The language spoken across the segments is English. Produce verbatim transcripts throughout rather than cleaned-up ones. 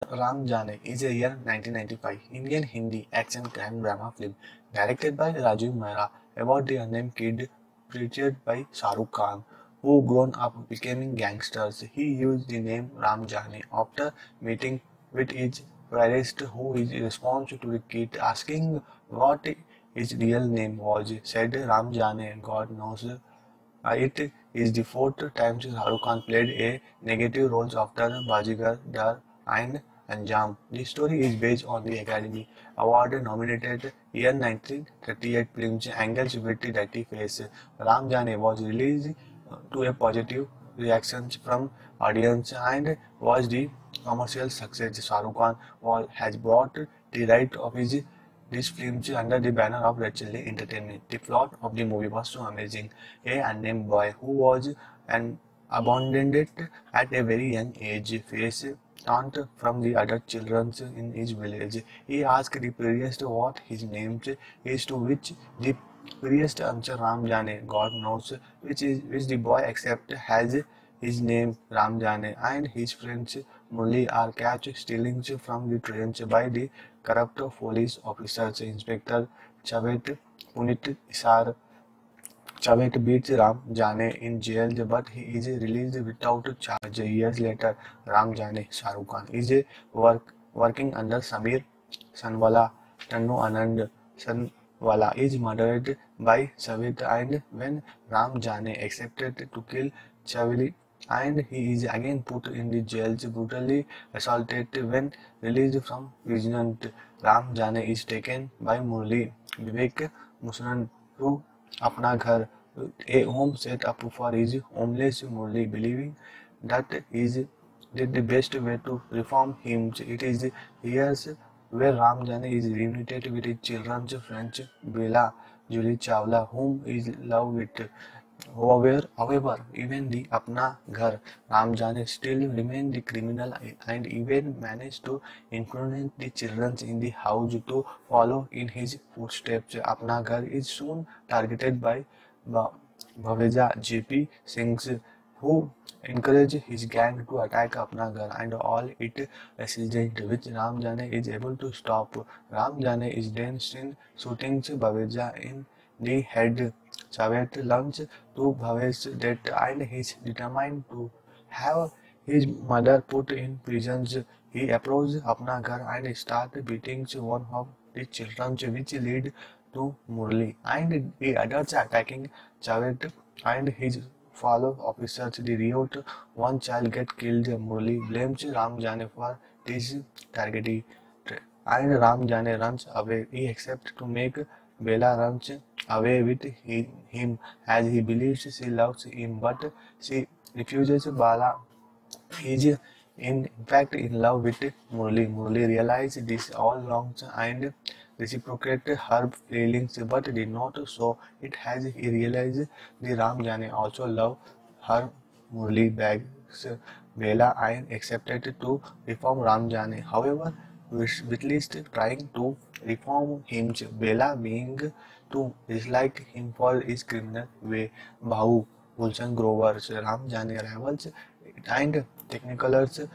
Ram Jane is a year nineteen ninety-five Indian Hindi action crime drama film directed by Rajiv Mehra about the unnamed kid portrayed by Shah Rukh Khan who grown up becoming gangsters. He used the name Ram Jane after meeting with his priest who is responsible to the kid asking what his real name was. Said Ram Jane, God knows. Uh, it is the fourth time Shah Rukh Khan played a negative role after Bajigar, Dar and Anjam. The story is based on the Academy Award nominated year nineteen thirty-eight film Angels with Dirty Face. Ram Jane was released uh, to a positive reactions from audience and was the commercial success. Shah Rukh Khan was, has brought the right of his these films under the banner of Red Chilli Entertainment. The plot of the movie was so amazing. A unnamed boy who was an abandoned at a very young age faced taunt from the other children in his village. He asked the priest what his name is, to which the priest answered Ram Jane, God knows, which is which the boy accepted has his name Ram Jane, and his friends Murli are catch stealing from the trains by the corrupt police officers. Inspector Javed Punit Isar Javed beats Ram Jane in jail, but he is released without charge. Years later, Ram Jane, Shah Rukh Khan, is work, working under Samir Sanwala. Tannu Anand Sanwala is murdered by Javed, and when Ram Jane accepted to kill Chavili, and he is again put in the jail, brutally assaulted. When released from prison, Ram Jane is taken by Murli Vivek Musran to Apna Ghar, a home set up for his homeless Murli, believing that is did the best way to reform him. It is years where Ram Jane is reunited with his children's friend Bela Julie Chawla, whom he is love with. However, however, even the Apna Ghar, Ram Jane still remain the criminal and even managed to influence the children in the house to follow in his footsteps. Apna Ghar is soon targeted by Bhaveja J P Singhs, who encouraged his gang to attack Apna Ghar and all its residents, which Ram Jane is able to stop. Ram Jane is then seen shooting Bhaveja in the head. Javed learns to Bhave's death and he is determined to have his mother put in prison. He approaches Apna Ghar and starts beating one of the children, which lead to Murli and the others attacking Javed and his fellow officers. The riot, one child gets killed. Murli blames Ram Jane for this tragedy and Ram Jane runs away. He accepts to make Bela runs away with he, him as he believes she loves him, but she refuses. Bala is in fact in love with Murli. Murli realized this all along and reciprocated her feelings, but did not show it as he realized the Ram Jane also loved her. Murli begs Bela and accepted to reform Ram Jane. However, with least trying to reform him, Bela being to dislike him for his criminal way. Bahu, Gulshan Grover, Ram Jane rivals and Technicolors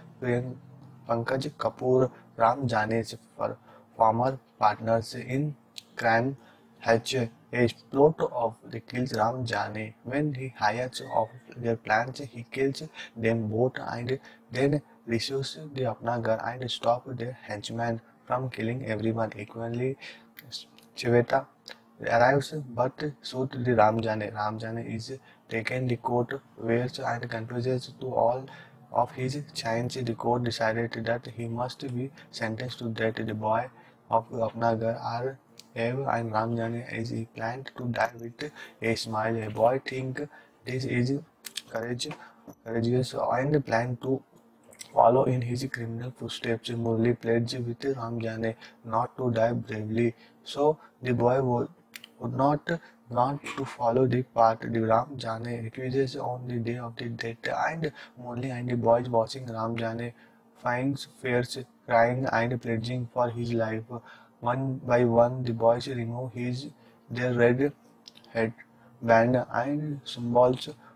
Pankaj Kapoor, Ram Jane's former partners in crime, hatch a plot of the kills Ram Jane. When he hires of their plans, he kills them both and then rescues the Apna Ghar and stop their henchmen from killing everyone equally. Chiveta arrives but shoots the Ram Jane. Ram Jane is taken to court where and confesses to all of his crimes. The court decided that he must be sentenced to death. The boy of Apna Ghar are Eve and Ram Jane as he planned to die with a smile. A boy think this is courage, courageous and plan to follow in his criminal footsteps. Murli pledged with Ram Jane not to die bravely, so the boy would, would not want to follow the path. The Ram Jane refuses on the day of the death, and Murli and the boys watching Ram Jane finds fears, crying and pledging for his life. One by one, the boys remove his their red headband and symbols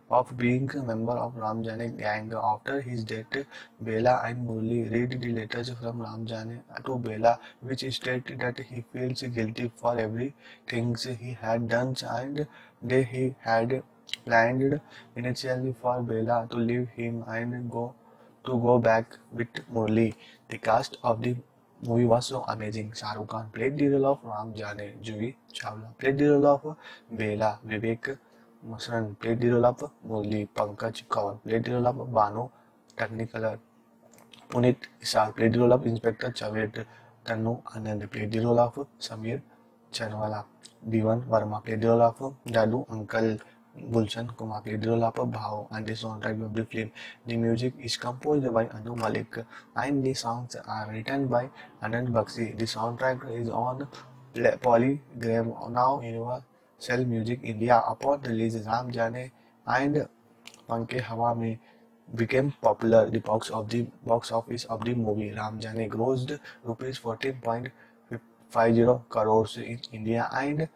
of being a member of Ram Jane gang. After his death, Bela and Murli read the letters from Ram Jane to Bela, which stated that he feels guilty for everything he had done and they he had planned initially for Bela to leave him and go to go back with Murli. The cast of the movie was so amazing. Shah Rukh Khan played the role of Ram Jane, Juhi Chawla played the role of Bela, Vivek Masran played the role of Murli, Pankaj Kaur played the role of Banu Technicolor, Punit Isar played the role of Inspector Javed, Tanu Anand played the role of Samir Chanwala, Diwan Verma played the role of Dadu Uncle, Gulshan Kumar played the role of Bhao, and the soundtrack of the film. The music is composed by Anu Malik and the songs are written by Anand Bakshi. The soundtrack is on Polygram now Universal Music India. Upon release, Ram Jane and Panke Hawa Mein became popular. The box of the box office of the movie Ram Jane grossed rupees fourteen point five zero crores in India and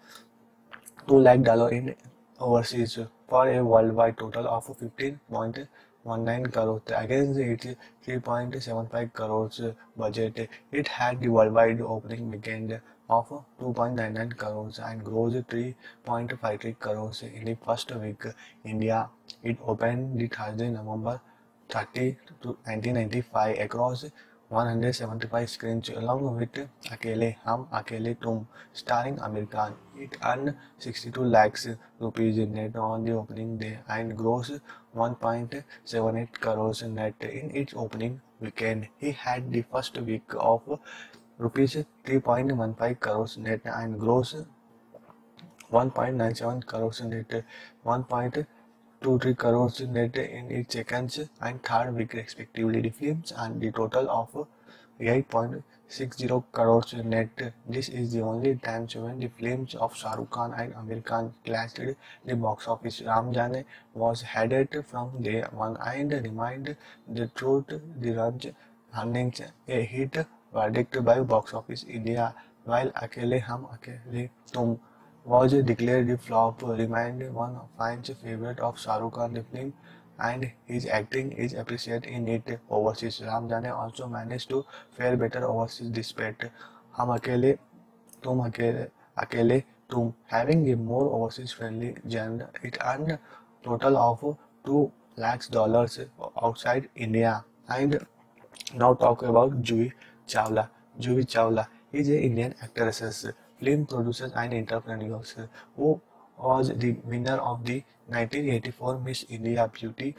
two lakh dollars in overseas for a worldwide total of fifteen point one nine crores against its three point seven five crores budget. It had the worldwide opening weekend of two point nine nine crores and grossed three point five three crores in the first week. India, it opened the Thursday, November thirtieth, nineteen ninety-five across one hundred seventy-five screens along with Akele Hum Akele Tum starring Amir Khan. It earned sixty-two lakhs rupees net on the opening day and grossed one point seven eight crores net in its opening weekend. He had the first week of rupees three point one five crores net and grossed one point nine seven crores net, one point two three crores net in its second and third week respectively. The films and the total of eight point six zero crores net. This is the only time when the films of Shah Rukh Khan and Amir Khan clashed the box office. Ram Jane was headed from day one and remained the truth the runs earnings a hit verdict by Box Office India, while Akele Hum Akele Tum was declared the flop, remained one of fans' favorite of Shah Rukh Khan. The film and his acting is appreciated in it overseas. Ram Jane also managed to fare better overseas despite Hum Akele Tum Akele, Akele Tum having a more overseas friendly genre. It earned total of two lakhs dollars outside India. And now talk about Juhi Chawla. Juhi Chawla is an Indian actress, film producer and entrepreneur who was the winner of the nineteen eighty-four Miss India Beauty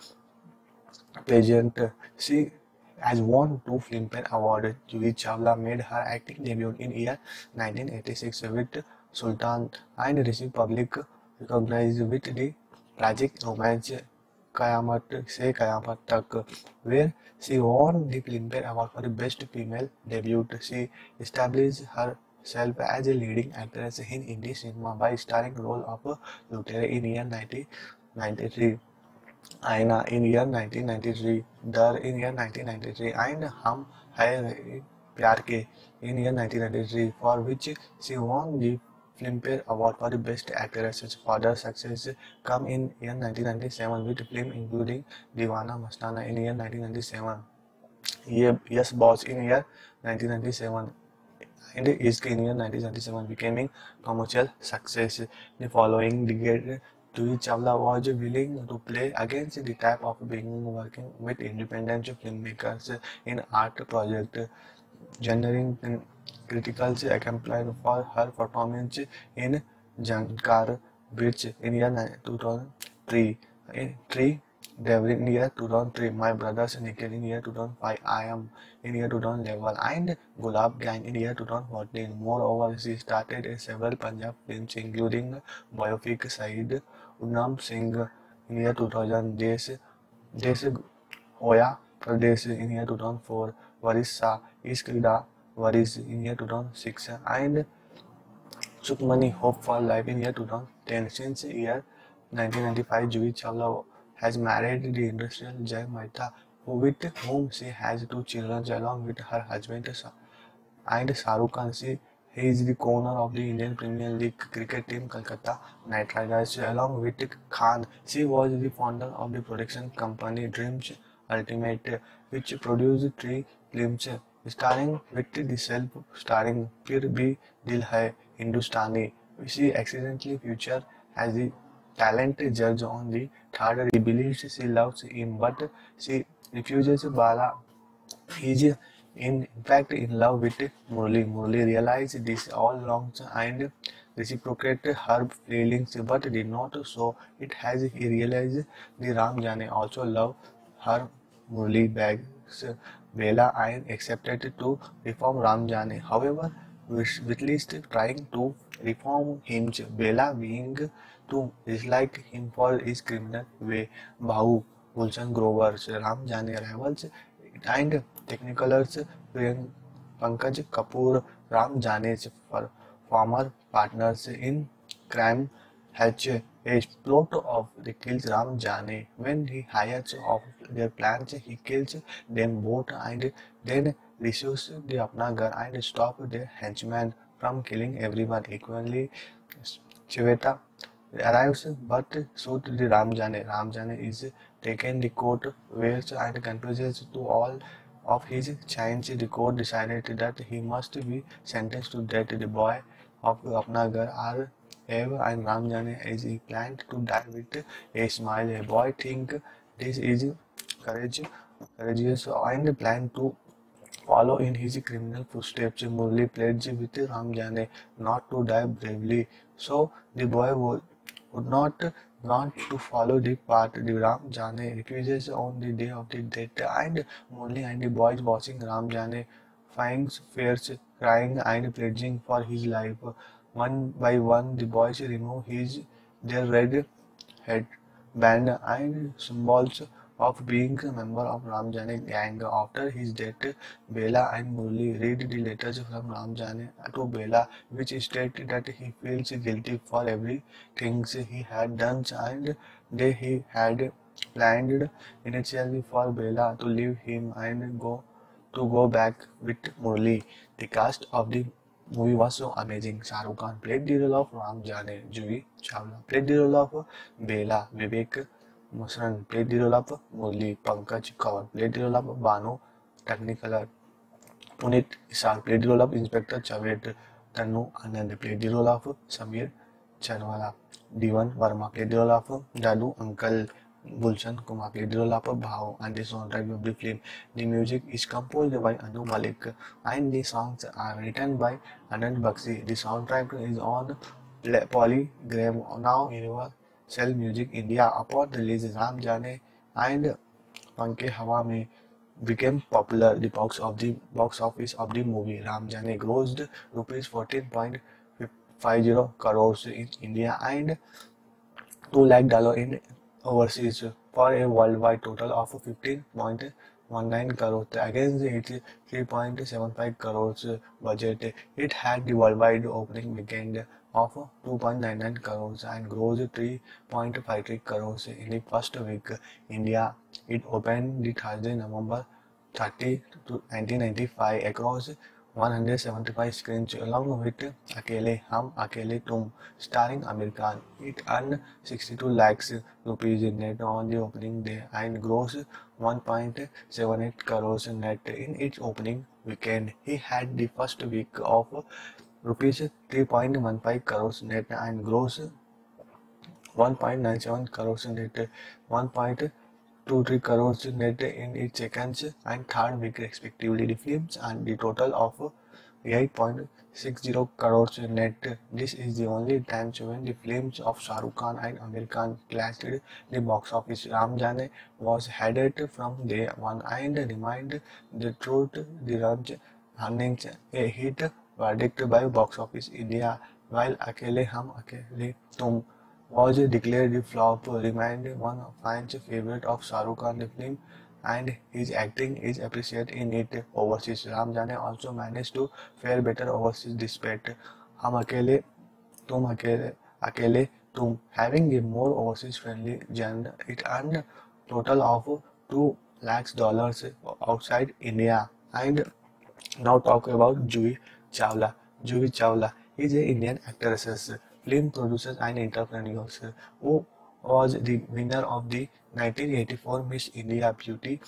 pageant. She has won two Filmfare Awards. Juhi Chawla made her acting debut in year nineteen eighty-six with Sultan and received public recognition with the tragic romance Kayamat Se Kayamat Tak, where she won the Filmfare Award for the Best Female Debut. She established herself as a leading actress in Hindi cinema by starring role of Lutere in year nineteen ninety-three, Aina in year nineteen ninety-three, Dar in year nineteen ninety-three, and Hum Hai Pyar Ke in year nineteen ninety-three, for which she won the Filmfare Award for the Best Actress. Further success come in year nineteen ninety-seven with film including Deewana Mastana in year nineteen ninety-seven, Yes Boss in year nineteen ninety-seven, and Ishq in year nineteen ninety-seven, becoming commercial success. The following decade, Juhi Chawla was willing to play against the type of being working with independent filmmakers in art projects, generating critical acclaim for her performance in Jankar Beach in year two thousand three, in three Devil in year two thousand three, My Brothers Nikhil in year two thousand five, I Am in year two thousand eleven, and Gulab Gang in year two thousand fourteen. Moreover, she started several Punjab films including biopic Saeed Udham Singh in year two thousand, Desh, Desh Hoya Pradesh in year two thousand four, Varissa Ishq Da Waris in year two thousand six, and Sukhmani Hope for Life in year two thousand ten. Since year nineteen ninety-five, Juhi Chawla has married the industrial Jay Mehta, with whom she has two children along with her husband and Shah Rukh Khan. She He is the owner of the Indian Premier League cricket team Kolkata Knight Riders. Along with Khan, she was the founder of the production company Dreams Ultimate, which produced three films starring with the self-starring Phir Bhi Dil Hai Hindustani. She accidentally featured as the talent judge on the third. He believes she loves him, but she refuses. Bala is in fact in love with Murli. Murli realized this all along and reciprocated her feelings, but did not show it as he realized the Ram Jane also loved her. Murli begs Bela and accepted to reform Ram Jane. However, with with least trying to reform him, Bela being to dislike him for his criminal way. Bahu, Gulshan Grover, Ram Jane rivals and Technicolor's Pankaj Kapoor, Ram Jane's former partners in crime, hatch a plot of the kills Ram Jane. When he hires of their plans, he kills them both and then receives the Apnagar and stops their henchmen from killing everyone equally. Shweta arrives but shoots the Ram Jane. Ram Jane is taken to court where and confuses to all of his chains. The court decided that he must be sentenced to death. The boy of Apnagar are Eve and Ram Jane is planned to die with a smile. A boy think this is courage, courageous and plan to follow in his criminal footsteps. Murli pledged with Ram Jane not to die bravely, so the boy would, would not want to follow the path. The Ram Jane refuses on the day of the death, and Murli and the boys watching Ram Jane finds fierce, crying and pledging for his life. One by one, the boys remove his their red headband and symbols of being a member of Ram Jane gang. After his death, Bela and Murli read the letters from Ram Jane to Bela, which state that he feels guilty for everything he had done and that he had planned initially for Bela to leave him and go to go back with Murli. The cast of the movie was so amazing. Shah Rukh Khan played the role of Ram Jane. Juhi Chawla played the role of Bela. Vivek Musran played the role of Murli. Pankaj Kaur played the role of Banu Technicolor. Punit Isar played the role of Inspector Javed. Tanu Anand played the role of Samir Charwala. Divan Verma played the role of Dadu Uncle. Gulshan Kumar played the role of Bhao, and the soundtrack of the film. The music is composed by Anu Malik and the songs are written by Anand Bakshi. The soundtrack is on Polygram, now Universal Music India. Upon release, Ram Jane and Panke Hawa Mein became popular. The box of the box office of the movie Ram Jane grossed rupees fourteen point five zero crores in India and two lakh dollars in overseas for a worldwide total of fifteen point one nine crores against its three point seven five crores budget. It had the worldwide opening weekend of two point nine nine crores and grossed three point five three crores in the first week. India, it opened the Thursday, November thirtieth, nineteen ninety-five across one hundred seventy-five screens along with Akele Hum Akele Tum starring Amir Khan. It earned sixty-two lakhs rupees net on the opening day and grossed one point seven eight crores net in its opening weekend. He had the first week of rupees three point one five crores net and grossed one point nine seven crores net, one point two three crores net in its second and third week respectively. The films and the total of eight point six zero crores net. This is the only time when the films of Shah Rukh Khan and Amir Khan clashed the box office. Ram Jane was headed from day one and remained the truth the range earnings a hit verdict by Box Office India, while Akele Hum Akele Tum was declared the flop, remained one of fans' favorite of Shah Rukh Khan. The film and his acting is appreciated in it overseas. Ram Jane also managed to fare better overseas despite Hum Akele Tum Akele Akele Tum having a more overseas friendly genre. It earned total of two lakhs dollars outside India. And now talk about Juhi Chawla. Juhi Chawla is an Indian actress, film producer and entrepreneur who was the winner of the nineteen eighty-four Miss India Beauty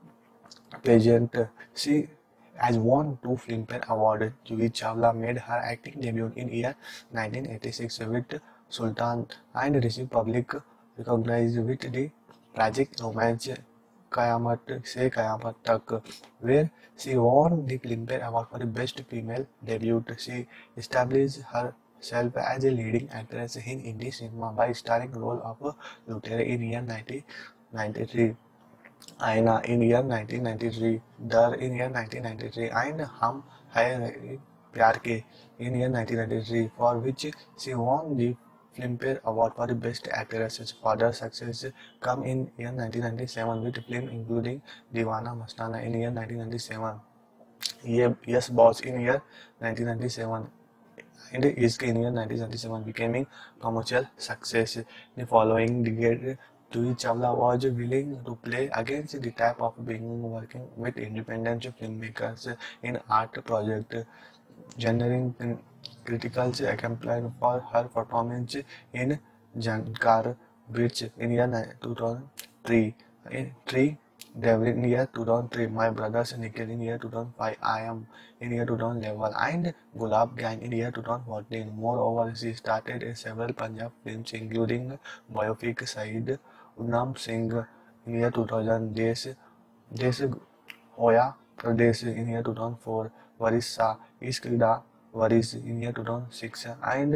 pageant. She has won two Filmfare Awards. Juhi Chawla made her acting debut in year nineteen eighty-six with Sultan and received public recognition with the tragic romance Kayamat Se Kayamat Tak, where she won the Filmfare Award for the Best Female Debut. She established herself as a leading actress in Hindi cinema by starring role of Lutera in year nineteen ninety-three. Aina in year nineteen ninety-three, Dar in year nineteen ninety-three, and Hum Hai Pyar Ke in year nineteen ninety-three, for which she won the Filmfare Award for the Best Actress. Further success come in year nineteen ninety-seven with film including Deewana Mastana in year nineteen ninety-seven, Yes Boss in year nineteen ninety-seven, and Ishq in year nineteen ninety-seven, becoming commercial success. The following decade, Juhi Chawla was willing to play against the type of being working with independent filmmakers in art projects, generating critical acclaim for her performance in Jankar Bridge in year two thousand three. In three Devil in year two thousand three, My Brothers Nikhil in year two thousand five, I Am in year two thousand eleven, and Gulab Gang in year two thousand fourteen. Moreover, she started in several Punjab films including biopic Saeed Udham Singh in year two thousand, Desh, Desh Hoya Pradesh in year two thousand four, Varissa Ishq Da Varis in year two thousand six, and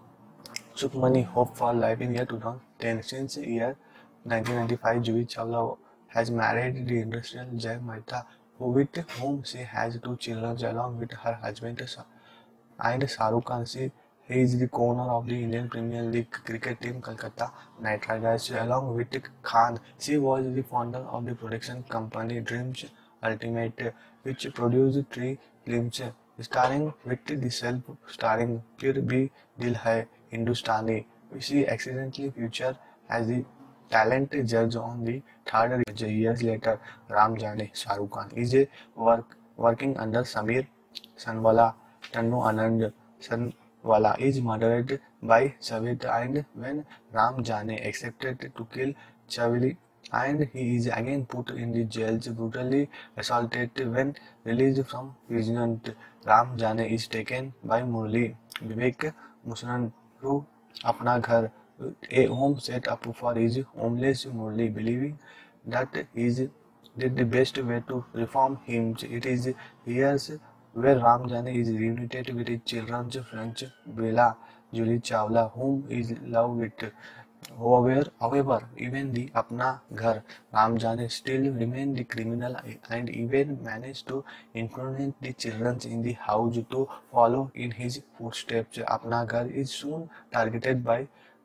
Sukhmani Hope for Life in year two thousand ten. Since year nineteen ninety-five, Juhi Chawla has married the industrial Jay Mehta, with whom she has two children along with her husband and Shahrukh Khan. She he is the owner of the Indian Premier League cricket team Kolkata Knight Riders. Along with Khan, she was the founder of the production company Dreams Ultimate, which produced three films starring with the self-starring Phir Bhi Dil Hai Hindustani. She accidentally featured as the talent judge on the third years later. Ram Jaane Shahrukh Khan is a work working under Samir Sanwala. Tannu Anand Sanwala is murdered by Javed, and when Ram Jaane accepted to kill Chavli, and he is again put in the jail, brutally assaulted. When released from prison, Ram Jaane is taken by Murli Vivek Musran to Apna Ghar, a home set up for his homeless Murli, believing that is did the best way to reform him. It is years where Ram Jaane is reunited with his children's French Bella Julie Chawla, whom he loved with. However, however, even the Apna Ghar, Ram Jaane still remained the criminal and even managed to influence the children in the house to follow in his footsteps. Apna Ghar is soon targeted by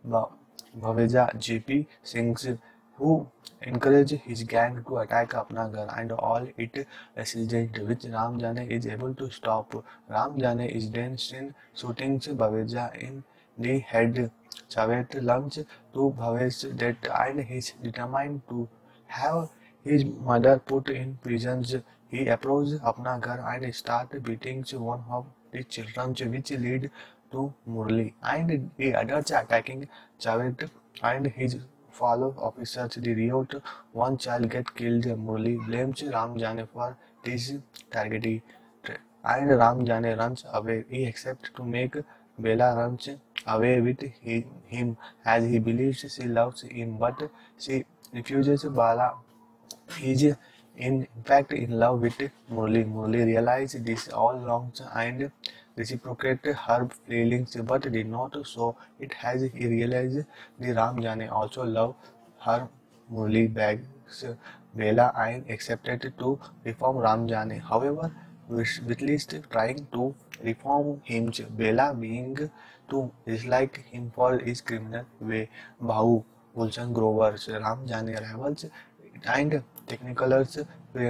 Bhaveja J P Singh, who encouraged his gang to attack Apna Ghar and all its residents, which Ram Jaane is able to stop. Ram Jaane is then seen shooting Bhaveja in the head. Javed learns to Bhavesh's death and is determined to have his mother put in prison. He approaches Apna Ghar and starts beating one of the children, which lead to Murli and the others attacking Javed and his fellow officers. The riot, one child gets killed. Murli blames Ram Jaane for this tragedy, and Ram Jaane runs away. He accepts to make Bella runs away with he, him as he believes she loves him, but she refuses. Bala is in fact in love with Murli. Murli realizes this all along and reciprocated her feelings, but did not show it as he realized the Ram Jaane also loved her. Murli begs Bella and accepted to reform Ram Jaane. However, with least trying to reform him, Bella being to dislike him for his criminal way. Bahu, Gulshan Grover, Ram Jaane rivals and Technicolors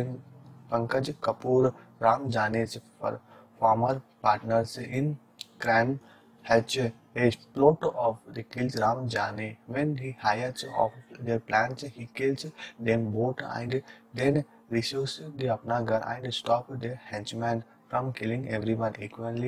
Pankaj Kapoor, Ram Jane's former partners in crime, hatch a plot of the kills Ram Jaane. When he hires off their plans, he kills them both and then receives the Apna Ghar and stops their henchmen from killing everyone equally.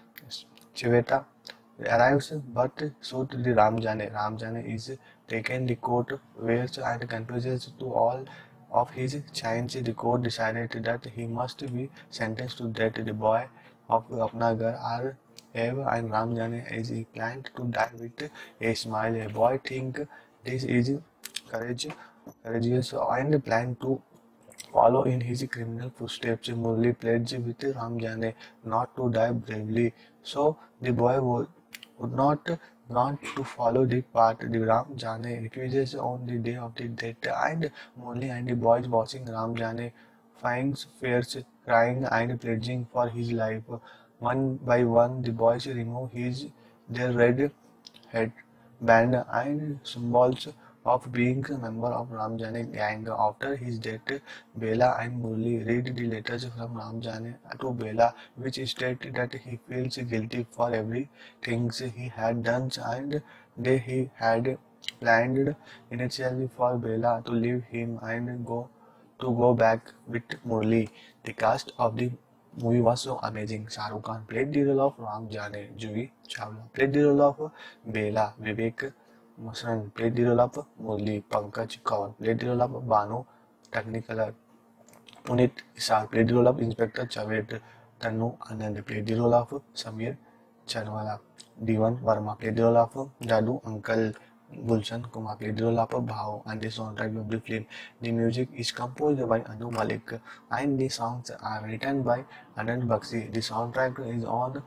Chiveta arrives but shoot the Ramjane. Ramjane is taken the court wears and confuses to all of his chains. The court decided that he must be sentenced to death. The boy of Apnagar are Eva and Ramjane is planned to die with a smile. A boy think this is courage, courageous and plan to follow in his criminal footsteps. Murli pledged with Ramjane not to die bravely, so the boy would, would not want to follow the path. The Ramjane refuses on the day of the death, and Murli and the boys watching Ramjane finds fears, crying and pledging for his life. One by one, the boys remove his their red headband and symbols of being a member of Ramjane gang. After his death, Bela and Murli read the letters from Ramjane to Bela, which state that he feels guilty for everything he had done and they he had planned initially for Bela to leave him and go to go back with Murli. The cast of the movie was so amazing. Shah Rukh Khan played the role of Ramjane, Juhi Chawla played the role of Bela, Vivek Masran played the role of Murli, Pankaj Kaur played the role of Banu Technicolor, Punit Isar played the role of Inspector Javed, Tanu Anand played the role of Samir Chanwala, Devan Verma played the role of Dadu Uncle, Gulshan Kumar played the role of Bhao, and the soundtrack of the film. The music is composed by Anu Malik and the songs are written by Anand Bakshi. The soundtrack is on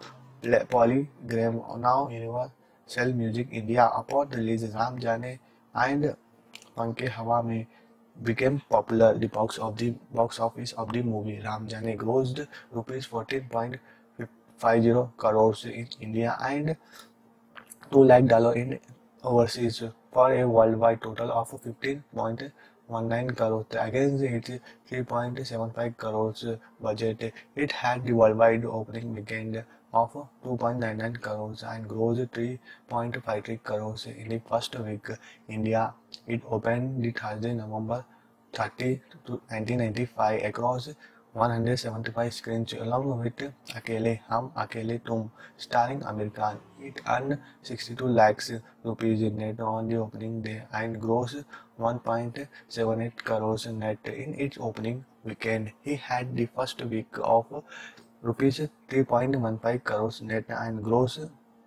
Polygram, now Universal Music India. Upon release, Ram Jane and Panke Hawa Mein became popular. The box of the box office of the movie Ram Jane grossed rupees fourteen point five zero crores in India and two lakh dollar in overseas for a worldwide total of fifteen point one nine crores against its three point seven five crores budget. It had the worldwide opening weekend of two point nine nine crores and grossed three point five three crores in the first week. India, it opened the Thursday, November thirtieth, nineteen ninety-five across one hundred seventy-five screens along with Akele Hum Akele Tum starring Amir Khan. It earned sixty-two lakhs rupees net on the opening day and grossed one point seven eight crores net in its opening weekend. He had the first week of rupees three point one five crores net and grossed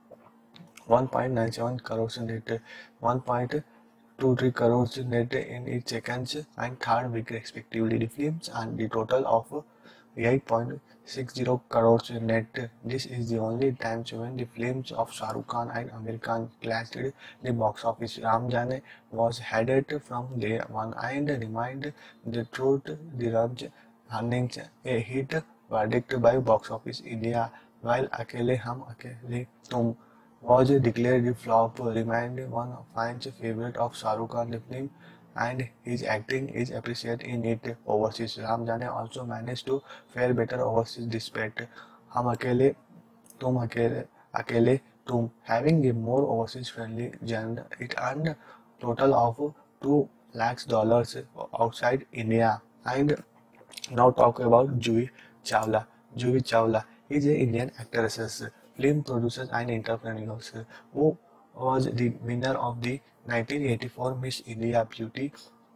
one point nine seven crores net, one point two three crores net in its second and third week respectively. The films and the total of eight point six zero crores net. This is the only time when the films of Shah Rukh Khan and Amir Khan clashed the box office. Ram Jane was headed from day one and remained the truth. The Raj earnings a hit verdict by Box Office India, while Akele Hum Akele Tum was declared a flop, remained one of fans' favorite of Shah Rukh Khan. The film and his acting is appreciated in it overseas. Ram Jane also managed to fare better overseas despite Hum Akele Tum Akele, Akele Tum having a more overseas friendly genre. It earned total of two lakhs dollars outside India. And now talk about Juhi Chawla. Juhi Chawla is an Indian actress, film producer and entrepreneur who was the winner of the nineteen eighty-four Miss India Beauty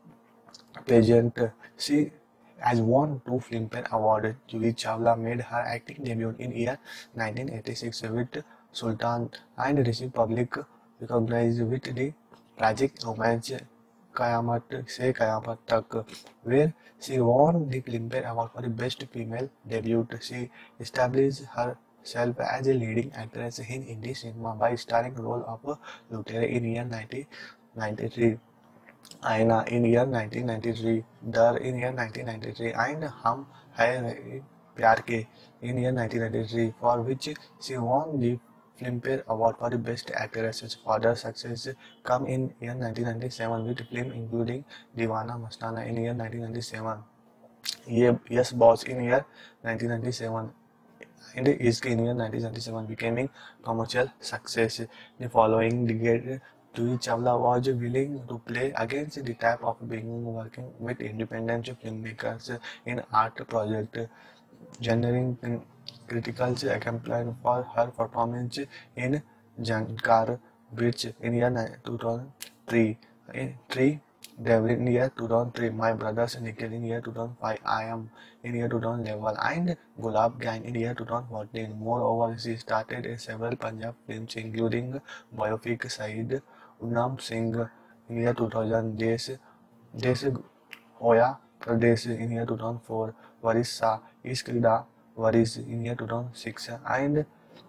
pageant. She has won two Filmfare Awards. Juhi Chawla made her acting debut in year nineteen eighty-six with Sultan and received public recognition with the tragic romance Kayamat Se Kayamat Tak, where she won the Filmfare Award for the Best Female Debut. She established herself as a leading actress in Hindi cinema by starring role of Lutere in year nineteen ninety-three, Aina in year nineteen ninety-three, Dar in year nineteen ninety-three, and Hum Hai Pyar Ke in year nineteen ninety-three, for which she won the Filmfare Award for the Best Actress. Further success come in year nineteen ninety-seven with film including Deewana Mastana in year nineteen ninety-seven, Yes Boss in year nineteen ninety-seven, and Ishq in year nineteen ninety-seven, becoming commercial success. The following decade, Juhi Chawla was willing to play against the type of being working with independent filmmakers in art projects. generating critical acclaim for her performance in Jankar Bridge in year two thousand three. In three, Devil in year two thousand three, My Brothers Nikhil in year two thousand five, I Am in year two thousand eleven, and Gulab Gang in year two thousand fourteen. Moreover, she started in several Punjab films, including biopic Saeed Udham Singh in year two thousand, Desh, Desh Hoya Pradesh in year two thousand four, Varissa Iskrida Varis in year two thousand six, and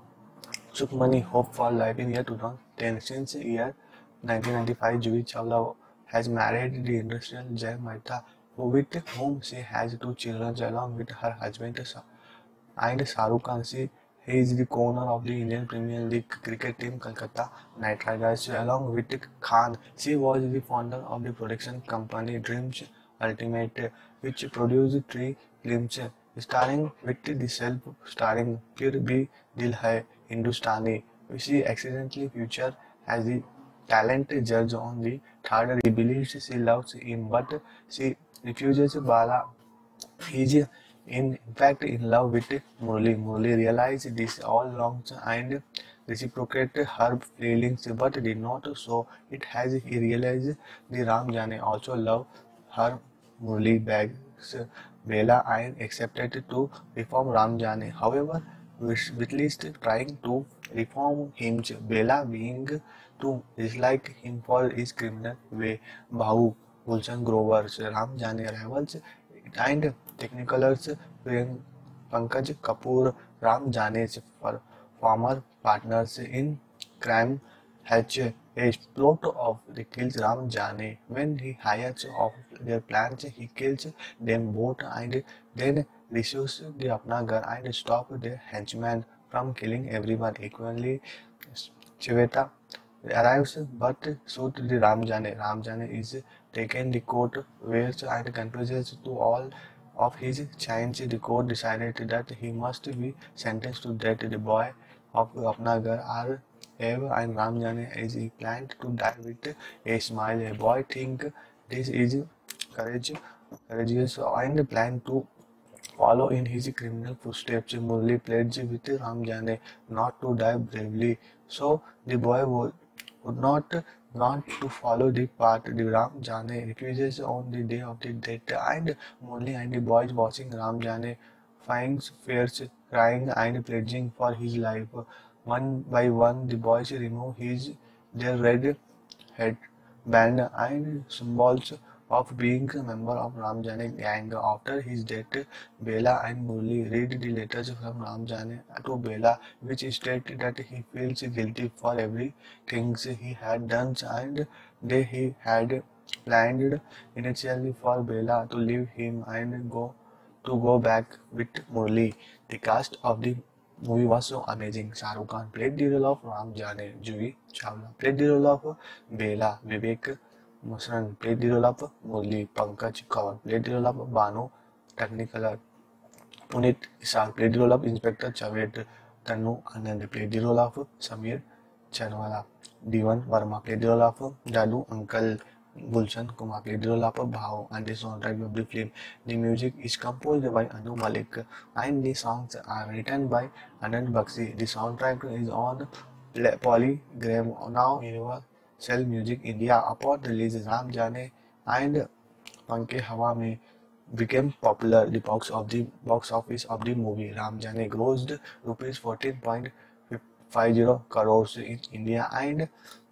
Sukhmani Hope for Life in year two thousand ten. Since year nineteen ninety-five, Juhi Chawla has married the industrial Jay Mehta, with whom she has two children along with her husband and Shahrukh Khan. She he is the owner of the Indian Premier League cricket team Kolkata Knight Riders. Along with Khan, she was the founder of the production company Dreams Ultimate, which produced three films starring with the self-starring Phir Bhi Dil Hai Hindustani. She accidentally featured as the talent judge on the third. He believes she loves him, but she refuses. Bala is in fact in love with Murli. Murli realized this all along and reciprocated her feelings, but did not show it as he realized the Ram Jane also loved her. Murli begs Bela and accepted to reform Ram Jane. However, with least trying to reform him, Bela being to dislike him for his criminal way. Bahu, Gulshan Grover, Ram Jane rivals and Technicolor's Pankaj Kapoor, Ram Jane's former partners in crime, hatch a plot of the kills Ram Jane. When he hires off their plans, he kills them both and then receives the Apnagar and stops the henchmen from killing everyone equally. Shweta arrives but shoots the Ram Jane. Ram Jane is taken to court where and confesses to all of his crimes. The court decided that he must be sentenced to death. The boy of Apnagar are Eve and Ram Jane is planned to die with a smile. A boy think this is courage, courageous and plan to follow in his criminal footsteps. Murli pledged with Ram Jane not to die bravely, so the boy would, would not want to follow the path. The Ram Jane refuses on the day of the death, and Murli and the boys watching Ram Jane finds fears, crying and pledging for his life. One by one, the boys remove his their red headband and symbols of being a member of Ram Jane gang. After his death, Bela and Murli read the letters from Ram Jane to Bela, which state that he feels guilty for every things he had done and they he had planned initially for Bela to leave him and go to go back with Murli. The cast of the movie was so amazing. Shahrukh Khan played the role of Ram Jane. Juhi Chawla played the role of Bela. Vivek Musran played the role of Murli. Pankaj Kaur played the role of Banu Technicolor. Punit Isar played the role of Inspector Javed. Tanu Anand played the role of Samir Chanwala. Devan Verma played the role of Dadu Uncle. Gulshan Kumar played the role of Bhao, and the soundtrack of the film. The music is composed by Anu Malik and the songs are written by Anand Bakshi. The soundtrack is on Polygram, now Universal Music India. Upon release, Ram Jane and Panke Hawa Mein became popular. The box of the box office of the movie Ram Jane grossed rupees fourteen point five zero crores in India and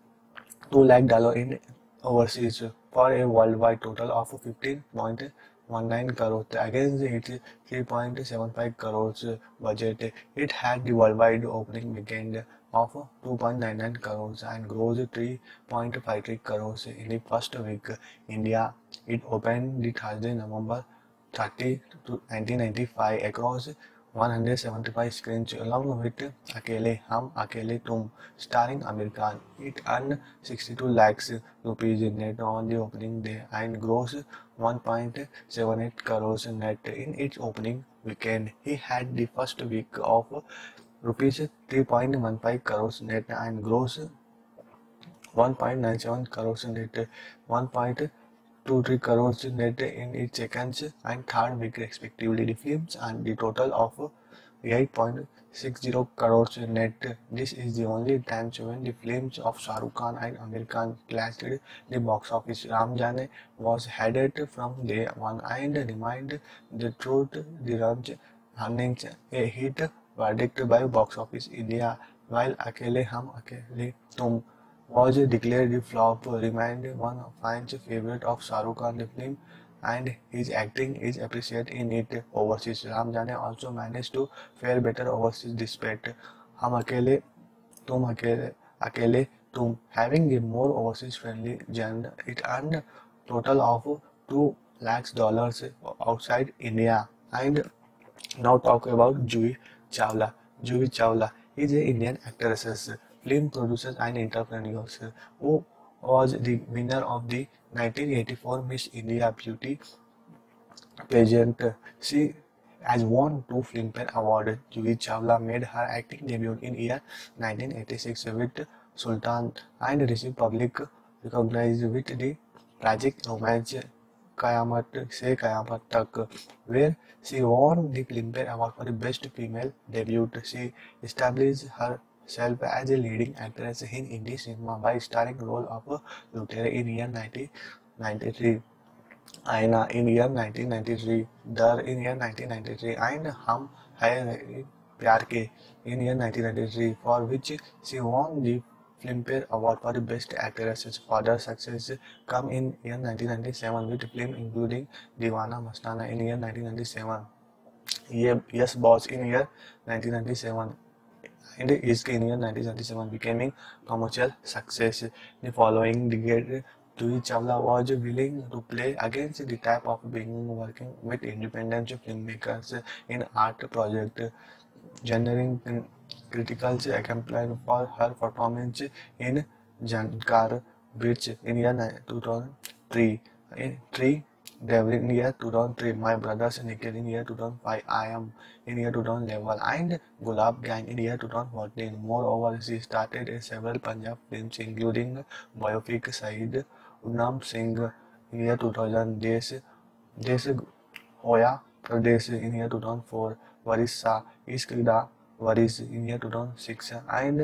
two lakh dollars in overseas for a worldwide total of fifteen point one nine crores against its three point seven five crores budget. It had the worldwide opening weekend of two point nine nine crores and grossed three point five three crores in the first week. India, it opened the Thursday, November thirtieth, nineteen ninety-five across one hundred seventy-five screens along with Akele Hum Akele Tum starring Amir Khan. It earned sixty-two lakhs rupees net on the opening day and grossed one point seven eight crores net in its opening weekend. He had the first week of rupees three point one five crores net and grossed one point nine seven crores net. one point two to three crores net in its second and third week respectively. The films and the total of eight point six zero crores net. This is the only time when the films of Shah Rukh Khan and Amir Khan clashed the box office. Ram Jaane was headed from day one and remained the truth, the range earnings a hit verdict by Box Office India, while Akele Hum Akele Tum was declared the flop, remained one of fans' favorite of Shah Rukh Khan. The film and his acting is appreciated in it overseas. Ram Jaane also managed to fare better overseas despite Hum Akele Tum Akele Akele Tum having a more overseas friendly genre. It earned total of two lakhs dollars outside India. And now talk about Juhi Chawla. Juhi Chawla is an Indian actress, film producer and entrepreneur who was the winner of the nineteen eighty-four Miss India Beauty pageant. She has won two Filmfare Awards. Juhi Chawla made her acting debut in year nineteen eighty-six with Sultan and received public recognition with the tragic romance Kayamat Se Kayamat Tak, where she won the Filmfare Award for the Best Female Debut. She established herself as a leading actress in Hindi cinema by starring role of Lutere in year nineteen ninety-three, Aina in year nineteen ninety-three, Dar in year nineteen ninety-three, and Hum Hai Pyar Ke in year nineteen ninety-three, for which she won the Filmfare Award for the Best Actress. Further success come in year nineteen ninety-seven with film including Deewana Mastana in year nineteen ninety-seven, Yes Boss in year nineteen ninety-seven, and Ishq in year nineteen ninety-seven, becoming commercial success. The following decade, Juhi Chawla was willing to play against the type of being working with independent filmmakers in art project, generating critical acclaim for her performance in Jankar Beach in year two thousand three, in three Devil in year two thousand three, My Brothers Nikhil in year two thousand five, I Am in year two thousand eleven, and Gulab Gang in year two thousand fourteen. Moreover, she started several Punjab films including biopic Saeed Udham Singh in year two thousand, Desh Desh Hoya Pradesh in year two thousand four, Varisa Ishq Da Waris in year two thousand six, and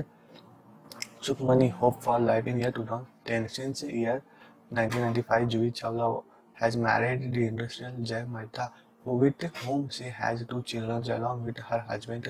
Sukhmani Hope for Life in year two thousand ten. Since year nineteen ninety-five, Juhi Chawla has married the industrial Jay Mehta, with whom she has two children along with her husband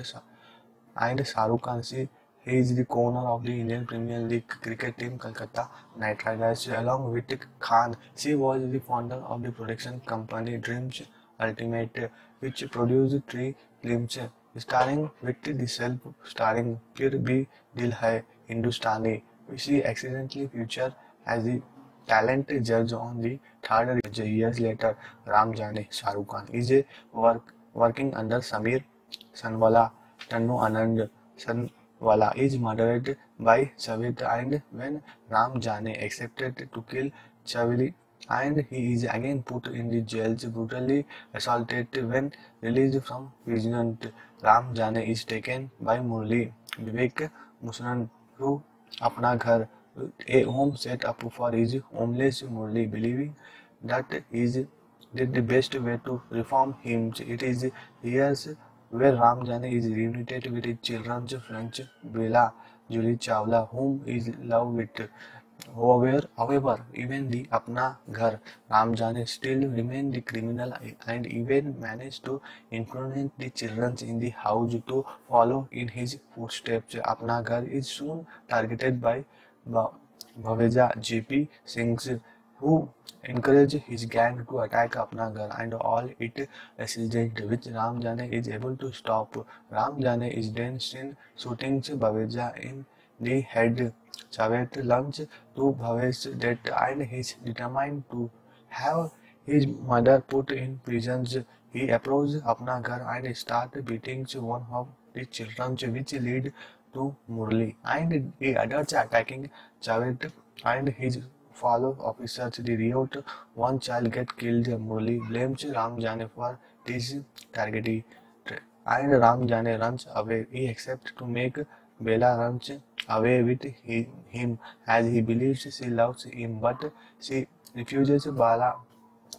and Shah Rukh Khan. She he is the owner of the Indian Premier League cricket team Kolkata Knight Riders. Along with Khan, she was the founder of the production company Dreams Ultimate, which produced three films starring with the self-starring Fir Bhi Dil Hai Hindustani. She accidentally featured as the talent judge on the third years later. Ram Jaane Shah Rukh Khan is a work, working under Samir Sanwala. Tannu Anand Sanwala is murdered by Javed, and when Ram Jaane accepted to kill Chavili, and he is again put in the jail, brutally assaulted. When released from prison, Ram Jaane is taken by Murli Vivek Musran to Apna Ghar, a home set up for his homeless Murli, believing that is did the best way to reform him. It is years where Ram Jaane is reunited with his children's French Bella Juhi Chawla, whom he is love with. However, however, even the Apna Ghar, Ram Jaane still remained the criminal and even managed to influence the children in the house to follow in his footsteps. Apna Ghar is soon targeted by Bhaveja J P Singh, who encouraged his gang to attack Apna Ghar and all its residents, which Ram Jaane is able to stop. Ram Jaane is then seen shooting Bhaveja in the head. Javed learns to Bhavesh's death and he is determined to have his mother put in prison. He approaches Apna Ghar and starts beating one of the children, which lead to Murli, and the others attacking Javed and his fellow officers. The riot, one child gets killed. Murli blames Ram Jaane for this tragedy, and Ram Jaane runs away. He accepts to make Bella runs away with him as he believes she loves him, but she refuses. Bala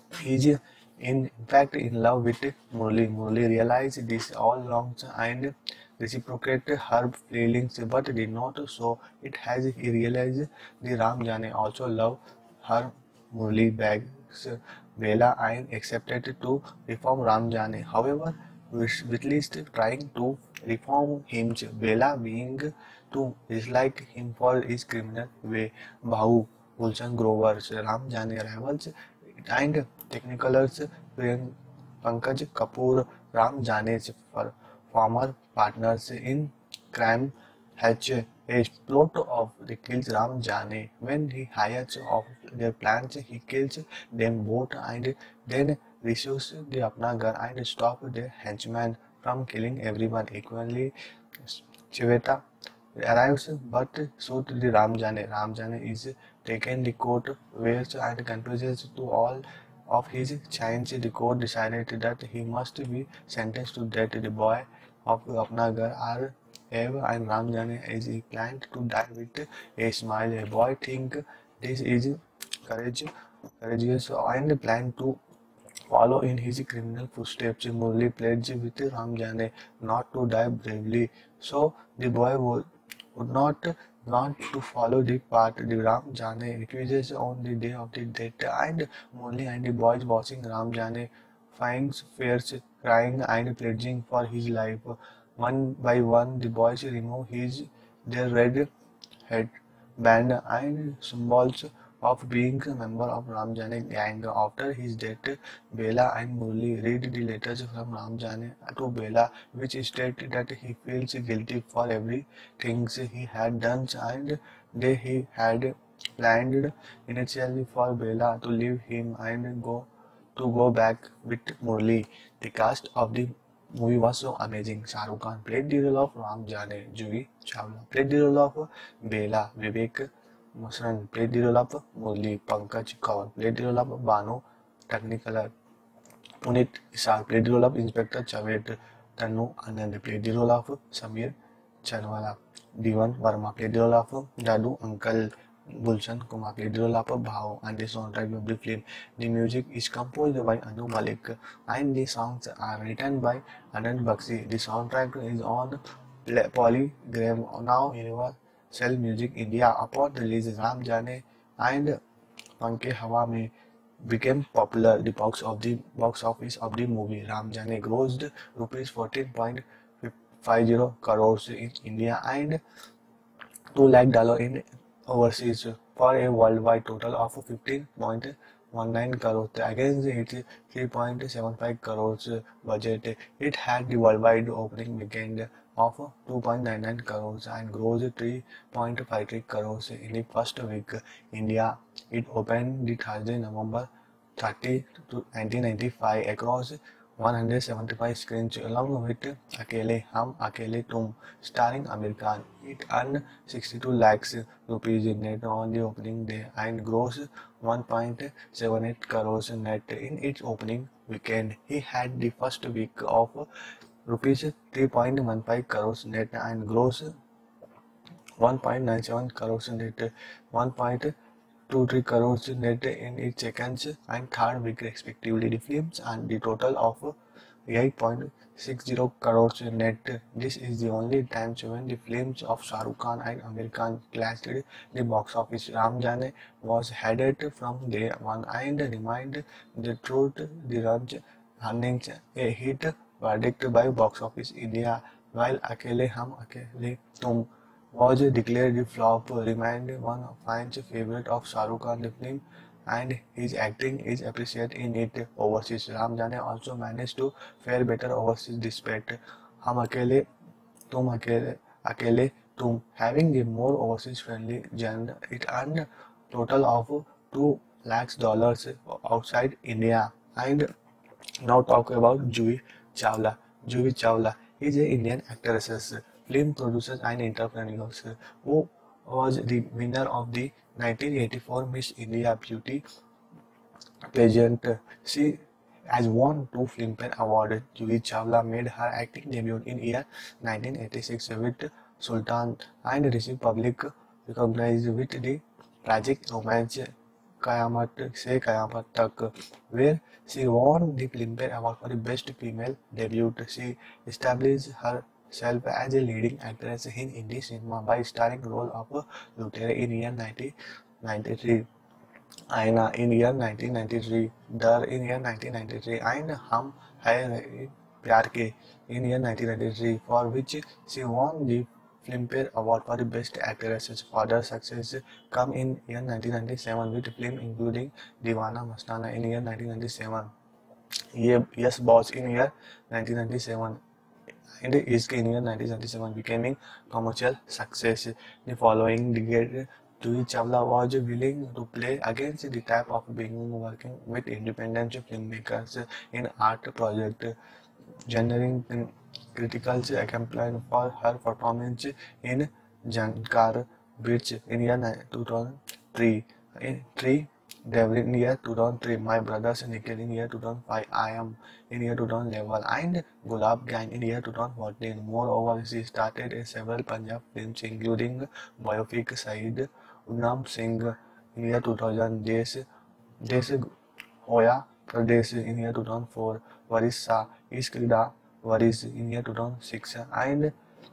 He's in fact in love with Murli. Murli realized this all along and reciprocated her feelings but did not show it as he realized the Ram Jane also loved her. Murli begs Bela and accepted to reform Ram Jane. However, with least trying to reform him, Bela being to dislike him for his criminal way. Bahu, Gulshan Grover, Ram Jane rivals and Technicolor's Pankaj Kapoor, Ram Jane's former partners in crime, hatch a plot of the kills Ram Jane. When he hires off their plans, he kills them both and then receives the Apna gun and stop their henchmen from killing everyone equally. Chiveta arrives but shoots the Ram Jane. Ram Jane is taken the court wears and confuses to all of his chains. The court decided that he must be sentenced to death. The boy of Apnagar are Eva and Ram Jane is he planned to die with a smile. A boy think this is courage, courageous and plan to follow in his criminal footsteps. Murli pledged with Ram Jane not to die bravely, so the boy would, would not want to follow the path. The Ram Jane refuses on the day of the death, and Murli and the boys watching Ram Jane finds fears, crying and pledging for his life. One by one, the boys remove his their red headband and symbols of being a member of Ramjane gang. After his death, Bela and Murli read the letters from Ramjane to Bela, which stated that he feels guilty for everything he had done and that he had planned initially for Bela to leave him and go to go back with Murli. The cast of the movie was so amazing. Shah Rukh Khan played the role of Ram Jane. Juhi Chawla played the role of Bela. Vivek Musran played the role of Murli. Pankaj Kaur played the role of Banu Technicolor. Punit Isar played the role of Inspector Javed. Tanu Anand played the role of Samir Chanwala. Diwan Verma played the role of Dadu Uncle. Gulshan Kumar played the role of Bhao and the soundtrack of the film. The music is composed by Anu Malik and the songs are written by Anand Bakshi. The soundtrack is on Polygram now Universal Music India. Upon release, Ram Jane and Panke Hawa Mein became popular. The box of the box office of the movie Ram Jane grossed rupees fourteen point five zero crores in India and two lakh dollars in overseas for a worldwide total of fifteen point one nine crores against its three point seven five crores budget. It had the worldwide opening weekend of two point nine nine crores and grossed three point five three crores in the first week. India, it opened the Thursday, November thirtieth, nineteen ninety-five across one hundred seventy-five screens along with Akele Hum Akele Tum starring Amir Khan. It earned sixty-two lakhs rupees net on the opening day and grossed one point seven eight crores net in its opening weekend. He had the first week of rupees three point one five crores net and grossed one point nine seven crores net, one point two three crores net in its second and third week respectively. The films and the total of eight point six zero crores net. This is the only time when the films of Shah Rukh Khan and Amir Khan clashed the box office. Ram Jane was headed from day one and remained the truth the runs earnings a hit verdict by Box Office India, while Akele Hum Akele Tum was declared a flop, remained one of fans' favorite of Shah Rukh Khan. The film and his acting is appreciated in it overseas. Ram Jane also managed to fare better overseas despite Hum Akele Tum Akele Akele Tum having a more overseas friendly genre. It earned total of two lakhs dollars outside India. And now talk about Juhi Chawla. Juhi Chawla is an Indian actress, film producer and entrepreneur who was the winner of the nineteen eighty-four Miss India Beauty pageant. She has won two Filmfare Awards. Juhi Chawla made her acting debut in year nineteen eighty-six with Sultan and received public recognition with the tragic romance Kayamat Se Kayamat Tak, where she won the Filmfare Award for the Best Female Debut. She established herself as a leading actress in Hindi cinema by starring role of Lutere in year nineteen ninety-three, Aina in year nineteen ninety-three, Dar in year nineteen ninety-three, and Hum Hai Pyar Ke in year nineteen ninety-three, for which she won the Filmfare Award for the Best Actress. Further success come in year nineteen ninety-seven with film including Deewana Mastana in year nineteen ninety-seven, Ye Yes Boss in year nineteen ninety-seven, and Ishq in year nineteen ninety-seven, becoming commercial success. The following decade, Juhi Chawla was willing to play against the type of being working with independent filmmakers in art project, generating critical acclaim for her performance in Jankar Beach in year two thousand three. In three Devil in year two thousand three, My Brothers Nikhil in year two thousand five, I Am in year two thousand eleven, and Gulab Gang in year two thousand fourteen. Moreover, she started in several Punjab films including biopic Saeed Udham Singh in year two thousand, Desh, Desh Hoya Pradesh in year two thousand four, Varissa Iskida Varis in year two thousand six, and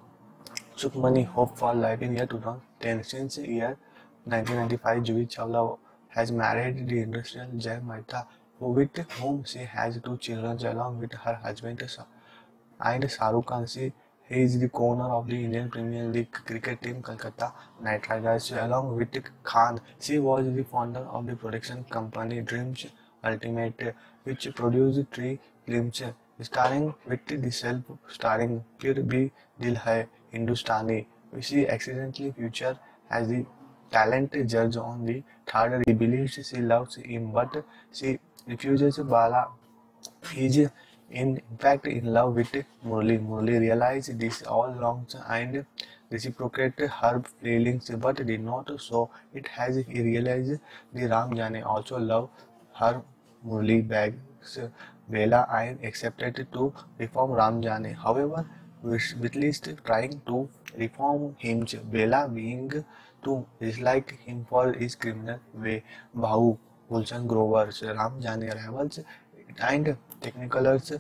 Sukhmani Hope for Life in year two thousand ten. Since year nineteen ninety-five, Juhi Chawla has married the industrial Jay Mehta, with whom she has two children along with her husband and Shahrukh Khan. She is the owner of the Indian Premier League cricket team Kolkata Knight Riders. Along with Khan, she was the founder of the production company Dreams Ultimate, which produced three films starring with the self-starring Phir Bhi Dil Hai Hindustani. She accidentally featured as the talent judge on the third. He believes she loves him, but she refuses. Bala is in fact in love with Murli. Murli realized this all along and reciprocated her feelings, but did not show it as he realized the Ram Jane also loved her. Murli begs Bela and accepted to reform Ram Jane. However, with least trying to reform him, Bela being to dislike him for his criminal way. Bahu, Gulshan Grover, Ram Jane rivals and Technicolor's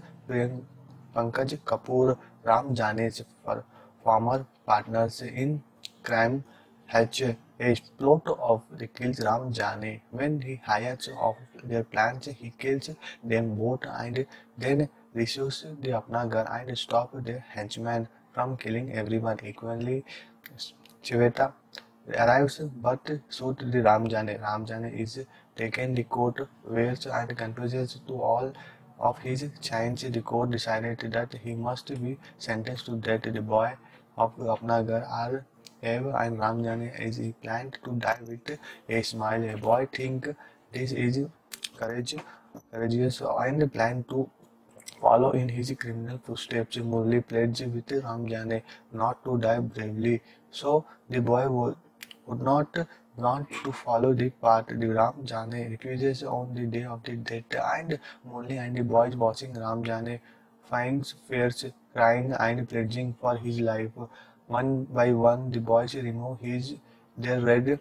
Pankaj Kapoor, Ram Jane's former partners in crime, hatch a plot of the kills Ram Jane. When he hires off their plans, he kills them both and then rescues the Apna gun and stops their henchmen from killing everyone equally. Shweta arrives but shoots the Ram Jane. Ram Jane is taken to court where and confuses to all of his chains. The court decided that he must be sentenced to death. The boy of Apnagar are Eve and Ram Jane is planned to die with a smile. A boy think this is courage, courageous and plan to follow in his criminal footsteps. Murli pledged with Ram Jane not to die bravely, so the boy would, would not want to follow the path. The Ram Jane refuses on the day of the death, and Murli and the boys watching Ram Jane finds fears, crying and pledging for his life. One by one, the boys remove his their red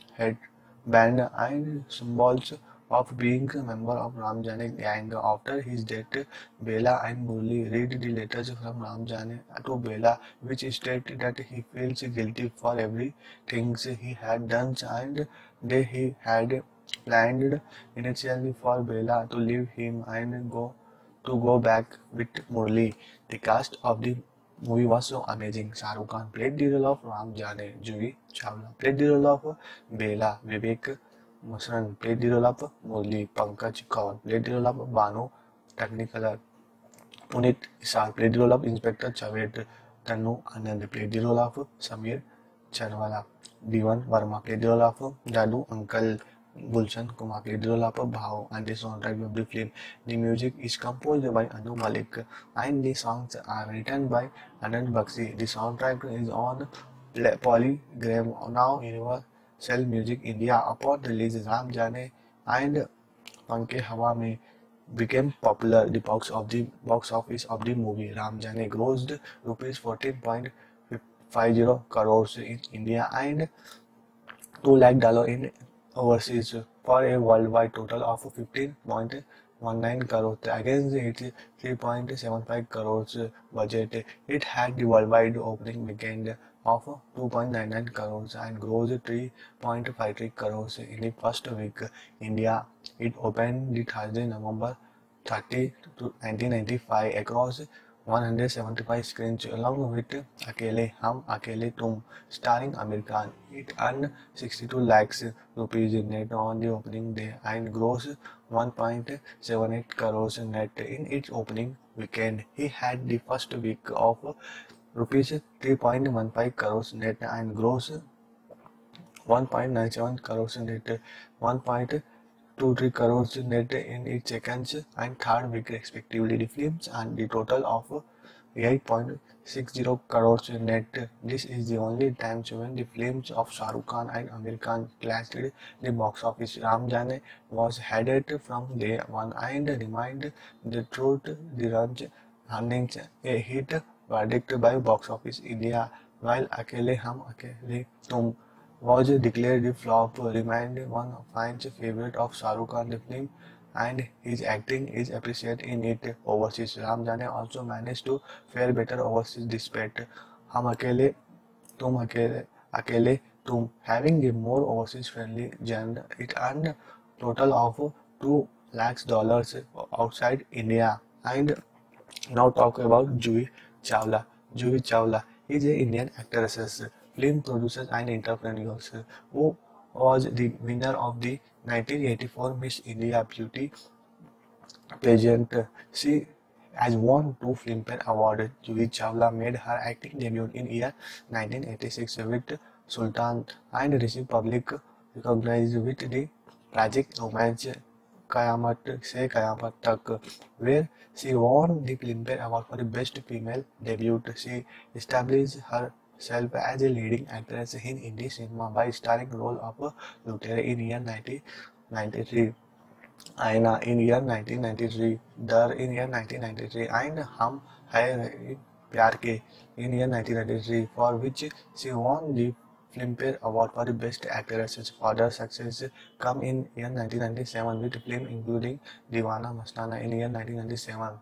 headband and symbols of being a member of Ram Jane gang. After his death, Bela and Murli read the letters from Ram Jane to Bela, which state that he feels guilty for everything he had done and that he had planned initially for Bela to leave him and go to go back with Murli. The cast of the movie was so amazing. Shahrukh Khan played the role of Ram Jane, Juhi Chawla played the role of Bela, Vivek Masran played the role of Murli, Pankaj Kaur played the role of Banu Technicolor, Punit Isar played the role of Inspector Javed, Tanu Anand played the role of Samir Chanwala, Divan Verma played the role of Dadu Uncle, Gulshan Kumar played the role of Bhao, and the soundtrack of the film. The music is composed by Anu Malik and the songs are written by Anand Bakshi. The soundtrack is on Polygram, now Universal Music India. Upon release, Ram Jane and Panke Hawa Mein became popular. The box of the box office of the movie Ram Jane grossed rupees fourteen point five zero crores in India and two lakh dollars in overseas for a worldwide total of fifteen point one nine crores against its three point seven five crores budget. It had the worldwide opening weekend of two point nine nine crores and grossed three point five three crores in the first week. India, it opened the Thursday, November thirtieth, nineteen ninety-five across one hundred seventy-five screens along with Akele Hum Akele Tum starring Amir Khan. It earned sixty-two lakhs rupees net on the opening day and grossed one point seven eight crores net in its opening weekend. He had the first week of rupees three point one five crores net and grossed one point nine seven crores net, one point two three crores net in its second and third week respectively. The films and the total of eight point six zero crores net. This is the only time when the films of Shah Rukh Khan and Amir Khan clashed the box office. Ram Jaane was headed from day one and remained the truth the range earnings a hit verdict by Box Office India, while Akele Hum Akele Tum was declared a flop, remained one of fans' favorite of Shah Rukh Khan. The film and his acting is appreciated in it overseas. Ram Jaane also managed to fare better overseas despite Hum Akele Tum Akele Akele Tum having a more overseas friendly genre. It earned total of two lakhs dollars outside India. And now talk about Juhi Chawla. Juhi Chawla is an Indian actress, film producer and entrepreneur who was the winner of the nineteen eighty-four Miss India Beauty pageant. She has won two Filmfare Awards. Juhi Chawla made her acting debut in year nineteen eighty-six with Sultan and received public recognition with the tragic romance Qayamat Se Qayamat Tak, where she won the Filmfare Award for the Best Female Debut. She established herself as a leading actress in Hindi cinema by starring role of Lutere in year nineteen ninety-three, Aina in year nineteen ninety-three, Dar in year nineteen ninety-three, and Hum Hai Pyar Ke in year nineteen ninety-three, for which she won the Filmfare Award for the Best Actress. Further success come in year nineteen ninety-seven with film including Deewana Mastana in year nineteen ninety-seven,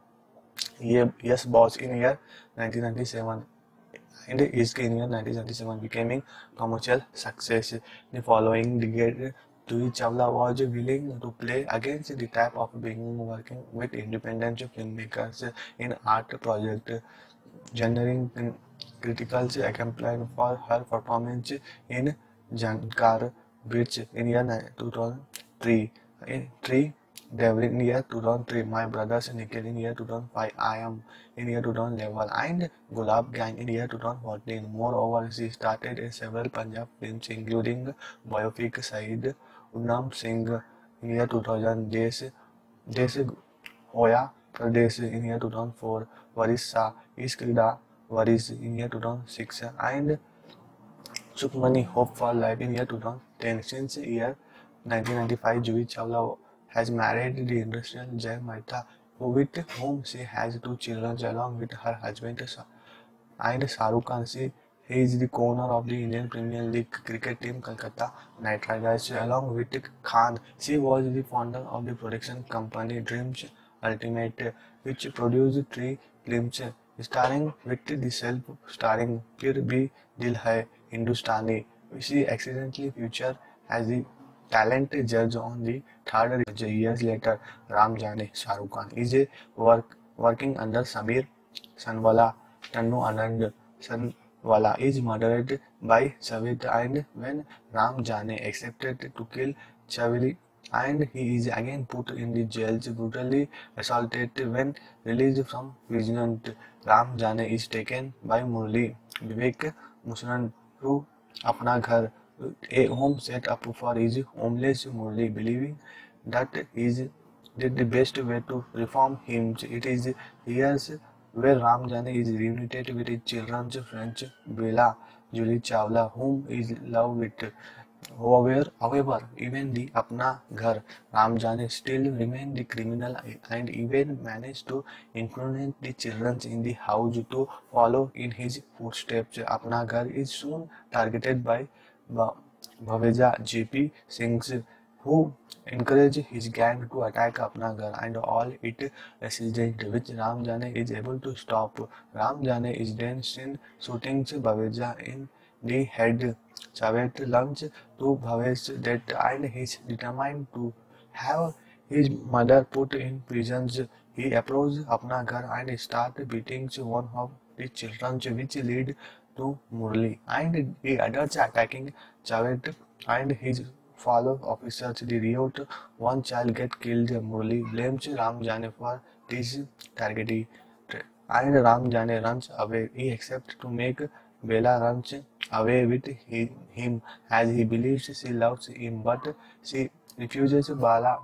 Yes Boss in year nineteen ninety-seven, and Ishq in year nineteen ninety-seven, becoming commercial success. The following decade, Juhi Chawla was willing to play against the type of being working with independent filmmakers in art project, generating critical acclaim for her performance in Jankar Bitch in year two thousand three, in three Devil in year two thousand three, My Brothers Nikhil in year two thousand five, I Am in year two thousand eleven, and Gulab Gang in year two thousand fourteen. Moreover, she started in several Punjab films including biopic Saeed Udham Singh in year two thousand, Desh Desh Hoya Pradesh in year two thousand four, Varisa Iskrida Varis in year two thousand six, and Sukhmani Hope for Life in year two thousand ten. Since year nineteen ninety-five, Juhi Chawla has married the industrial Jay Mehta, with whom she has two children along with her husband and Shah Rukh Khan. She is the owner of the Indian Premier League cricket team Kolkata Knight Riders. Along with Khan, she was the founder of the production company Dreams Ultimate, which produced three films starring with the self-starring Phir Bhi Dil Hai Hindustani. She accidentally featured as the talent judge on the third. Years later, Ram Jaane Shah Rukh Khan is a work, working under Samir Sanwala. Tannu Anand Sanwala is murdered by Javed, and when Ram Jaane accepted to kill Chavli, and he is again put in the jail, brutally assaulted. When released from prison, Ram Jaane is taken by Murli Vivek Musran to Apna Ghar, a home set up for his homeless Murli, believing that is that the best way to reform him. It is years where Ram Jaane is reunited with his children's French Bella Julie Chawla, whom he is love with. However, however, even the Apna Ghar, Ram Jaane still remained the criminal and even managed to influence the children in the house to follow in his footsteps. Apna Ghar is soon targeted by Bhaveja J P Singh's who encouraged his gang to attack Apnagar and all its residents, which Ram Jane is able to stop. Ram Jane is then seen shooting Baweja in the head. Javed learns to Bhavesh that and he is determined to have his mother put in prisons. He approaches Apnagar and starts beating one of the children, which lead to Murli, and the adults attacking Javed and his fellow officers. The riot, one child gets killed. Murli blames Ram Jane for this tragedy, and Ram Jane runs away. He accepts to make Bela runs away with he, him as he believes she loves him, but she refuses. Bala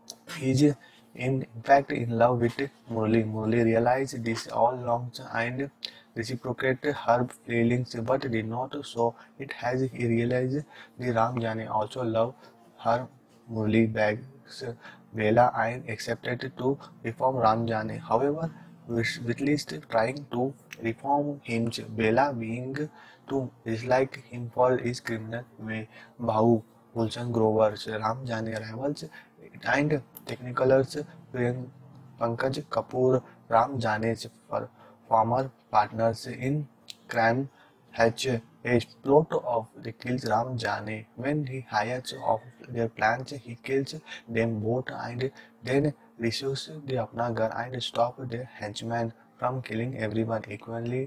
is in fact in love with Murli. Murli realized this all along and reciprocated her feelings, but did not show it as he realized the Ram Jane also loved her. Murli begs Bela and accepted to reform Ram Jane. However, with least trying to reform him, Bela being to dislike him for his criminal way. Bahu, Gulshan Grover's Ram Jane rivals and Technicolor's Pankaj Kapoor, Ram Jane's former partners in crime, hatch a plot of the kills Ram Jane. When he hires off their plans, he kills them both and then rescues the Apnagar and stops their henchmen from killing everyone equally.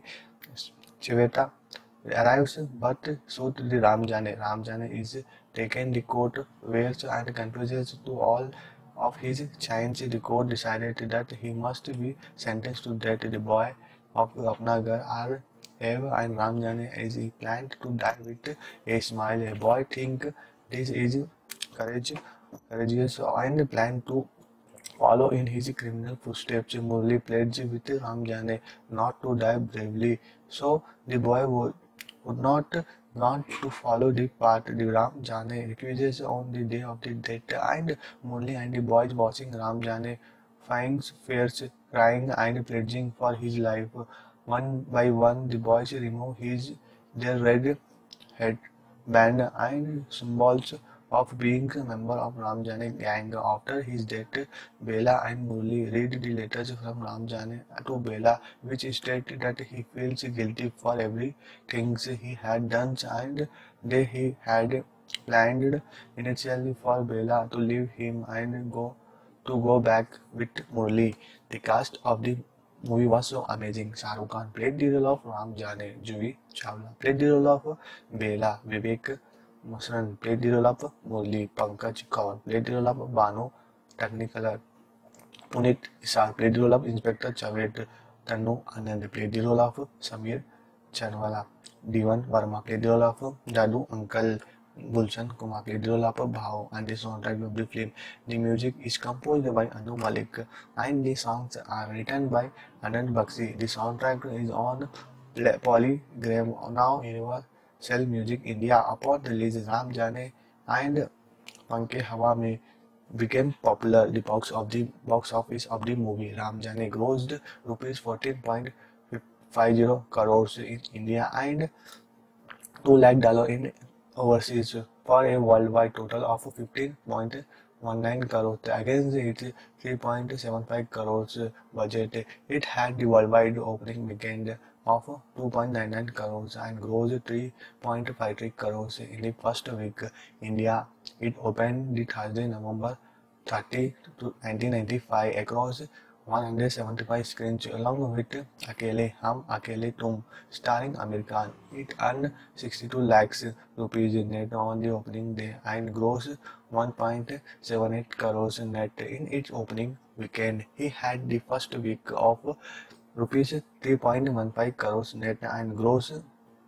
Chiveta arrives but shoots the Ram Jane. Ram Jane is taken to court, where and confuses to all of his chains. The court decided that he must be sentenced to death. The boy of Apnagar are Eva and Ram Jane as he planned to die with a smile. A boy think this is courage, courageous and plan to follow in his criminal footsteps. Murli pledged with Ram Jane not to die bravely, so the boy would, would not want to follow the path. The Ram Jane refuses on the day of the death, and Murli and the boys watching Ram Jane finds fears, crying and pledging for his life. One by one, the boys remove his their red headband and symbols of being a member of Ram Jane gang. After his death, Bela and Murli read the letters from Ram Jane to Bela, which state that he feels guilty for everything he had done and that he had planned initially for Bela to leave him and go to go back with Murli. The cast of the movie was so amazing. Shah Rukh Khan played the role of Ram Jane. Juhi Chawla played the role of Bela. Vivek Masran played the role of Murli. Pankaj Kaur played the role of Banu Technicolor. Punit Isar played the role of Inspector Javed. Tanu Anand played the role of Samir Chanwala. Devan Verma played the role of Dadu Uncle. Gulshan Kumar played the role of Bhao, and the soundtrack of the film. The music is composed by Anu Malik and the songs are written by Anand Bakshi. The soundtrack is on Polygram, now Universal Music India. Upon release, Ram Jane and Panke Hawa Mein became popular. The box of the box office of the movie Ram Jane grossed rupees fourteen point five zero crores in India and two lakh dollars in overseas for a worldwide total of fifteen point one nine crores against its three point seven five crores budget. It had the worldwide opening weekend of two point nine nine crores and grossed three point five three crores in the first week. India, it opened the Thursday, November thirtieth, nineteen ninety-five across one hundred seventy-five screens along with Akele Hum Akele Tum starring Amir Khan. It earned sixty-two lakhs rupees net on the opening day and grossed one point seven eight crores net in its opening weekend. He had the first week of rupees three point one five crores net and grossed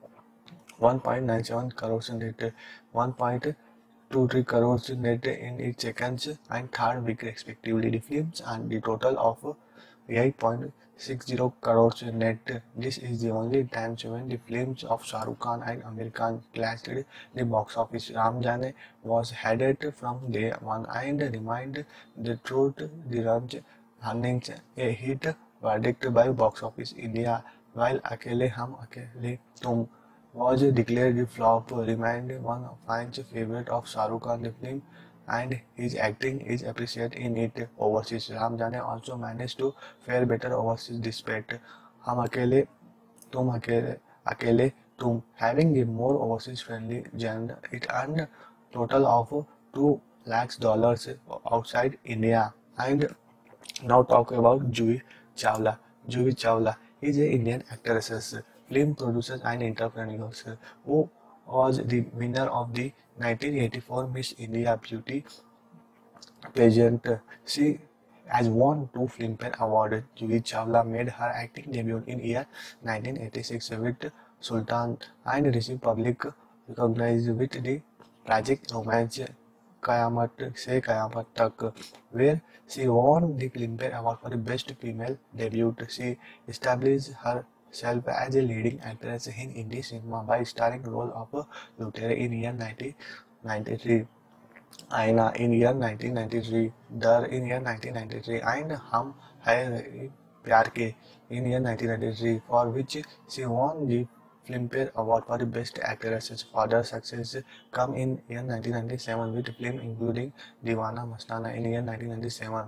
one point nine seven crores net, one point two three crores net in its second and third week respectively. The films and the total of eight point six zero crores net. This is the only time when the films of Shah Rukh Khan and Amir Khan clashed the box office. Ram Jane was headed from day one and remained the truth the runs earnings a hit verdict by Box Office India, while Akele Hum Akele Tum was declared a flop, remained one of fans favorite of Shah Rukh Khan. The film and his acting is appreciated in it overseas. Ram Jaane also managed to fare better overseas despite हम अकेले तुम अकेले अकेले तुम having a more overseas friendly genre. It earned total of two lakhs dollars outside India. And now talk about Juhi Chawla. Juhi Chawla is an Indian actress, film producer and entrepreneur who was the winner of the nineteen eighty-four Miss India Beauty pageant. She has won two Filmfare Awards. Juhi Chawla made her acting debut in year nineteen eighty-six with Sultan and received public recognition with the tragic romance Kayamat Se Kayamat Tak, where she won the Filmfare Award for the Best Female Debut. She established herself as a leading actress in Hindi cinema by starring role of Lutere in year nineteen ninety-three. Aina in year nineteen ninety-three, Dar in year nineteen ninety-three, and Hum Hai Pyar Ke in year nineteen ninety-three, for which she won the Filmfare Award for the Best Actress. Further success come in year nineteen ninety-seven with film including Deewana Mastana in year nineteen ninety-seven,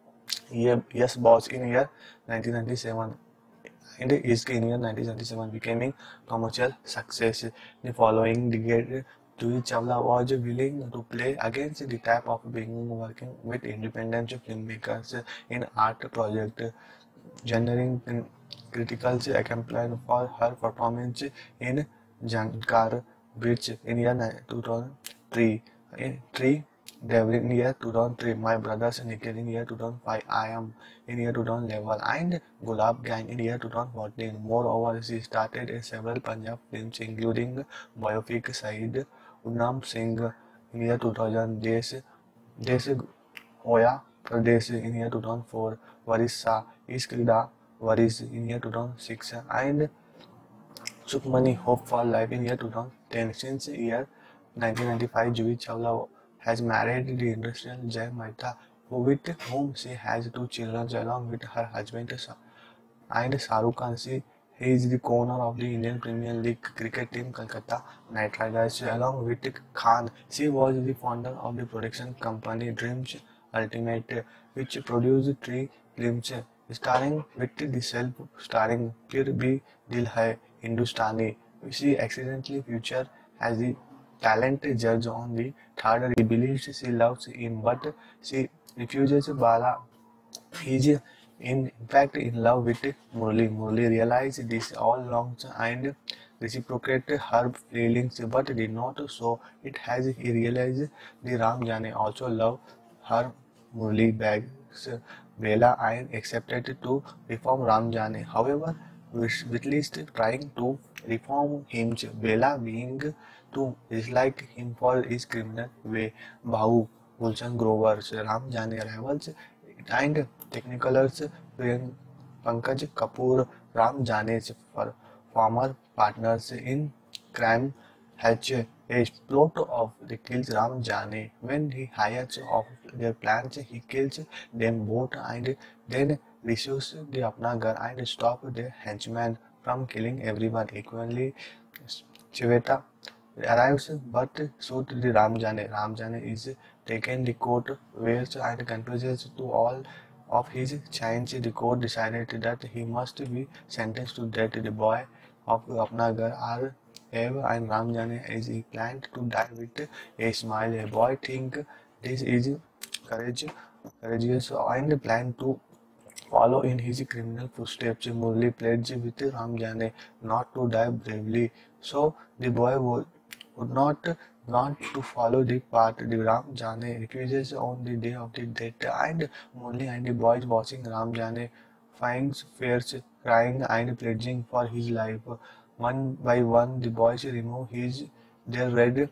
Yes Boss in year nineteen ninety-seven, and Ishq in year nineteen ninety-seven, becoming commercial success. The following decade, Juhi Chawla was willing to play against the type of being working with independent filmmakers in art projects, generating critical acclaim for her performance in Jankar Beach in year two thousand three, in Tree Devil in year two thousand three, My Brothers Nikhil in year two thousand five, I Am in year two thousand eleven, and Gulab Gang in year two thousand fourteen. Moreover, she started in several Punjab films including biopic Saeed Udham Singh in year two thousand, Desh, Desh Hoya Pradesh in year two thousand four, Varissa Iskrida Varis in year two thousand six, and Sukhmani Hope for Life in year two thousand ten. Since year nineteen ninety-five, Juhi Chawla has married the industrial Jay Mehta, with whom she has two children along with her husband and Shahrukh Khan. She he is the owner of the Indian Premier League cricket team Kolkata Knight Riders. Along with Khan, she was the founder of the production company Dreams Ultimate, which produced three films starring with the self-starring Phir Bhi Dil Hai Hindustani. She accidentally featured as the talent judge on the third. He believes she loves him, but she refuses. Bala is in fact in love with Murli. Murli realized this all along and reciprocated her feelings, but did not show it as he realized the Ram Jaane also loved her. Murli begs Bela and accepted to reform Ram Jaane. However, with least trying to reform him, Bela being to dislike him for his criminal way. Bahu, Gulshan Grover, Ram Jaane rivals and Technicolor's Pankaj Kapoor, Ram Jane's former partners in crime, hatch a plot of the kills Ram Jane. When he hires of their plans, he kills them both and then receives the Apna Ghar and stop the henchmen from killing everyone equally. Shweta arrives but shoots the Ram Jane. Ram Jane is taken to court where and confuses to all of his chains. The court decided that he must be sentenced to death. The boy of Apna Ghar are Eve and Ram Jane is he planned to die with a smile. A boy think this is courage, courageous and plan to follow in his criminal footsteps. Murli pledged with Ram Jane not to die bravely, so the boy would, would not want to follow the path. The Ram Jane refuses on the day of the death, and Murli and the boys watching Ram Jane finds fears, crying and pledging for his life. One by one, the boys remove his their red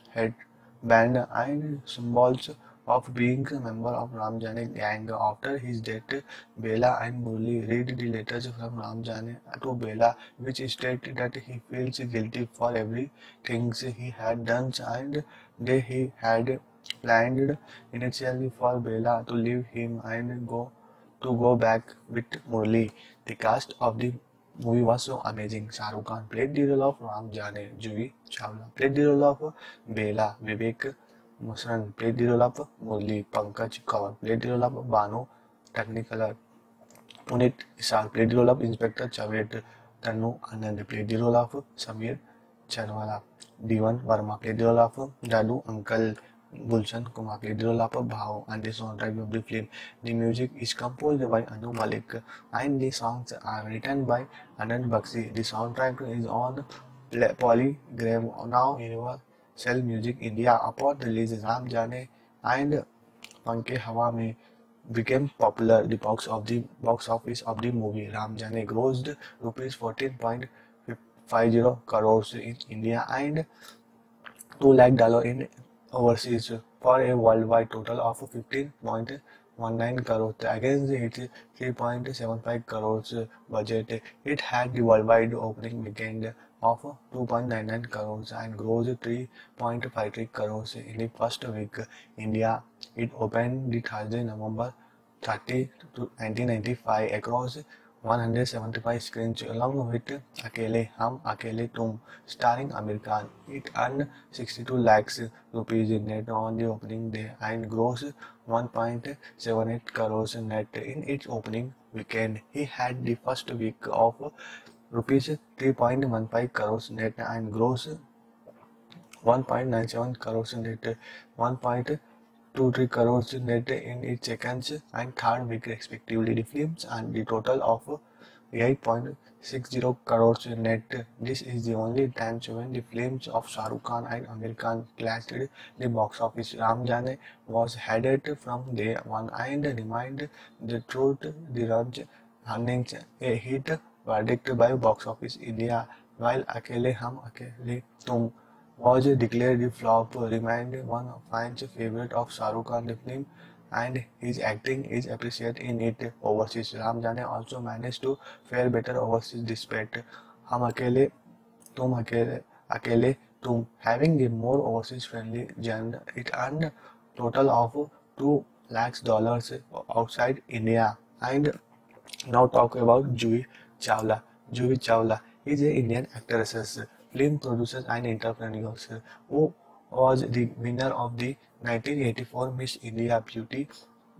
headband and symbols of being a member of Ram Jane gang. After his death, Bela and Murli read the letters from Ram Jane to Bela, which state that he feels guilty for everything he had done and that he had planned initially for Bela to leave him and go to go back with Murli. The cast of the movie was so amazing. Shahrukh Khan played the role of Ram Jane. Juhi Chawla played the role of Bela. Vivek Musran played the role of Murli. Pankaj Kaur played the role of Banu Technicolor. Punit Isar played the role of Inspector Javed. Tanu Anand played the role of Samir Charwala. Devan Verma played the role of Dadu Uncle. Gulshan Kumar played the role of Bhao, and the soundtrack of the film. The music is composed by Anu Malik and the songs are written by Anand Bakshi. The soundtrack is on Polygram now Universal Music India. Upon release, Ram Jaane and Panke Hawa Mein became popular. The box of the box office of the movie Ram Jaane grossed rupees fourteen point five zero crores in India and two lakh dollars in overseas for a worldwide total of fifteen point one nine crores against its three point seven five crores budget. It had the worldwide opening weekend of two point nine nine crores and grossed three point five three crores in the first week. India, it opened the Thursday, November thirtieth, nineteen ninety-five across one hundred seventy-five screens along with Akele Hum Akele Tum starring Amir Khan. It earned sixty-two lakhs rupees in net on the opening day and grossed one point seven eight crores net in its opening weekend. He had the first week of rupees three point one five crores net and grossed one point nine seven crores net, one point two three crores net in its second and third week respectively. The films and the total of eight point six zero crores net. This is the only time when the films of Shah Rukh Khan and Amir Khan clashed the box office. Ram Jaane was headed from day one and remained the truth the Raj earnings a hit verdict by Box Office India, while Akele Hum Akele Tum was declared a flop, remained one of fans' favorite of Shah Rukh Khan. The film and his acting is appreciated in it overseas. Ram Jaane also managed to fare better overseas despite Hum Akele Tum Akele Akele Tum having a more overseas friendly genre. It earned total of two lakhs dollars outside India. And now talk about Juhi Chawla. Juhi Chawla is an Indian actress, film producer and entrepreneur who was the winner of the nineteen eighty-four Miss India Beauty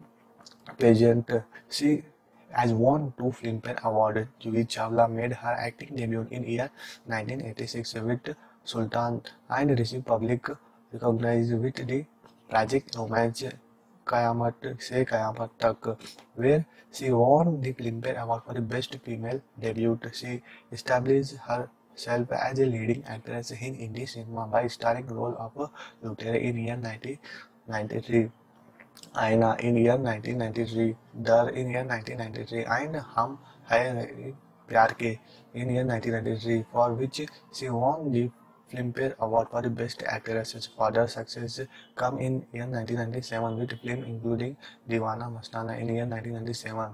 pageant. She has won two Filmfare Awards. Juhi Chawla made her acting debut in year nineteen eighty-six with Sultan and received public recognition with the tragic romance Kayamat Se Kayamat Tak, where she won the Filmfare Award for the Best Female Debut. She established herself as a leading actress in Hindi cinema by starring role of Lutere in year nineteen ninety-three, Aina in year nineteen ninety-three, Dar in year nineteen ninety-three, and Hum Hai Pyar Ke in year nineteen ninety-three, for which she won the Filmfare Award for the Best Actress. Further success come in year nineteen ninety-seven with film including Deewana Mastana in year nineteen ninety-seven,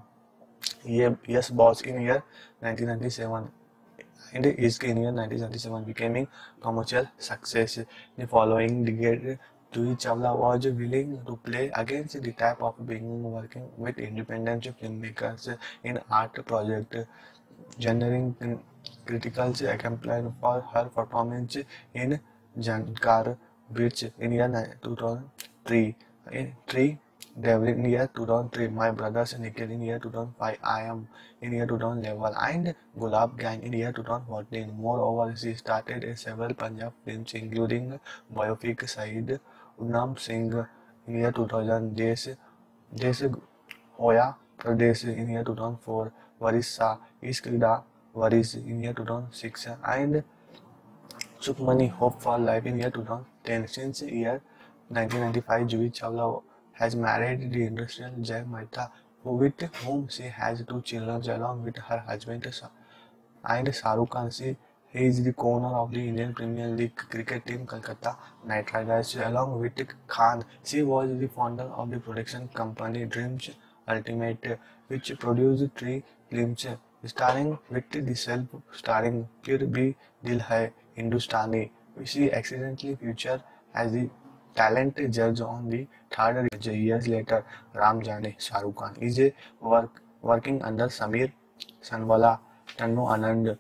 Yes Boss in year nineteen ninety-seven, and Ishq in year nineteen ninety-seven, becoming commercial success. The following decade, Juhi Chawla was willing to play against the type of being working with independent filmmakers in art project, generating critical acclaim for her performance in Jankar Beach in year two thousand three, in three Devil in year two thousand three, My Brothers Nikhil in year two thousand five, I Am in year two thousand eleven, and Gulab Gang in year two thousand fourteen. Moreover, she started several Punjab films including biopic Saeed Udham Singh in year two thousand, Desh Desh Hoya Pradesh in year two thousand four, Varisa Ishq Da Varis in year two thousand six, and Sukhmani Hope for Life in year two thousand ten. Since year nineteen ninety-five, Juhi Chawla has married the industrial Jay Mehta, with whom she has two children along with her husband and Shah Rukh Khan. She is the owner of the Indian Premier League cricket team Kolkata Knight Riders. Along with Khan, she was the founder of the production company Dreams Ultimate, which produced three films starring with the self-starring Phir Bhi Dil Hai Hindustani. She accidentally featured as the talent judge on the third years later. Ram Jaane Shah Rukh Khan is a work, working under Samir Sanwala. Tanu Anand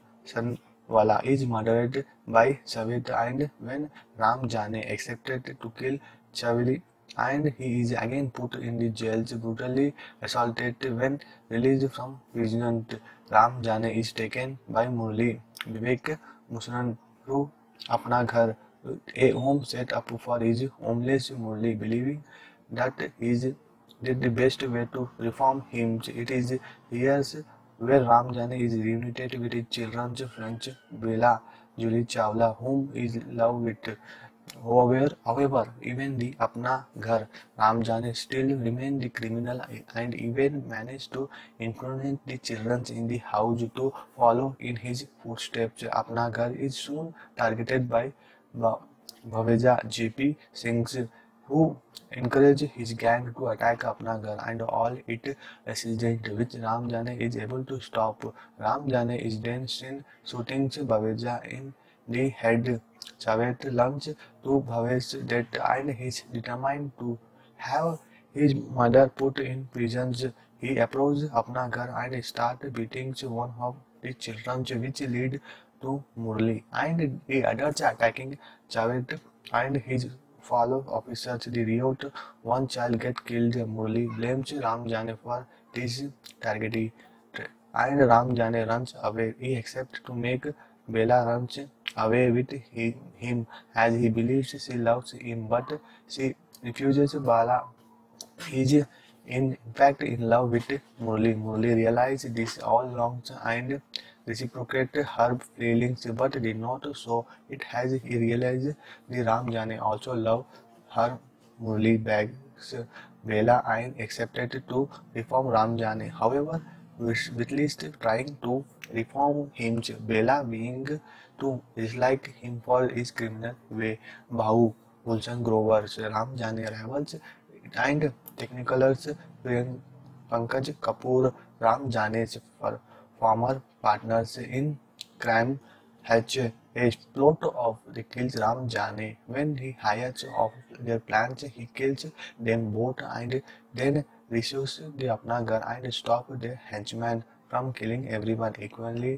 Sanwala is murdered by Javed, and when Ram Jaane accepted to kill Chavili, and he is again put in the jail, brutally assaulted. When released from prison, Ram Jane is taken by Murli Vivek Musran to Apna Ghar, a home set up for his homeless Murli, believing that is did the best way to reform him. It is years where Ram Jane is reunited with his children's French Bella Julie Chawla, whom he loved with. However, however, even the Apna Ghar, Ram Jane still remained the criminal and even managed to influence the children in the house to follow in his footsteps. Apna Ghar is soon targeted by Bhaveja J P Singh, who encouraged his gang to attack Apna Ghar and all its residents, which Ram Jane is able to stop. Ram Jane is then seen shooting Bhaveja in the head. Javed lunch to Bhavesh's death and he is determined to have his mother put in prison. He approached Apna Ghar and started beating one of the children, which led to Murli and the others attacking Javed and his fellow officers. The riot, one child gets killed. Murli blames Ram Jane for this tragedy and Ram Jane runs away. He accepts to make Bella runs away with he, him as he believes she loves him, but she refuses. Bala is in fact in love with Murli. Murli realizes this all along and reciprocated her feelings, but did not show it as he realized the Ram Jane also loved her. Murli begs Bella and accepted to reform Ram Jane. However, with least trying to reform him, Bella being to dislike him for his criminal way. Bahu, Gulshan Grover, Ram Jane rivals and Technicolors, Pankaj Kapoor, Ram Jane's former partners in crime, hatch a plot of the kills Ram Jane. When he hires of their plans, he kills them both and then rescues the Apna Ghar and stops the henchmen from killing everyone equally.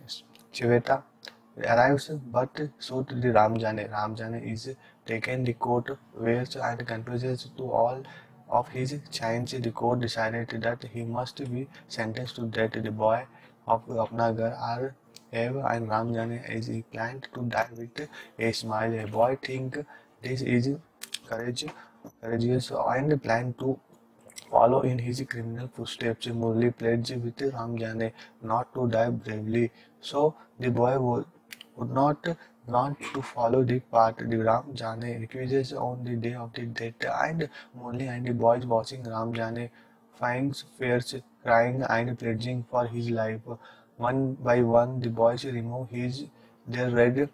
Chiveta arrives but shoots the Ram Jane. Ram Jane is taken to court where and confuses to all of his chains. The court decided that he must be sentenced to death. The boy of Apna Ghar are Eve and Ram Jane as he planned to die with a smile. A boy think this is courage, courageous and plan to follow in his criminal footsteps. Murli pledged with Ram Jane not to die bravely, so the boy would, would not want to follow the path. The Ram Jane refuses on the day of the death, and Murli and the boys watching Ram Jane finds fears, crying and pledging for his life. One by one, the boys remove his their red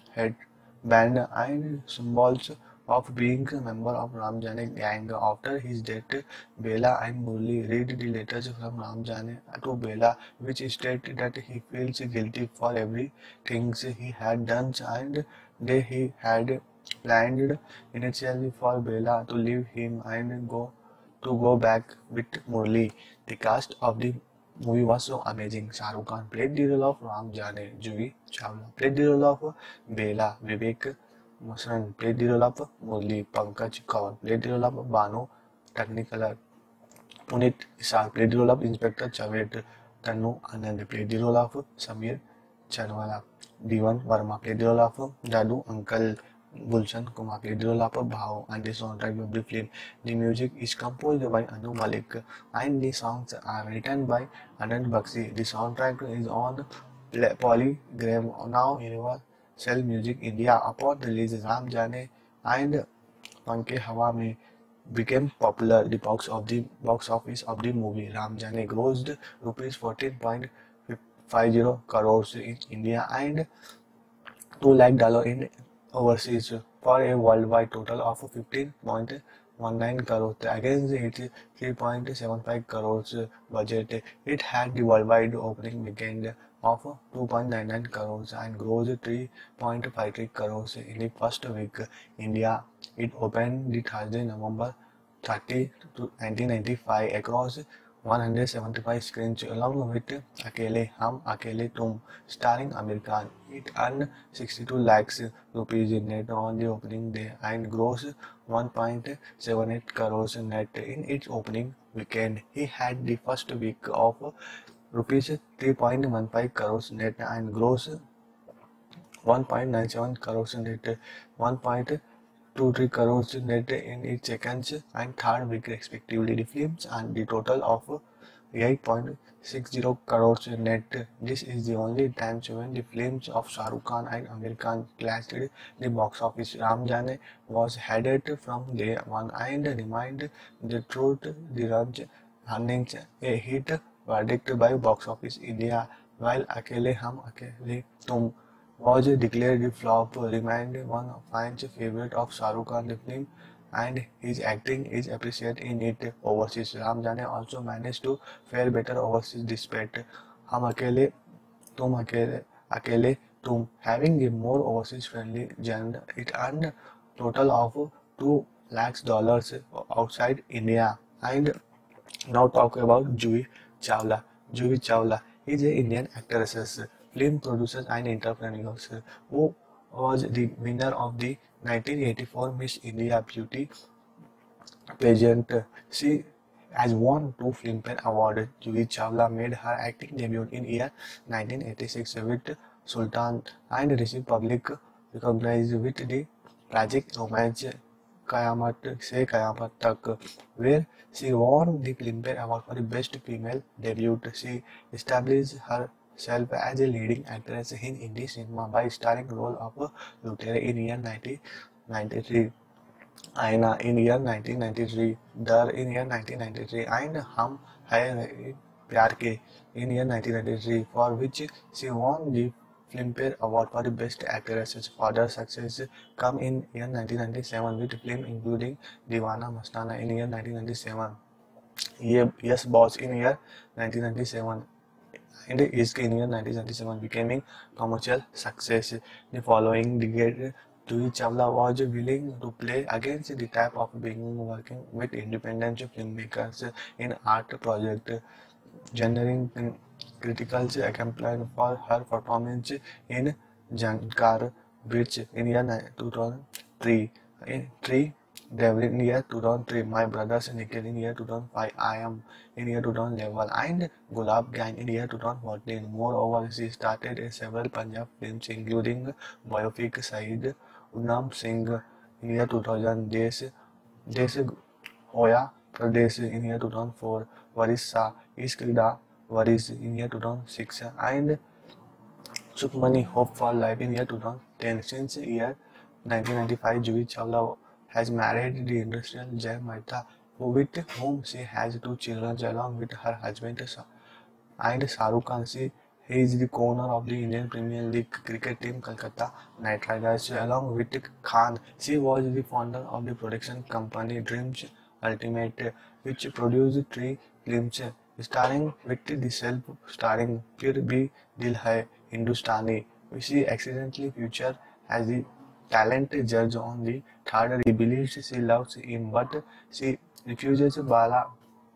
headband and symbols of being a member of Ram Jane gang. After his death, Bella and Murli read the letters from Ram Jane to Bella, which state that he feels guilty for everything he had done and that he had planned initially for Bella to leave him and go to go back with Murli. The cast of the movie was so amazing. Shah Rukh Khan played the role of Ram Jane, Juhi Chawla played the role of Bella, Vivek Musran played the role of Murli, Pankaj Kaur played the role of Banu Technicolor, Punit Isar played the role of Inspector Javed, Tanu Anand played the role of Samir Chanwala, Devan Verma played the role of Dadu Uncle, Gulshan Kumar played the role of Bhao, and the soundtrack of the film. The music is composed by Anu Malik and the songs are written by Anand Bakshi. The soundtrack is on Polygram, now Universal Music India. Upon release, Ram Jane and Panke Hawa Mein became popular. The box of the box office of the movie Ram Jane grossed rupees fourteen point five zero crores in India and two lakh dollars in overseas for a worldwide total of fifteen point one nine crores against its three point seven five crores budget. It had the worldwide opening weekend of two point nine nine crores and grossed three point five three crores in the first week. India, it opened the Thursday, November thirtieth, nineteen ninety-five across one hundred seventy-five screens along with Akele Hum Akele Tum starring Amir Khan. It earned sixty-two lakhs rupees net on the opening day and grossed one point seven eight crores net in its opening weekend. He had the first week of rupees three point one five crores net and grossed one point nine seven crores net, one point two three crores net in its second and third week respectively. The films and the total of eight point six zero crores net. This is the only time when the films of Shah Rukh Khan and Amir Khan clashed the box office. Ram Jaane was headed from day one and remained the truth the Raj earnings a hit verdict by Box Office India, while Akele Hum Akele Tum was declared a flop, remained one of fans' favorite of Shah Rukh Khan. The film and his acting is appreciated in it overseas. Ram Jaane also managed to fare better overseas despite Hum Akele Tum Akele Akele Tum having a more overseas friendly genre. It earned total of two lakhs dollars outside India. And now talk about Juhi Chawla. Juhi Chawla is an Indian actress, film producer and entrepreneur who was the winner of the nineteen eighty-four Miss India Beauty pageant. She has won two Filmfare Awards. Juhi Chawla made her acting debut in year nineteen eighty-six with Sultan and received public recognition with the tragic romance Kayamat Se Kayamat Tak, where she won the Filmfare Award for the Best Female Debut. She established herself as a leading actress in Hindi cinema by starring role of Lutera in year nineteen ninety-three, Aina in year nineteen ninety-three, Dar in year nineteen ninety-three, and Hum Hai Pyar Ke in year nineteen ninety-three, for which she won the Filmfare Award for the Best Actress. Further success come in year nineteen ninety-seven with film including Deewana Mastana in year nineteen ninety-seven, Yes Boss in year nineteen ninety-seven, and Ishq in year nineteen ninety-seven, becoming commercial success. The following decade, Juhi Chawla was willing to play against the type of being working with independent filmmakers in art project, generating critical acclaim for her performance in Jankar Bitch in year two thousand three, in three Devil in year two thousand three, My Brothers Nikhil in year two thousand five, I Am in year two thousand eleven, and Gulab Gang in year two thousand fourteen. Moreover, she started in several Punjab films including biopic Saeed Udham Singh in year two thousand, Desh, Desh Hoya Pradesh in year two thousand four, Varissa Ishq Da Waris in year two thousand six, and Sukhmani Hope for Life in year two thousand ten. Since year nineteen ninety-five, Juhi Chawla has married the industrial Jay Mehta, with whom she has two children along with her husband and Shah Rukh Khan. She is the owner of the Indian Premier League cricket team Kolkata Knight Riders. Along with Khan, she was the founder of the production company Dreams Ultimate, which produced three films starring with the self-starring Phir Bhi Dil Hai Hindustani. She accidentally featured as the talent judge on the third. He believes she loves him, but she refuses. Bala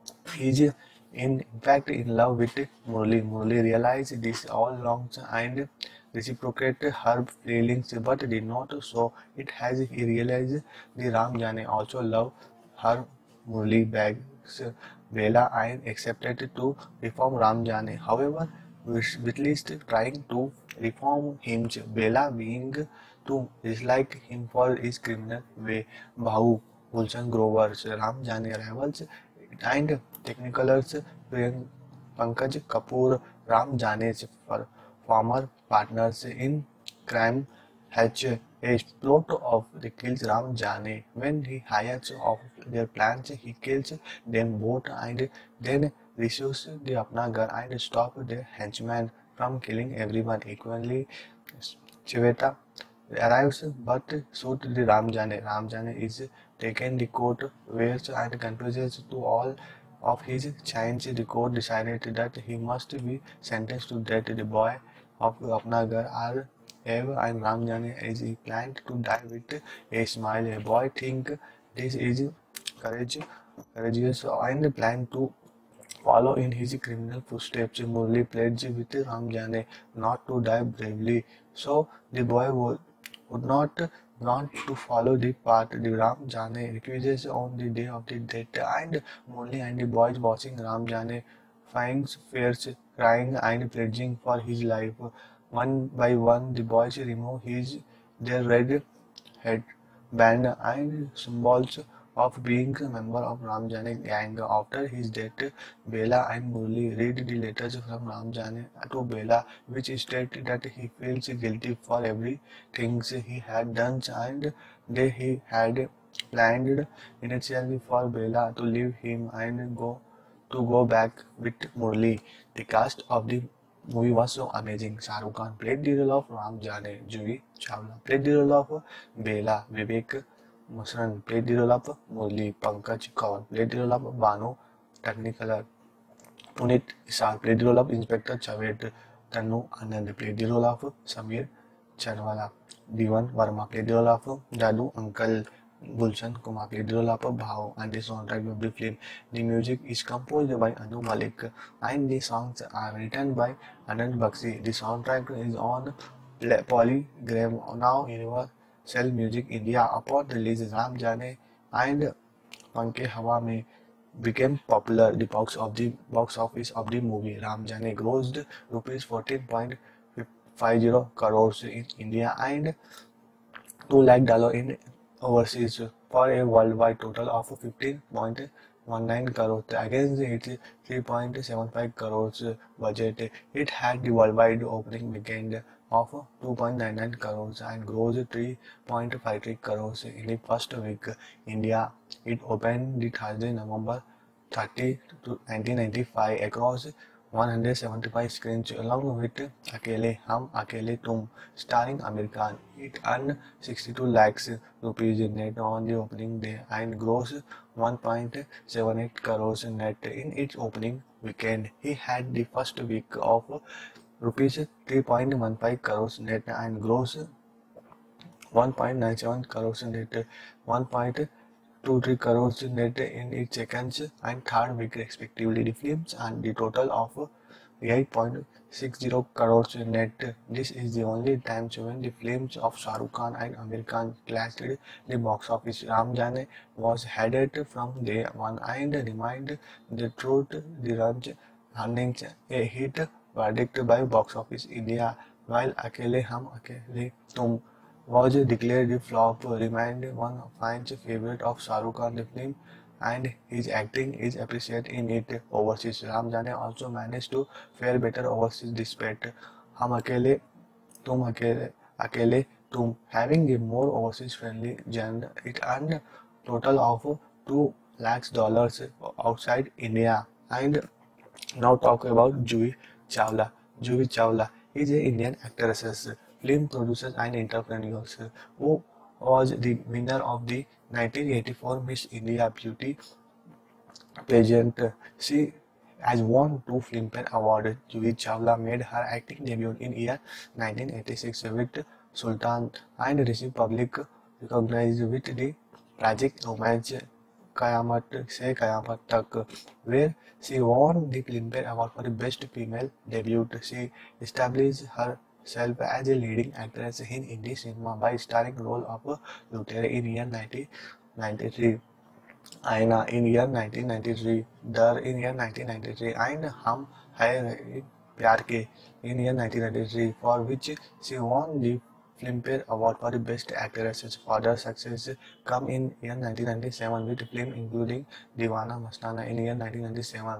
is in fact in love with Murli. Murli realized this all along and reciprocated her feelings, but did not show it as he realized the Ram Jaane also loved her. Murli begs Bela and accepted to reform Ram Jaane. However, with least trying to reform him, Bela being to dislike him for his criminal way. Bahu, Gulshan Grover's Ram Jaane rivals and Technicolor's Pankaj Kapoor, Ram Jane's former partners in crime, hatch a plot of the kills Ram Jane. When he hires off their plans, he kills them both and then rescues the Apna Ghar and stops their henchmen from killing everyone equally. Shweta arrives but shoots the Ram Jane. Ram Jane is taken to court where and confuses to all of his chains. The court decided that he must be sentenced to death. The boy of Apna Ghar are Eva and Ram Jane is planned to die with a smile. A boy think this is courage, courageous and plan to follow in his criminal footsteps, Murli pledged with Ram Jane not to die bravely. So the boy would, would not want to follow the path the Ram Jane refuses on the day of the death, and Murli and the boys watching Ram Jane finds fears, crying and pledging for his life. One by one, the boys remove his their red headband and symbols of being a member of Ramjane gang. After his death, Bela and Murli read the letters from Ramjane to Bela, which state that he feels guilty for everything he had done and that he had planned initially for Bela to leave him and go to go back with Murli. The cast of the movie was so amazing. Shah Rukh Khan played the role of Ram Jane, Juhi Chawla played the role of Bela, Vivek Masran played the role of Murli, Pankaj Kaur played the role of Banu Technicolor, Punit Isar played the role of Inspector Javed, Tanu Anand played the role of Samir Chanwala, Diwan Verma played the role of Dadu Uncle, Gulshan Kumar played the role of Bhao, and the soundtrack of the film. The music is composed by Anu Malik and the songs are written by Anand Bakshi. The soundtrack is on Polygram, now Universal Music India. Upon release, Ram Jane and Panke Hawa Mein became popular. The box of the box office of the movie Ram Jane grossed rupees fourteen point five zero crores in India and two lakh dollars in overseas for a worldwide total of fifteen point one nine crores against its three point seven five crores budget. It had the worldwide opening weekend of two point nine nine crores and grossed three point five three crores in the first week. India, it opened the Thursday, November thirtieth, nineteen ninety-five across one hundred seventy-five screens along with Akele Hum Akele Tum starring Amir Khan. It earned sixty-two lakhs rupees net on the opening day and grossed one point seven eight crores net in its opening weekend. He had the first week of rupees three point one five crores net and grossed one point nine seven crores net, one point two three crores net in its second and third week respectively. The films and the total of eight point six zero crores net. This is the only time when the films of Shah Rukh Khan and Amir Khan clashed the box office. Ram Jane was headed from day one and remained the truth the range earnings a hit verdict by Box Office India, while Akele Hum Akele Tum was declared a flop, remained one of fans' favorite of Shah Rukh Khan. The film and his acting is appreciated in it overseas. Ram Jane also managed to fare better overseas despite Hum Akele Tum Akele Akele Tum having a more overseas friendly genre. It earned total of two lakhs dollars outside India. And now talk about Juhi Chawla. Juhi Chawla is an Indian actress, film producer and entrepreneur who was the winner of the nineteen eighty-four Miss India Beauty pageant. She has won two Filmfare Awards. Juhi Chawla made her acting debut in year nineteen eighty-six with Sultan and received public recognition with the tragic romance Qayamat Se Qayamat Tak, where she won the Filmfare Award for the Best Female Debut. She established herself as a leading actress in Hindi cinema by starring role of Lutere in year nineteen ninety-three, Aina in year nineteen ninety-three, Dar in year nineteen ninety-three, and Hum Hai Pyar Ke in year nineteen ninety-three, for which she won the Filmfare Award for the Best Actress. Further success come in year nineteen ninety-seven with film including Deewana Mastana in year nineteen ninety-seven,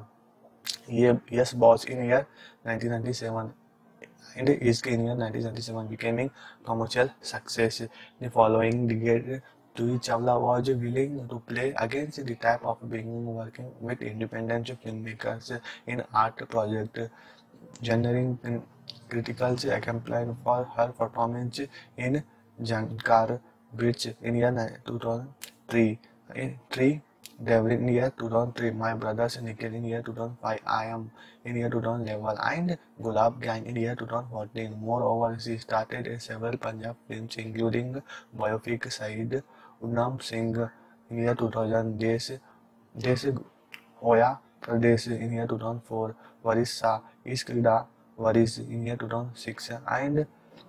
Yes Boss in year nineteen ninety-seven, and Ishq in year nineteen ninety-seven, becoming commercial success. The following decade, Juhi Chawla was willing to play against the type of being working with independent filmmakers in art project, generating critical acclaim for her performance in Jankar Bridge in year two thousand three, in three Devil in year two thousand three, My Brothers Nikhil in year two thousand five, I Am in year two thousand eleven, and Gulab Gang in year two thousand fourteen. Moreover, she started several Punjab films including biopic Saeed Udham Singh in year two thousand, Desh Desh Hoya Pradesh in year two thousand four, Varis Shah is Krida Varis in year two thousand six, and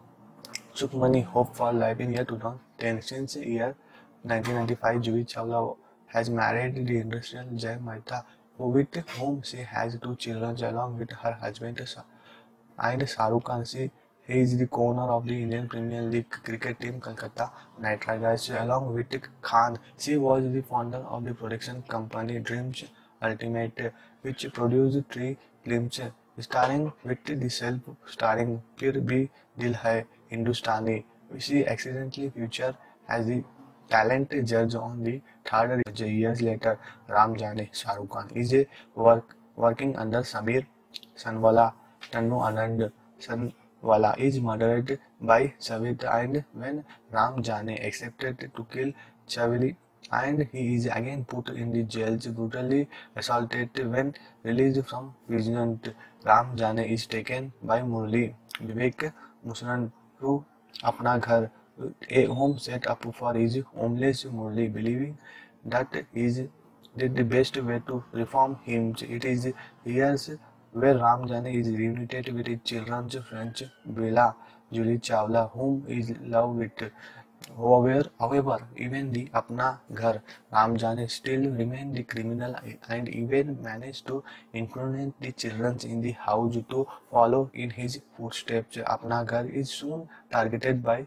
Sukhmani Hope for Life in year two thousand ten. Since year nineteen ninety-five, Juhi Chawla has married the industrial Jay Mehta, with whom she has two children along with her husband and Shahrukh Khan. She he is the owner of the Indian Premier League cricket team Kolkata Knight Riders. Along with Khan, she was the founder of the production company Dreams Ultimate, which produced three films starring with the self-starring Phir Bhi Dil Hai Hindustani. She accidentally featured as the talent judge on the third years later. Ram Jaane Shahrukh Khan is a work working under Samir Sanwala. Tannu Anand Sanwala is murdered by Javed, and when Ram Jaane accepted to kill Chavli, and he is again put in the jail, brutally assaulted. When released from prison, Ram Jaane is taken by Murli Vivek Musran to Apna Ghar, a home set up for his homeless Murli, believing that is the best way to reform him. It is years where Ram Jaane is reunited with his children's friend Bella Julie Chawla, whom he is love with. However, however, even the Apna Ghar, Ram Jaane still remained the criminal and even managed to influence the children in the house to follow in his footsteps. Apna Ghar is soon targeted by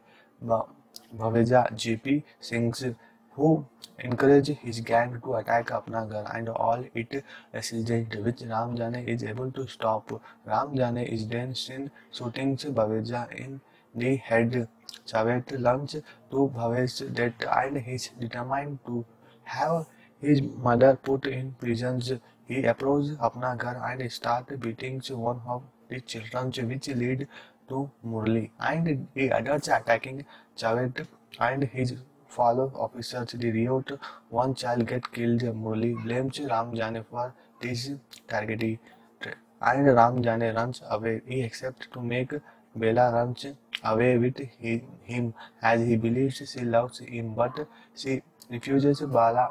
Bhaveja J P Singh, who encouraged his gang to attack Apna Ghar and all its residents, which Ram Jaane is able to stop. Ram Jaane is then seen shooting Bhaveja in the head. Javed learns to Bhavesh's death and he is determined to have his mother put in prison. He approaches Apna Ghar and starts beating one of the children, which lead to Murli and the adults attacking Javed and his fellow officers. The riot, one child gets killed. Murli blames Ram Jaane for this tragedy and Ram Jaane runs away. He accepts to make Bella runs away with he, him as he believes she loves him, but she refuses. Bala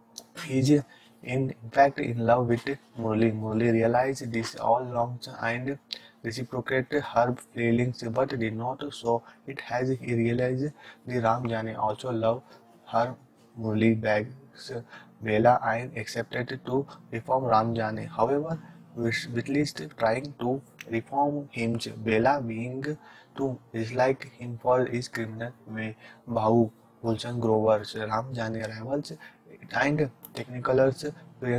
is in fact in love with Murli. Murli realized this all along and reciprocated her feelings, but did not show it as he realized the Ram Jaane also loved her. Murli begs Bella and accepted to reform Ram Jaane. However, with least trying to reform him, Bella being to dislike him for his criminal way. Bahu, Gulshan Grover, Ram Jaane rivals and technicolors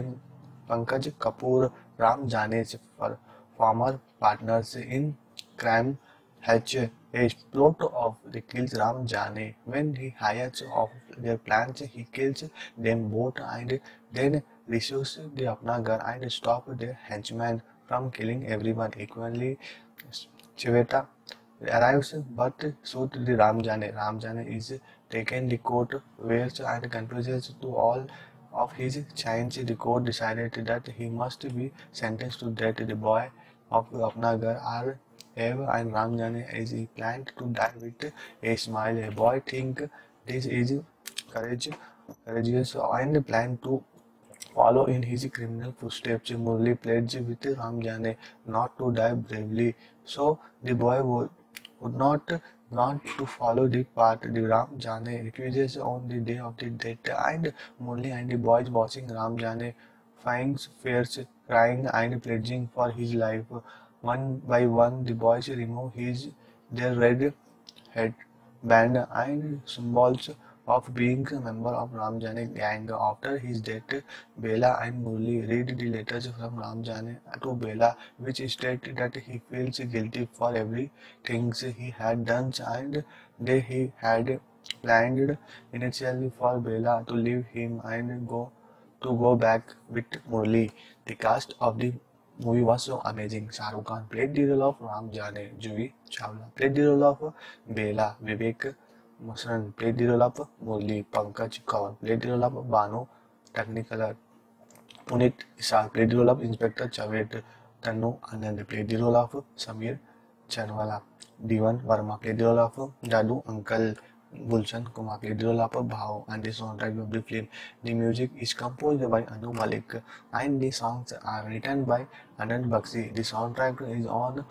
Pankaj Kapoor, Ram Jane's former partners in crime, hatch a plot of the kills Ram Jaane. When he hires off their plans, he kills them both and then rescues the Apna Ghar and stops their henchmen from killing everyone equally. Chiveta arrives but shoots the Ram Jaane. Ram Jaane is taken to court where and confuses to all of his chains. The court decided that he must be sentenced to death. The boy of Apna Ghar are Eve and Ram Jaane as he planned to die with a smile. A boy think this is courage, courageous and plan to follow in his criminal footsteps. Murli pledged with Ram Jaane not to die bravely, so the boy would, would not want to follow the path. The Ram Jaane refuses on the day of the death, and Murli and the boys watching Ram Jaane finds fears, crying and pledging for his life. One by one, the boys remove his their red headband and symbols of being a member of Ram Jaane gang. After his death, Bella and Murli read the letters from Ram Jaane to Bella, which state that he feels guilty for everything he had done and that he had planned initially for Bella to leave him and go to go back with Murli. The cast of the movie was so amazing. Shahrukh Khan played the role of Ram Jaane, Juhi Chawla played the role of Bella, Vivek Musran played the role of Murli, Pankaj Kaur played the role of Banu Technicolor, Punit Ishaq played the role of Inspector Javed, Tannu Anand played the role of Samir Chanwala, Devan Verma played the role of Dadu Uncle, Gulshan Kumar played the role of Bhao and the soundtrack of the film. The music is composed by Anu Malik and the songs are written by Anand Bakshi. The soundtrack is on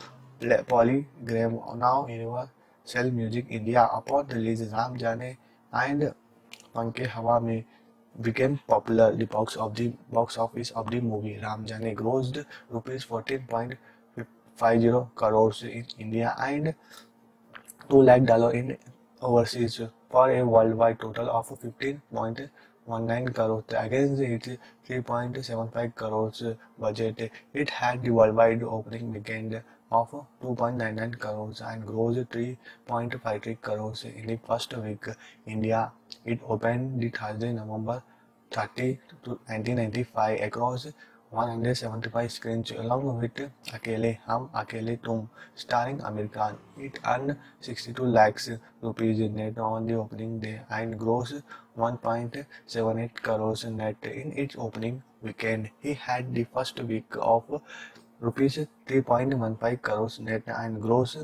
Polygram now Universal Music India. Upon release, Ram Jaane and Panke Hawa Mein became popular. The box of the box office of the movie Ram Jaane grossed rupees fourteen point five zero crores in India and two lakh dollars in overseas for a worldwide total of fifteen point one nine crores against its three point seven five crores budget. It had the worldwide opening weekend of two point nine nine crores and grossed three point five three crores in the first week. India, it opened the Thursday, November thirtieth, nineteen ninety-five across one hundred seventy-five screens along with Akele Hum Akele Tum starring Amir Khan. It earned sixty-two lakhs rupees net on the opening day and grossed one point seven eight crores net in its opening weekend. He had the first week of rupees three point one five crores net and grossed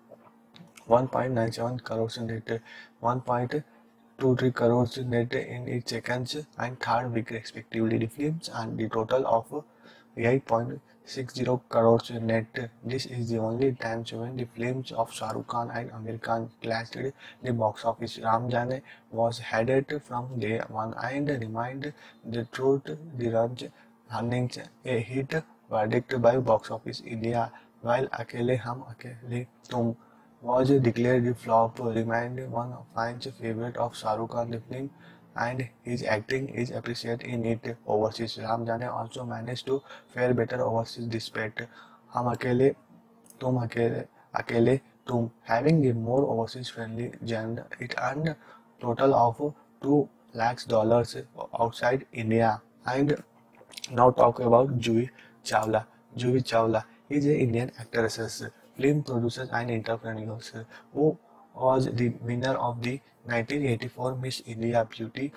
one point nine seven crores net, one point two three crores net in its second and third week respectively. The films and the total of eight point six zero crores net. This is the only time when the films of Shah Rukh Khan and Amir Khan clashed the box office. Ram Jaane was headed from day one and remained the truth the runs earnings a hit verdict by Box Office India, while Akele Hum Akele Tum was declared a flop, remained one of fans' favorite of Shah Rukh Khan. The film and his acting is appreciated in it overseas. Ram Jaane also managed to fare better overseas despite Hum Akele Tum Akele Akele Tum having a more overseas friendly genre. It earned total of two lakhs dollars outside India. And now talk about Juhi Chawla. Juhi Chawla is an Indian actress, film producer and entrepreneur who was the winner of the nineteen eighty-four Miss India Beauty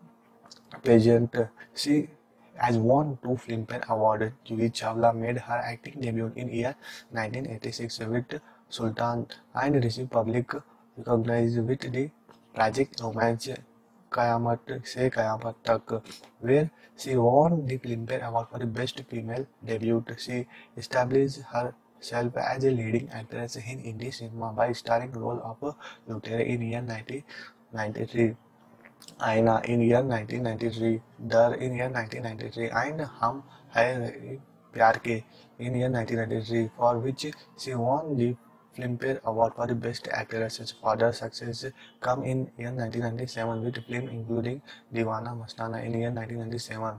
pageant. She has won two Filmfare Awards. Juhi Chawla made her acting debut in year nineteen eighty-six with Sultan and received public recognition with the tragic romance Kayamat Se Kayamat Tak, where she won the Filmfare Award for the Best Female Debut. She established herself as a leading actress in Hindi cinema by starring role of Lutera in year nineteen ninety-three, Aina in year nineteen ninety-three, Dar in year nineteen ninety-three, and Hum Hai Pyar Ke in year nineteen ninety-three, for which she won the Filmfare Award for the Best Actress. Further success come in year nineteen ninety-seven with film including Deewana Mastana in year nineteen ninety-seven,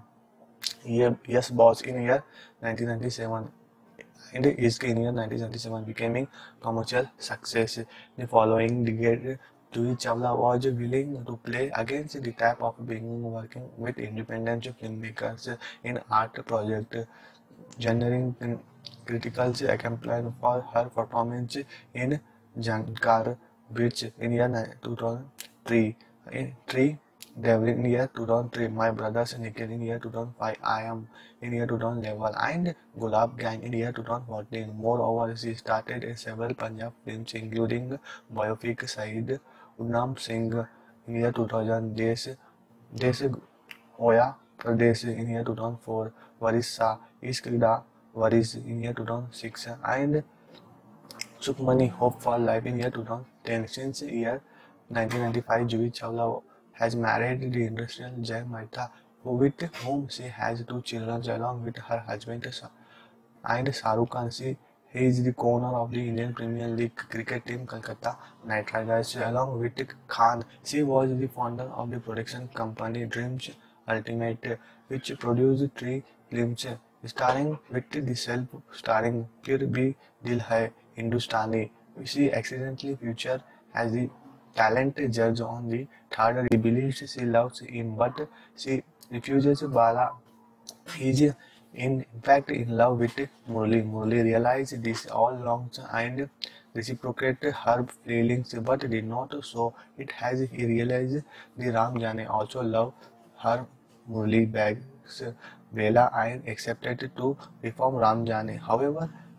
Yes Boss in year nineteen ninety-seven, and Ishq in year nineteen ninety-seven, becoming commercial success. The following decade, Juhi Chawla was willing to play against the type of being working with independent filmmakers in art projects, generating critical acclaim for her performance in Jankar Beach in year two thousand three, in three Devlin in year two thousand three, My Brothers Nikhil in year two thousand five, I Am in year two thousand eleven, and Gulab Gang in year two thousand fourteen. Moreover, she started in several Punjab films including biopic Saeed Udham Singh in year two thousand, Desh Desh Oya Pradesh in year two thousand four, Varissa Ishq Da Waris in year two thousand six, and Sukhmani Hope for Life in year two thousand ten. Since year nineteen ninety-five, Juhi Chawla has married the industrial Jay Mehta, with whom she has two children along with her husband and Shah Rukh Khan. She he is the owner of the Indian Premier League cricket team Kolkata Knight Riders. Along with Khan, she was the founder of the production company Dreams Ultimate, which produced three films starring with the self-starring Phir Bhi Dil Hai Hindustani. She accidentally featured as the talent judge on the third. He believes she loves him, but she refuses. Bala is in fact in love with Murli. Murli realized this all along and reciprocated her feelings, but did not show it as he realized the Ram Jaane also loved her. Murli begs Bela and accepted to reform Ram Jaane. However,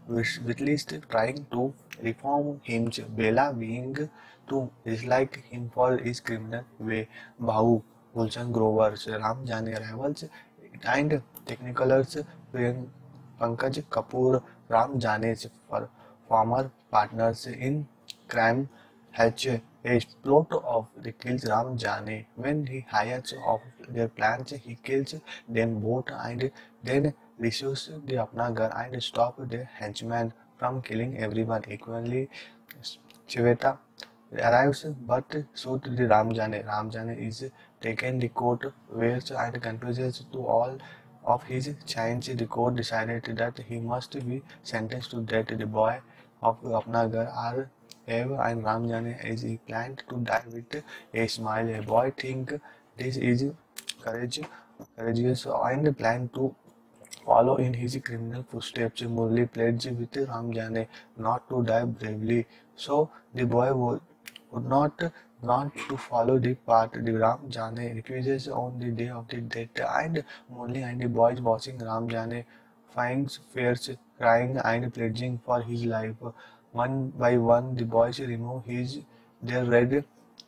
with with least trying to reform him. Bella being to dislike him for his criminal way. Bahu, Gulshan Grovers, Ram Jane rivals and Technicolors, Pankaj Kapoor, Ram Jane's for former partners in crime hatch a plot of the kills Ram Jane. When he hires of their plans, he kills them both and then receives the Apna gun and stop the henchmen from killing everyone equally. Shiveta arrives but shoot the Ram Jane. Ram Jane is taken the court where and confuses to all of his chains. The court decided that he must be sentenced to death. The boy of Apnagar are Eva and Ram Jane is planned to die with a smile. A boy think this is courage, courageous and plan to follow in his criminal footsteps. Murli pledged with Ram Jane not to die bravely, so the boy would, would not want to follow the path. The Ram Jane refuses on the day of the death, and Murli and the boys watching Ram Jane finds fears, crying and pledging for his life. One by one, the boys remove his their red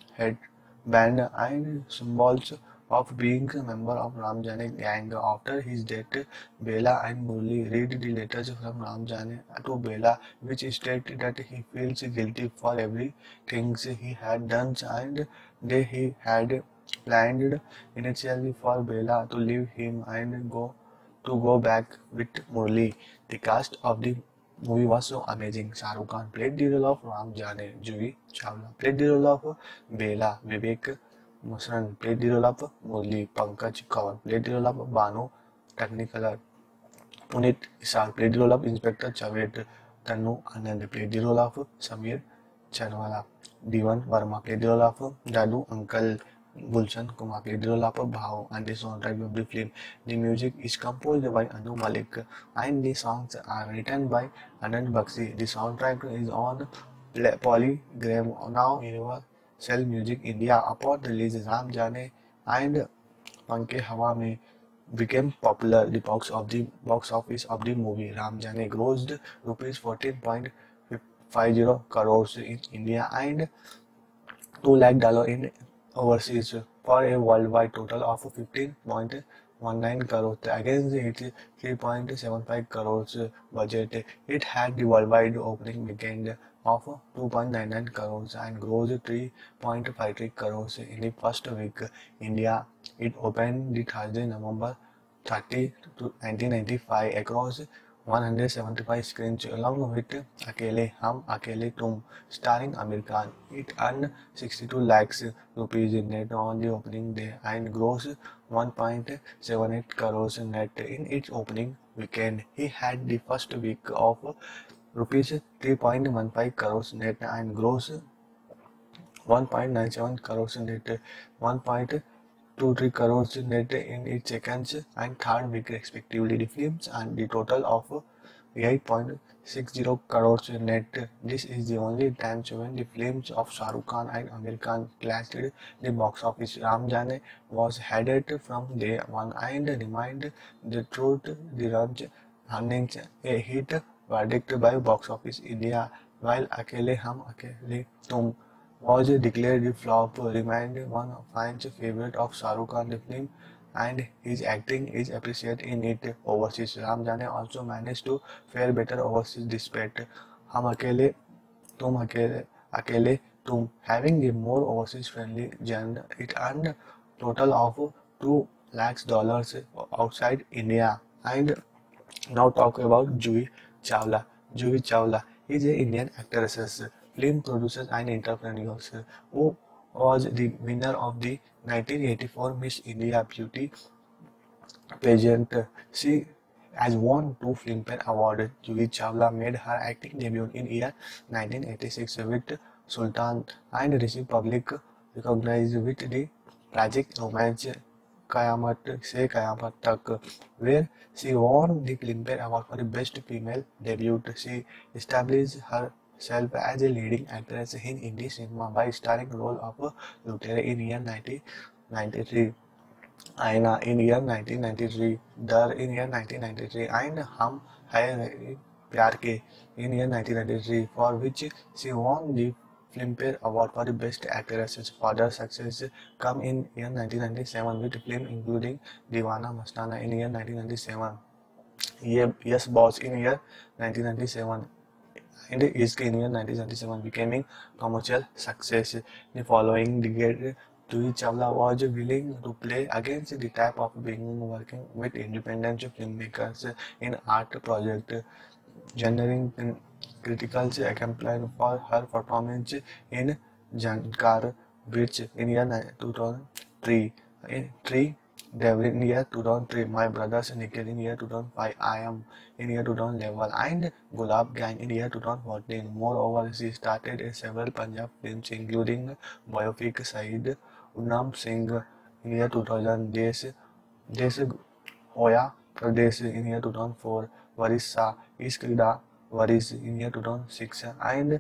headband and symbols of being a member of Ram Jane gang. After his death, Bela and Murli read the letters from Ram Jane to Bela, which state that he feels guilty for every things he had done and that he had planned initially for Bela to leave him and go to go back with Murli. The cast of the movie was so amazing. Shah Rukh Khan played the role of Ram Jane. Juhi Chawla played the role of Bela. Vivek Musran played the role of Murli. Pankaj Kaur played the role of Banu Technicolor. Punit Isar played the role of Inspector Javed. Tanu Anand played the role of Samir Chanwala. Divan Verma played the role of Dadu Uncle. Gulshan Kumar played the role of Bhau and the soundtrack of the film. The music is composed by Anu Malik and the songs are written by Anand Bakshi. The soundtrack is on Polygram, now Universal Music India. Upon release, Ram Jane and Panke Hawa Mein became popular. The box of the box office of the movie Ram Jane grossed rupees fourteen point five zero crores in India and two lakh dollars in overseas for a worldwide total of fifteen point one nine crores against its three point seven five crores budget. It had the worldwide opening weekend of two point nine nine crores and grossed three point five three crores in the first week. India, it opened the Thursday, November thirtieth, nineteen ninety-five across one hundred seventy-five screens along with Akele Hum Akele Tum starring Amir Khan. It earned sixty-two lakhs rupees net on the opening day and grossed one point seven eight crores net in its opening weekend. He had the first week of rupees three point one five crores net and grossed one point nine seven crores net, one point two three crores net in its second and third week respectively. The films and the total of eight point six zero crores net. This is the only time when the films of Shah Rukh Khan and Amir Khan clashed the box office. Ram Jane was headed from day one and remained the truth the range earnings a hit verdict by Box Office India, while Akele Hum Akele Tum was declared a flop, remained one of fans' favorite of Shah Rukh Khan. The film and his acting is appreciated in it overseas. Ram Jane also managed to fare better overseas despite Hum Akele Tum Akele Akele Tum having a more overseas friendly genre. It earned total of two lakhs dollars outside India. And now talk about Juhi Chawla. Juhi Chawla is an Indian actress, film producer and entrepreneur who was the winner of the nineteen eighty-four Miss India Beauty pageant. She has won two Filmfare Awards. Juhi Chawla made her acting debut in year nineteen eighty-six with Sultan and received public recognition with the tragic romance Kayamat Se Kayamat Tak, where she won the Filmfare Award for the Best Female Debut. She established herself as a leading actress in Hindi cinema by starring role of Lutere in year nineteen ninety-three, Aina in year nineteen ninety-three, Dar in year nineteen ninety-three, and Hum Hai प्यार के in year nineteen ninety-three, for which she won the Filmfare Award for the Best Actress. Further success come in year nineteen ninety-seven with film including Deewana Mastana in year nineteen ninety-seven, Yes Boss in year nineteen ninety-seven, and Ishq in year nineteen ninety-seven, becoming commercial success. The following decade, Juhi Chawla was willing to play against the type of being working with independent filmmakers in art project, generating critical acclaim for her performance in Jankar Bridge in year two thousand three. In three Devil in year two thousand three, My Brothers Nikhil in year two thousand five, I Am in year two thousand eleven, and Gulab Gang in year two thousand fourteen. Moreover, she started several Punjab films including biopic Saeed Udham Singh in year two thousand, Desh, Desh Hoya Pradesh in year two thousand four, Varissa Iskrida Varis in year two thousand six, and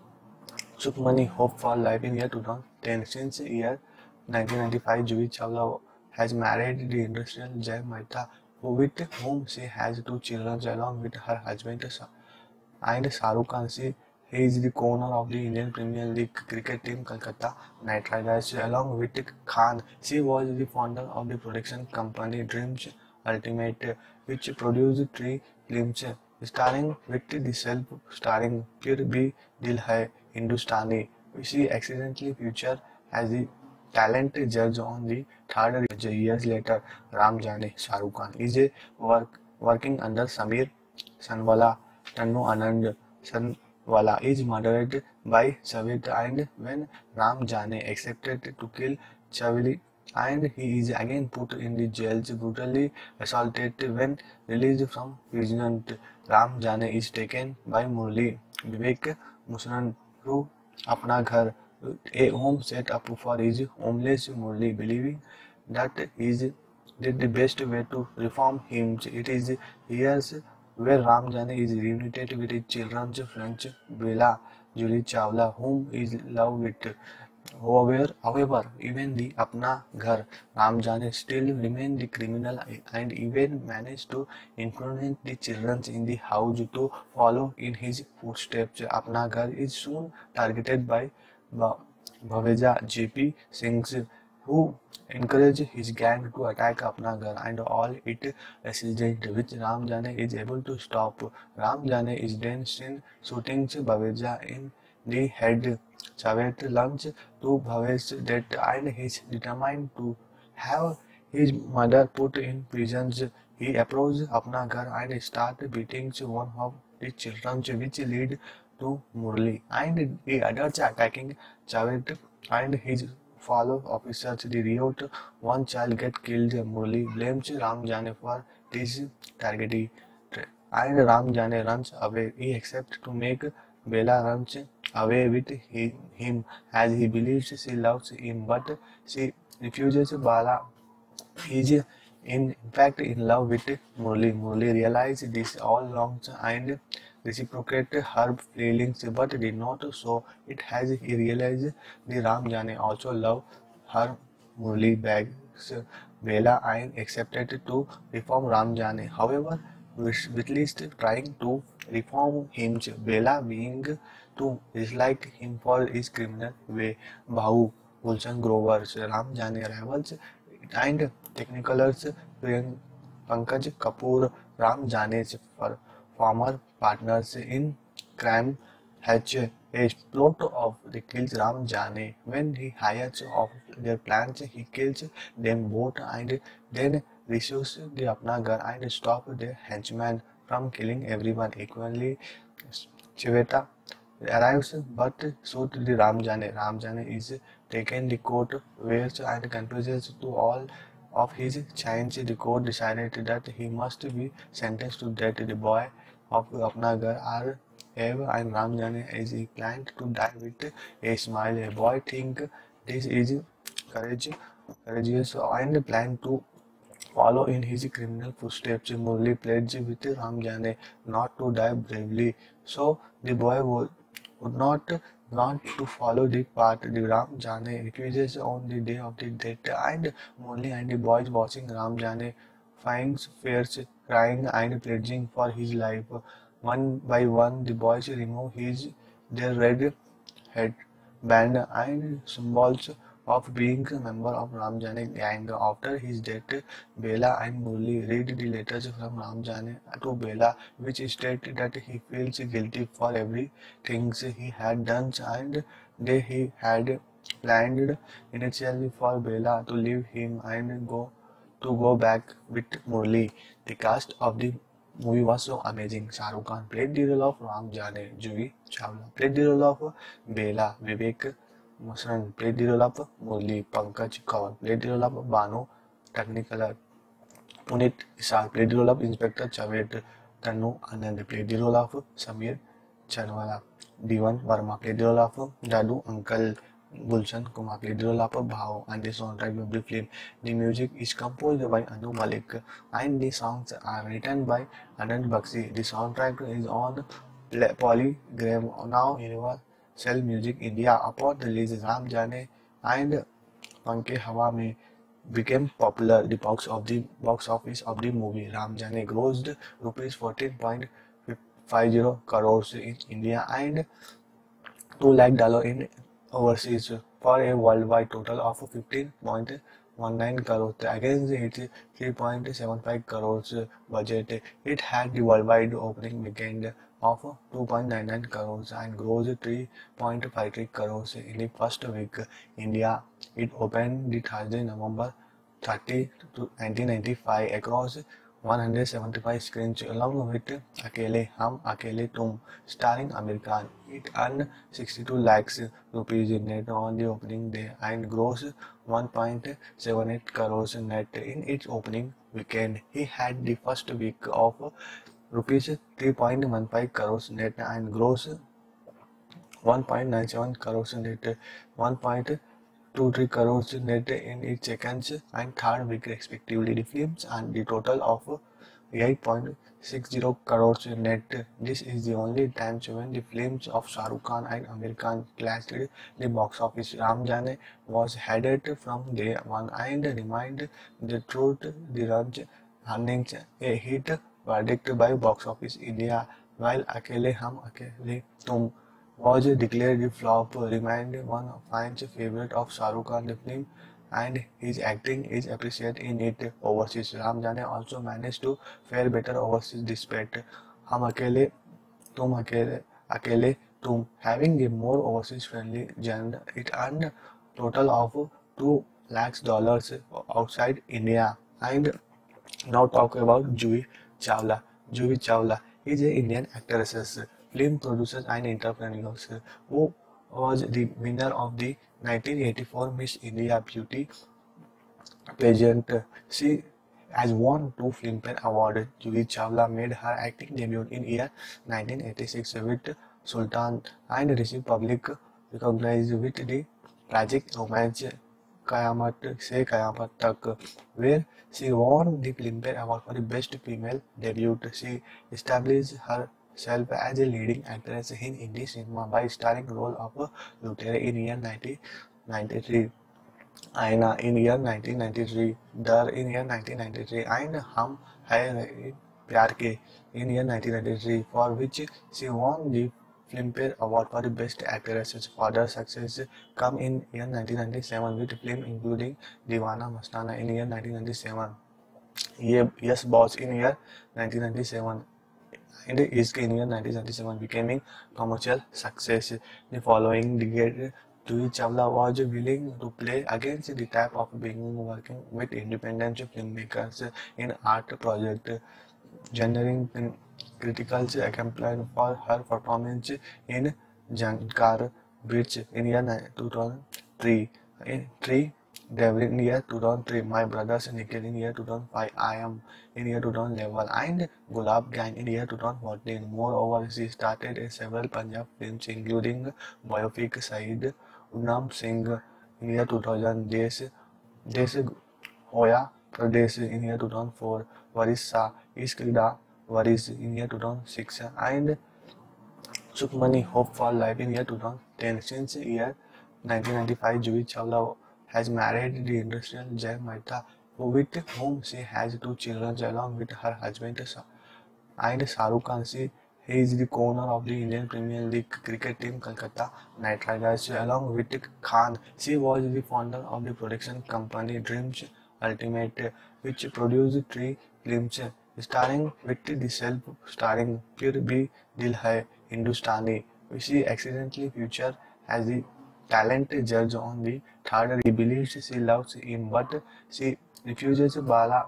Sukhmani Hope for Life in year two thousand ten. Since year nineteen ninety-five, Juhi Chawla has married the industrial Jay Mehta, with whom she has two children along with her husband and Shahrukh Khan. She he is the owner of the Indian Premier League cricket team Kolkata Knight Riders. Along with Khan, she was the founder of the production company Dreams Ultimate, which produced three films starring with the self-starring Phir Bhi Dil Hai Hindustani. She accidentally featured as the talent judge on the third years later. Ram Jaane Shahrukh Khan is a work, working under Samir Sanwala. Tannu Anand Sanwala is murdered by Javed, and when Ram Jaane accepted to kill Chavli, and he is again put in the jail, brutally assaulted. When released from prison, Ram Jaane is taken by Murli Vivek Musran to Apna Ghar, a home set up for his homeless Murli, believing that is did the best way to reform him. It is years where Ram Jaane is reunited with his children's friend Bella Julie Chawla, whom he is love with. However, however, even the Apna Ghar, Ram Jaane still remain the criminal and even managed to influence the children in the house to follow in his footsteps. Apna Ghar is soon targeted by Bhaveja J P Singh, who encouraged his gang to attack Apna Ghar and all its residents, which Ram Jaane is able to stop. Ram Jaane is then seen shooting Bhaveja in the head. Javed learns to Bhavesh's death and he is determined to have his mother put in prison. He approaches Apna Ghar and starts beating one of the children, which lead to Murli and the others attacking Javed and his fellow officers. The riot, one child gets killed. Murli blames Ram Jaane for this tragedy and Ram Jaane runs away. He accepts to make Bella runs away with he, him as he believes she loves him, but she refuses. Bala is in fact in love with Murli. Murli realizes this all along and reciprocated her feelings, but did not show it as he realized the Ram Jaane also loved her. Murli begs Bella and accepted to reform Ram Jaane. However, with least trying to reform him, Bella being to dislike him for his criminal way. Bahu, Gulshan Grover, Ram Jaane rivals and Technicolors Pankaj Kapoor, Ram Jaane's former partners in crime, hatch a plot of the kills Ram Jaane. When he hires off their plans, he kills them both and then rescues the Apna Ghar and stops their henchmen from killing everyone equally. Chiveta arrives but shoots the Ram Jaane. Ram Jaane is taken to court where and confuses to all of his chains. The court decided that he must be sentenced to death. The boy of Apna Ghar are Eve and Ram Jaane as he planned to die with a smile. A boy think this is courage, courageous and plan to follow in his criminal footsteps. Murli pledged with Ram Jaane not to die bravely, so the boy would, would not want to follow the path. The Ram Jaane refuses on the day of the death, and Murli and the boys watching Ram Jaane finds fears, crying and pledging for his life. One by one, the boys remove his their red headband and symbols of being a member of Ramjane gang. After his death, Bela and Murli read the letters from Ramjane to Bela, which state that he feels guilty for everything he had done and that he had planned initially for Bela to leave him and go to go back with Murli. The cast of the movie was so amazing. Shah Rukh Khan played the role of Ram Jane, Juhi Chawla played the role of Bela, Vivek Musran played the role of Murli, Pankaj Kaur played the role of Banu Technicolor, Punit Isar played the role of Inspector Javed, Tanu Anand played the role of Samir Chanwala, Diwan Verma played the role of Dadu Uncle, Gulshan Kumar played the role of Bhao, and the soundtrack of the film. The music is composed by Anu Malik and the songs are written by Anand Bakshi. The soundtrack is on Polygram, now Universal Music India. Upon release, Ram Jane and Panke Hawa Mein became popular. The box of the box office of the movie Ram Jane grossed rupees fourteen point five zero crores in India and two lakh dollars in overseas for a worldwide total of fifteen point one nine crores against its three point seven five crores budget. It had the worldwide opening weekend of two point nine nine crores and grossed three point five three crores in the first week. India, it opened the Thursday, November thirtieth, nineteen ninety-five across one hundred seventy-five screens along with Akele Hum Akele Tum starring Amir Khan. It earned sixty-two lakhs rupees net on the opening day and grossed one point seven eight crores net in its opening weekend. He had the first week of rupees three point one five crores net and grossed one point nine seven crores net, one point two three crores net in its second and third week respectively. The films and the total of eight point six zero crores net. This is the only time when the films of Shah Rukh Khan and Amir Khan clashed the box office. Ram Jane was headed from day one and remained the truth the runs earnings a hit verdict by Box Office India, while Akele Hum Akele Tum was declared a flop, remained one of fans' favorite of Shah Rukh Khan. The film and his acting is appreciated in it overseas. Ram Jane also managed to fare better overseas despite Hum Akele Tum Akele Akele Tum having a more overseas friendly genre. It earned total of two lakhs dollars outside India. And now talk about Juhi Chawla. Juhi Chawla is an Indian actress, film producer and entrepreneur who was the winner of the nineteen eighty-four Miss India Beauty pageant. She has won two Filmfare Awards. Juhi Chawla made her acting debut in year nineteen eighty-six with Sultan and received public recognition with the tragic romance Kayamat Se Kayamat Tak, where she won the Filmfare Award for the Best Female Debut. She established herself as a leading actress in Hindi cinema by starring role of Lutere in year nineteen ninety-three, Aina in year nineteen ninety-three, Dar in year nineteen ninety-three, and Hum Hai Pyar Ke in year nineteen ninety-three, for which she won the Filmfare Award for the Best Actress. Further success come in year nineteen ninety-seven with film including Deewana Mastana in year nineteen ninety-seven, Yes Boss in year nineteen ninety-seven, and Ishq in year nineteen ninety-seven, becoming commercial success. The following decade, Juhi Chawla was willing to play against the type of being working with independent filmmakers in art project, generating critical acclaim for her performance in Jankar Beach in year two thousand three, in three Devil in year two thousand three, My Brothers Nikhil in year two thousand five, I Am in year two thousand eleven, and Gulab Gang in year two thousand fourteen. Moreover, she started in several Punjab films including biopic Saeed Udham Singh in year two thousand, Desh, Desh Hoya Pradesh in year two thousand four, Waris Shah, Ishq Da Waris in year two thousand six, and Sukhmani Hope for Life in year two thousand ten. Since year nineteen ninety-five, Juhi Chawla has married the industrial Jay Mehta, with whom she has two children along with her husband and Shah Rukh Khan. She He is the owner of the Indian Premier League cricket team Kolkata Knight Riders. Along with Khan, she was the founder of the production company Dreams Ultimate, which produced three films starring with the self-starring Phir Bhi Dil Hai Hindustani. She accidentally featured as the talent judge on the third. He believes she loves him, but she refuses. Bala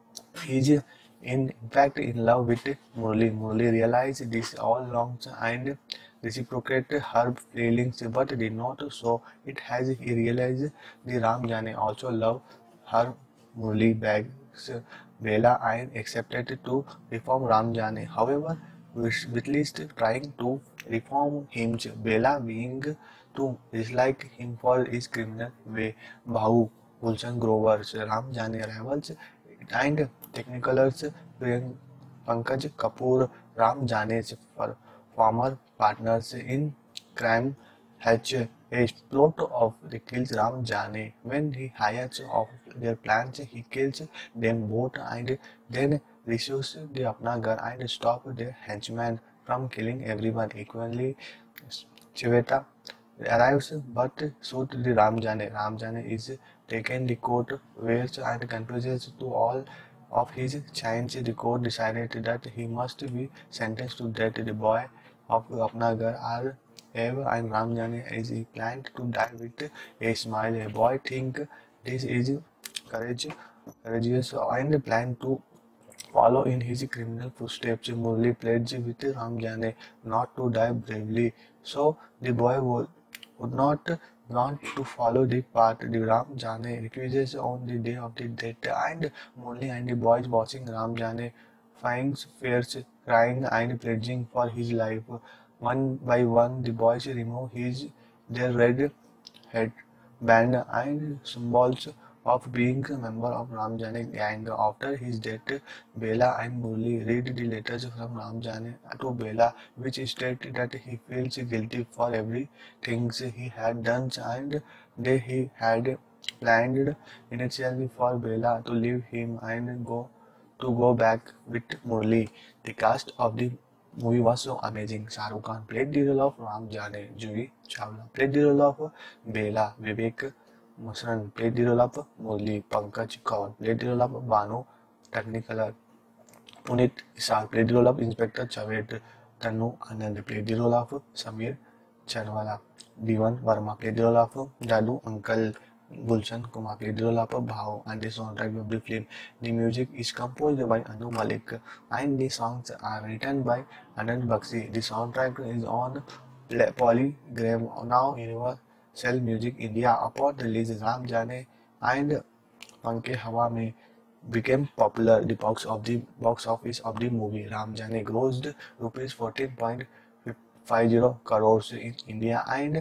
is in fact in love with Murli. Murli realized this all along and reciprocated her feelings, but did not show it as he realized the Ram Jane also loved her. Murli begs Bela and accepted to reform Ram Jane. However, with least trying to reform him, Bela being to dislike him for his criminal way. Bahu, Gulshan Grover, Ram Jane rivals and Technicolor's Pankaj Kapoor, Ram Jane's former partners in crime, hatch a plot of the kills Ram Jane. When he hires of their plans, he kills them both and then receives the Apna gun and stops their henchmen from killing everyone equally. Chiveta arrives but shoots the Ram Jane. Ram Jane is taken the court where and confuses to all of his chains. The court decided that he must be sentenced to death. The boy of Apnagar are Eva and Ram Jane is planned to die with a smile. A boy think this is courage, courageous and plan to follow in his criminal footsteps. Murli pledged with Ram Jane not to die bravely, so the boy would, would not want to follow the path. The Ram Jane refuses on the day of the death, and Murli and the boys watching Ram Jane finds fierce, crying and pledging for his life. One by one, the boys remove his their red headband and symbols of being a member of Ram Jane gang. After his death, Bela and Murli read the letters from Ram Jane to Bela, which state that he feels guilty for everything he had done and that he had planned initially for Bela to leave him and go to go back with Murli. The cast of the movie was so amazing. Shah Rukh Khan played the role of Ram Jane. Juhi Chawla played the role of Bela. Vivek Masran played the role of Murli. Pankaj Kaur played the role of Banu Technicolor. Punit Isar played the role of Inspector Javed. Tanu Anand played the role of Samir Charwala. Divan Verma played the role of Dadu Uncle. Gulshan Kumar played the role of Bhao, and the soundtrack of the film. The music is composed by Anu Malik and the songs are written by Anand Bakshi. The soundtrack is on Polygram, now Universal Music India. Upon release, Ram Jane and Panke Hawa Mein became popular. The box of the box office of the movie Ram Jane grossed rupees fourteen point five zero crores in India and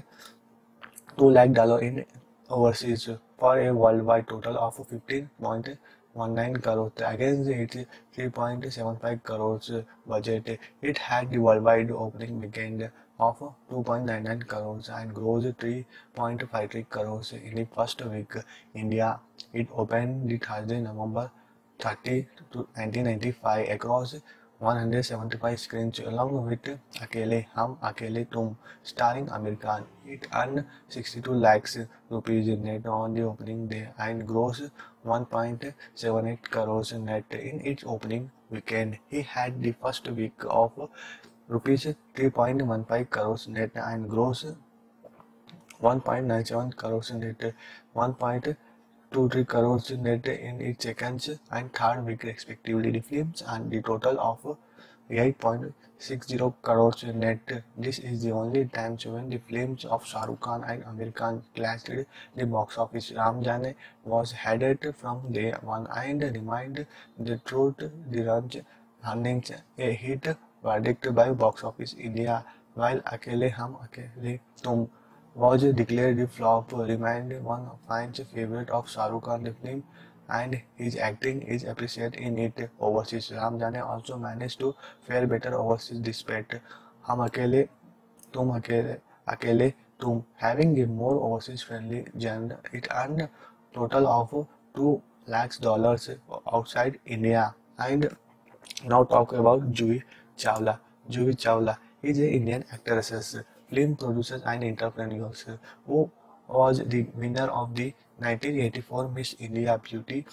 two lakh dollars in overseas for a worldwide total of fifteen point one nine crores against its three point seven five crores budget. It had the worldwide opening weekend of two point nine nine crores and grossed three point five three crores in the first week. India, it opened the Thursday, November thirtieth, nineteen ninety-five across one hundred seventy-five screens along with Akele Hum Akele Tum starring Amir Khan. It earned sixty-two lakhs rupees net on the opening day and grossed one point seven eight crores net in its opening weekend. He had the first week of rupees three point one five crores net and grossed one point nine seven crores net, one point two three crores net in its second and third week respectively. The films and the total of eight point six zero crores net. This is the only time when the films of Shah Rukh Khan and Amir Khan clashed the box office. Ram Jane was headed from day one and remained the truth the range earnings a hit verdict by Box Office India, while Akele Hum Akele Tum was declared a flop. Remained one of fans' favorite of Shah Rukh Khan. The film and his acting is appreciated in it overseas. Ram Jane also managed to fare better overseas despite Hum Akele Tum Akele Akele Tum having a more overseas friendly genre. It earned total of two lakhs dollars outside India. And now talk about Juhi Chawla. Juhi Chawla is an Indian actress, film producer and entrepreneur who was the winner of the nineteen eighty-four Miss India Beauty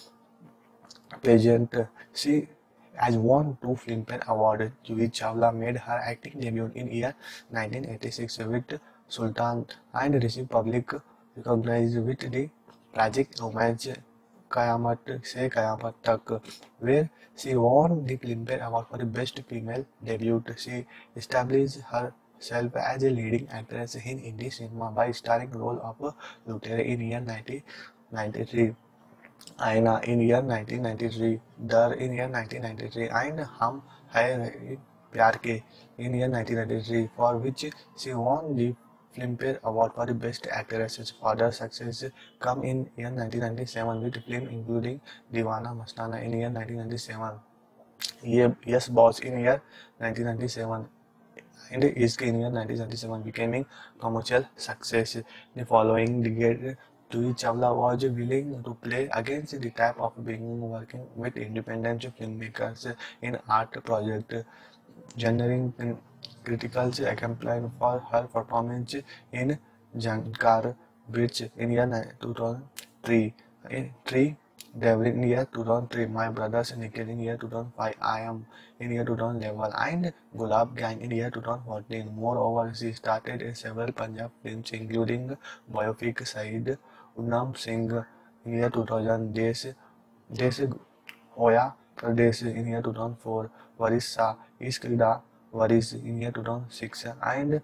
pageant. She has won two Filmfare Awards. Juhi Chawla made her acting debut in year nineteen eighty-six with Sultan and received public recognition with the tragic romance Kayamat Se Kayamat Tak, where she won the Filmfare Award for the Best Female Debut. She established herself as a leading actress in Hindi cinema by starring role of Lutere in year nineteen ninety-three. Aina in year nineteen ninety-three, Dar in year nineteen ninety-three, and Hum Hai Pyar Ke in year nineteen ninety-three, for which she won the Filmfare Award for the Best Actress. Further success come in year nineteen ninety-seven with film including Deewana Mastana in year nineteen ninety-seven, Ye- Yes Boss in year nineteen ninety-seven, and Ishq in year nineteen ninety-seven, becoming commercial success. The following decade, Juhi Chawla was willing to play against the type of being working with independent filmmakers in art projects, generating critical acclaim for her performance in Jankar Bitch in year two thousand three. In three Devil in year two thousand three, My Brothers Nikhil in year two thousand five, I Am in year two thousand eleven, and Gulab Gang in year two thousand fourteen. Moreover, she started in several Punjab films including biopic Saeed Udham Singh in year two thousand, Desh, Desh Hoya Pradesh in year two thousand four, Varisa Iskrida Varis in year two thousand six, and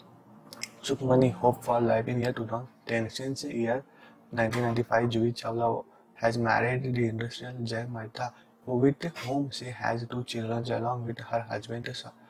Sukhmani Hope for Life in year two thousand ten. Since year nineteen ninety-five, Juhi Chawla has married the industrial Jay Mehta, with whom she has two children along with her husband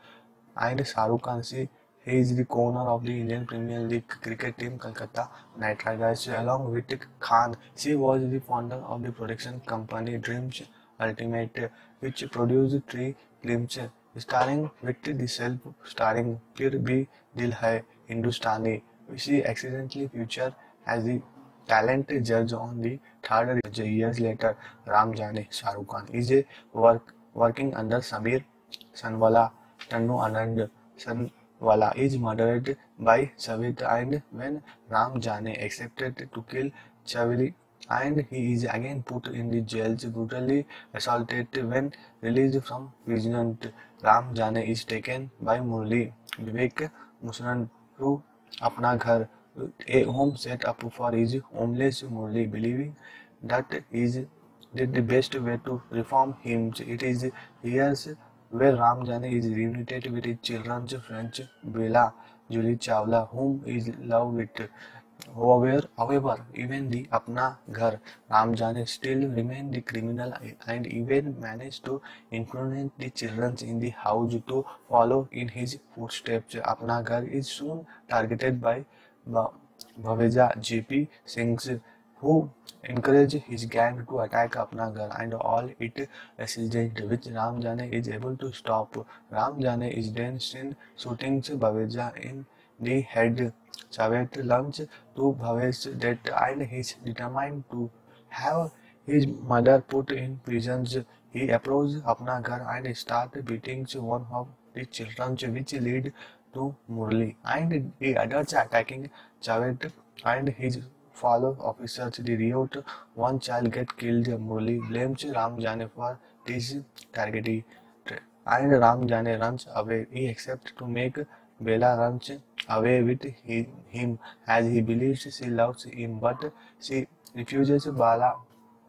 and Shahrukh Khan. She he is the owner of the Indian Premier League cricket team Kolkata Knight Riders. Along with Khan, she was the founder of the production company Dreams Ultimate, which produced three films starring with the self-starring Fir Bhi Dil Hai Hindustani. She accidentally featured as the talent judge on the third years later. Ram Jane Shahrukh Khan is a work working under Samir Sanwala. Tannu Anand Sanwala is murdered by Chavit, and when Ram Jane accepted to kill Chaviri, and he is again put in the jail, brutally assaulted. When released from prison, Ram Jane is taken by Murli Vivek Musran to Apna Ghar, a home set up for his homeless Murli, believing that is that the best way to reform him. It is years where Ram Jane is reunited with his children's friend Bella Julie Chawla, whom he loved with. However, however, even the Apna Ghar, Ram Jane still remained the criminal and even managed to influence the children in the house to follow in his footsteps. Apna Ghar is soon targeted by Ba- Bhaveja J P Singh's, who encouraged his gang to attack Apna Ghar and all its residents, which Ram Jane is able to stop. Ram Jane is then seen shooting Bhaveja in the head. Javed learns to Bhavesh's death and he is determined to have his mother put in prison. He approaches Apna Ghar and starts beating one of the children, which lead to Murli and the adults attacking Javed and his fellow officers. The riot, one child gets killed. Murli blames Ram Jane for this tragedy and Ram Jane runs away. He accepts to make Bella runs away with he, him as he believes she loves him, but she refuses. Bala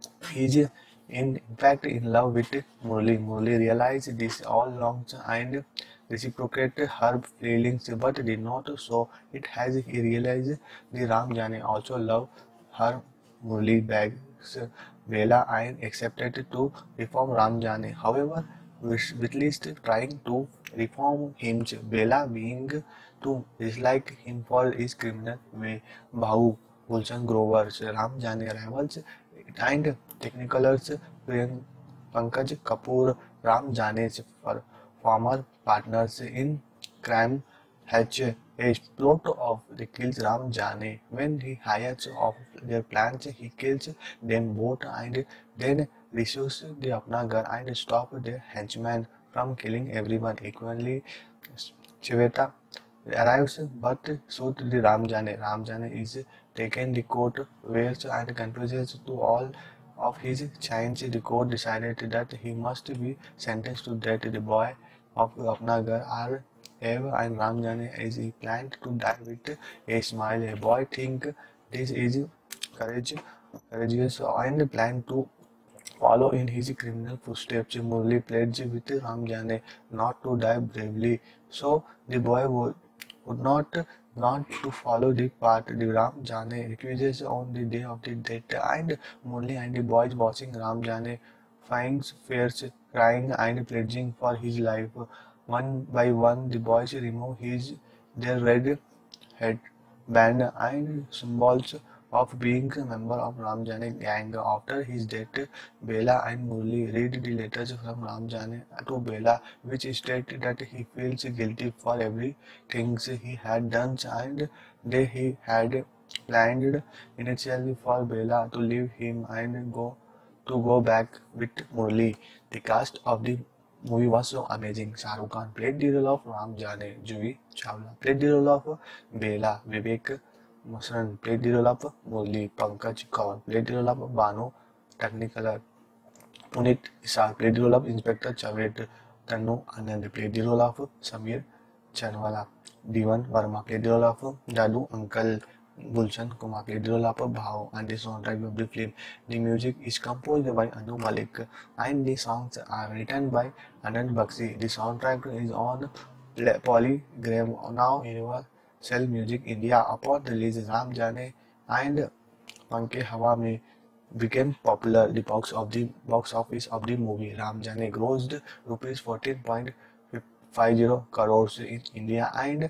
is in fact in love with Murli. Murli realizes this all along and reciprocated her feelings, but did not show it as he realized the Ram Jane also loved her. Murli begs Bella and accepted to reform Ram Jane. However, with least trying to reform him, Bella being to dislike him for his criminal way. Bahu, Gulshan Grover, Ram Jane rivals and Technicolors Pankaj Kapoor, Ram Jane's former partners in crime, hatch a plot of the kills Ram Jane. When he hires off their plans, he kills them both and then rescues the Apna Ghar and stops their henchmen from killing everyone equally. Chiveta arrives, but shoot the Ramjane. Ramjane is taken the court, wears and confuses to all of his chains. The court decided that he must be sentenced to death. The boy of Apnagar are Eva and Ramjane as he planned to die with a smile. A boy think this is courage, courageous and plan to follow in his criminal footsteps. Murli pledged with Ramjane not to die bravely, so the boy would, would not want to follow the path. The Ramjane refuses on the day of the death, and Murli and the boys watching Ramjane finds fears, crying and pledging for his life. One by one, the boys remove his their red headband and symbols of being a member of Ramjane gang. After his death, Bela and Murli read the letters from Ramjane to Bela, which state that he feels guilty for everything he had done and that he had planned initially for Bela to leave him and go to go back with Murli. The cast of the movie was so amazing. Shah Rukh Khan played the role of Ramjane, Juhi Chawla played the role of Bela, Vivek Musran played the role of Murli, Pankaj Kaur played the role of Banu Technicolor, Punit Isar played the role of Inspector Javed, Tanu Anand played the role of Samir Chanwala, Devan Verma played the role of Dadu Uncle, Gulshan Kumar played the role of Bhao, and the soundtrack of the film. The music is composed by Anu Malik and the songs are written by Anand Bakshi. The soundtrack is on Polygram, now Universal Music India. Upon release, Ram Jane and Panke Hawa Mein became popular. The box of the box office of the movie Ram Jane grossed rupees fourteen point five zero crores in India and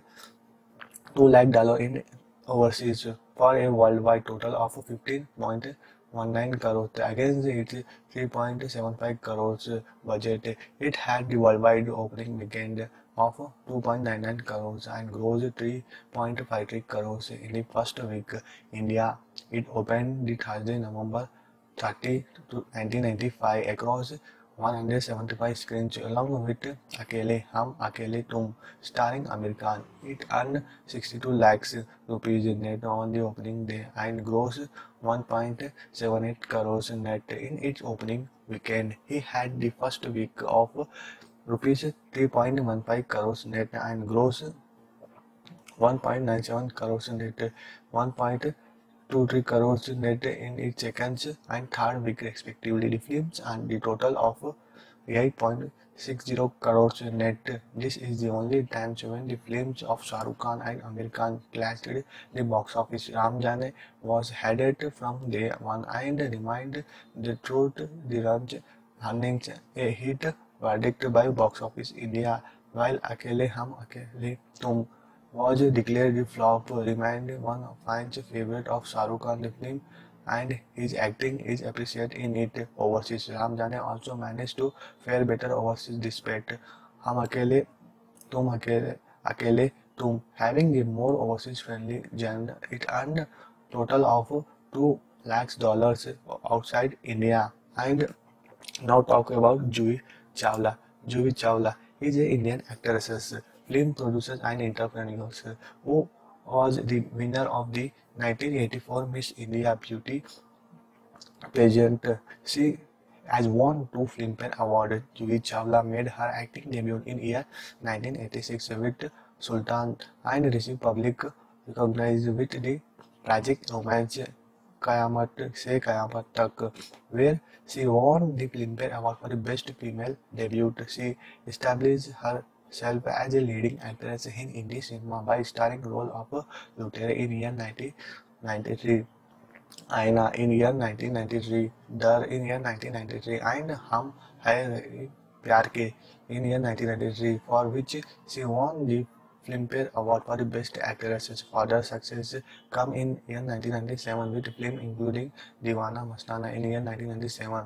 two lakh dollars in overseas for a worldwide total of fifteen point one nine crores against its three point seven five crores budget. It had the worldwide opening weekend of two point nine nine crores and grossed three point five three crores in the first week. India, it opened the Thursday, November thirtieth, nineteen ninety-five across one hundred seventy-five screens along with Akele Hum Akele Tum starring Amir Khan. It earned sixty-two lakhs rupees net on the opening day and grossed one point seven eight crores net in its opening weekend. He had the first week of rupees three point one five crores net and grossed one point nine seven crores net, one point two three crores net in its second and third week respectively. The films and the total of eight point six zero crores net. This is the only time when the films of Shah Rukh Khan and Amir Khan clashed the box office. Ram Jane was headed from day one and remained the truth the runs earnings a hit verdict by Box Office India, while Akele Hum Akele Tum was declared a flop, remained one of fans' favorite of Shah Rukh Khan. The film and his acting is appreciated in it overseas. Ram Jane also managed to fare better overseas despite Hum Akele Tum Akele, Akele Tum having a more overseas friendly genre. It earned total of two lakhs dollars outside India. And now talk about Juhi Chawla. Juhi Chawla is an Indian actress, film producer and entrepreneur who was the winner of the nineteen eighty-four Miss India Beauty pageant. She has won two Filmfare Awards. Juhi Chawla made her acting debut in year nineteen eighty-six with Sultan and received public recognition with the tragic romance Kayamat Se Kayamat Tak, where she won the Filmfare Award for the Best Female Debut. She established herself as a leading actress in Hindi cinema by starring role of Lutera in year nineteen ninety-three, Aina in year nineteen ninety-three, Dar in year nineteen ninety-three, and Hum Hai Pyar Ke in year nineteen ninety-three, for which she won the Filmfare Award for the Best Actress. Further success come in year nineteen ninety-seven with film including Deewana Mastana in year nineteen ninety-seven,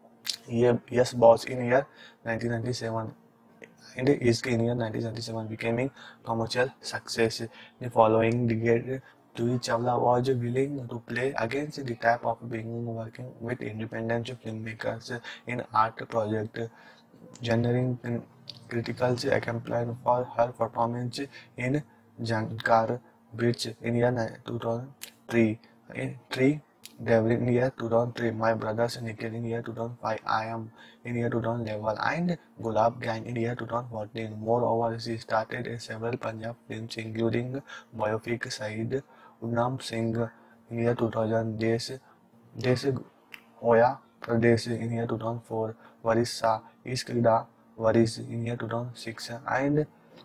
Yes Boss in year nineteen ninety-seven, and Ishq in year nineteen ninety-seven, becoming commercial success. The following decade, Juhi Chawla was willing to play against the type of being working with independent filmmakers in art projects. generating critical acclaim for her performance in Jankar Beach in year two thousand three. In three Devil in year two thousand three, My Brothers Nikhil in year two thousand five, I Am in year two thousand eleven, and Gulab Gang in year two thousand fourteen. Moreover, she started in several Punjab films, including biopic Saeed Udham Singh in year two thousand, Des, Des Oya Pradesh in year two thousand four, Varissa Iskrida Varis in year two thousand six, and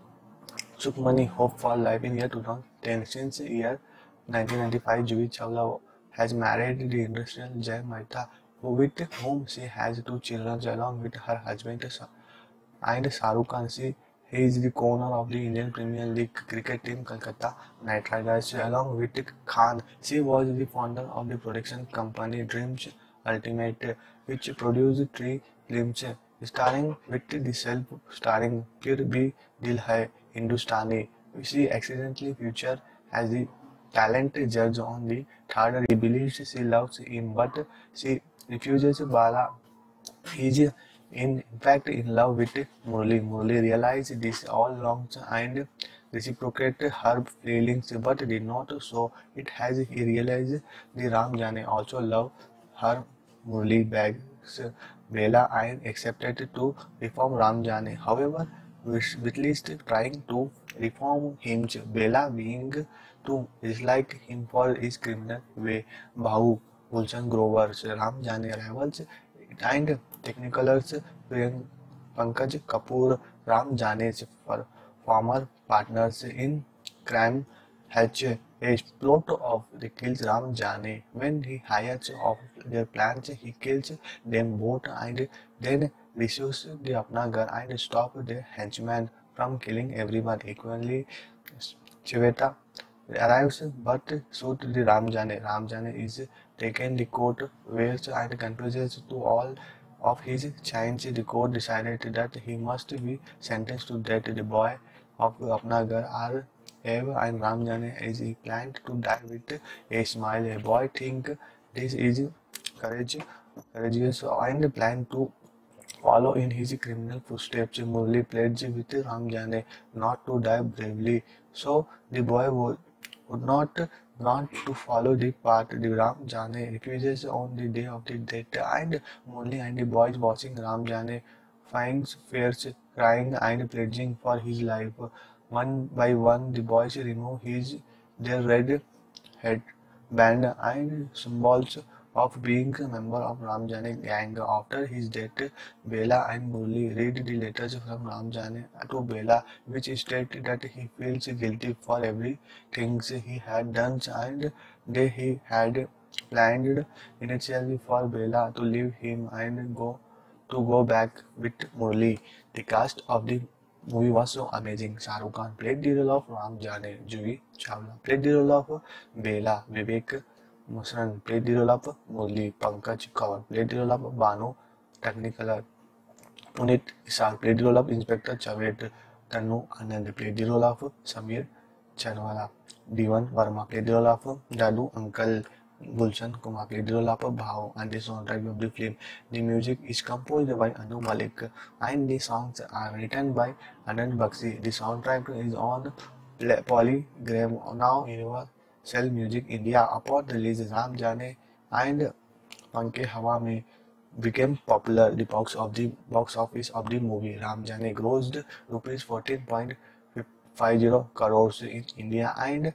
Sukhmani Hope for Life in year two thousand ten. Since year nineteen ninety-five, Juhi Chawla has married the industrial Jay Mehta, with whom she has two children along with her husband and Shahrukh Khan. She he is the owner of the Indian Premier League cricket team Kolkata Knight Riders. Along with Khan, she was the founder of the production company Dreams Ultimate, which produced three films starring with the self-starring Phir Bhi Dil Hai Hindustani. She accidentally featured as the talent judge on the third. He believes she loves him, but she refuses. Bala is in fact in love with Murli. Murli realized this all along and reciprocated her feelings, but did not show it as he realized the Ram Jane also loved her. Murli begs Bela and accepted to reform Ram Jane. However, with least trying to reform him, Bela being to dislike him for his criminal way. Bahu, Gulshan Grover, Ram Jane rivals and Technicolor's Pankaj Kapoor, Ram Jane's former partners in crime, hatch a plot of the kills Ram Jane. When he hires of their plans, he kills them both and then rescues the Apnagar and stops the henchmen from killing everyone equally. Shweta arrives but shoots the Ram Jane. Ram Jane is taken to court where and confuses to all of his chains. The court decided that he must be sentenced to death. The boy of Apnagar are Eve and Ram Jane is planned to die with a smile. A boy think this is courage, courageous and plan to follow in his criminal footsteps. Murli pledged with Ram Jane not to die bravely, so the boy would, would not want to follow the path. The Ram Jane refuses on the day of the death, and Murli and the boys watching Ram Jane finds fears, crying and pledging for his life. One by one, the boys remove his their red headband and symbols of being a member of Ram Jane gang. After his death, Bela and Murli read the letters from Ram Jane to Bela, which state that he feels guilty for everything he had done and that he had planned initially for Bela to leave him and go to go back with Murli. The cast of the movie was so amazing. Shahrukh Khan played the role of Ram Jane. Juhi Chawla played the role of Bela. Vivek Musran played the role of Murli. Pankaj Kaur played the role of Banu Technicolor. Punit Isar played the role of Inspector Javed. Tanu Anand played the role of Samir Chanwala. Devan Verma played the role of Dadu Uncle. Gulshan Kumar played the role of Bhau, and the soundtrack of the film. The music is composed by Anu Malik and the songs are written by Anand Bakshi. The soundtrack is on Polygram, now Universal Music India. Upon release, Ram Jane and Panke Hawa Mein became popular. The box of the box office of the movie Ram Jane grossed rupees fourteen point five zero crores in India and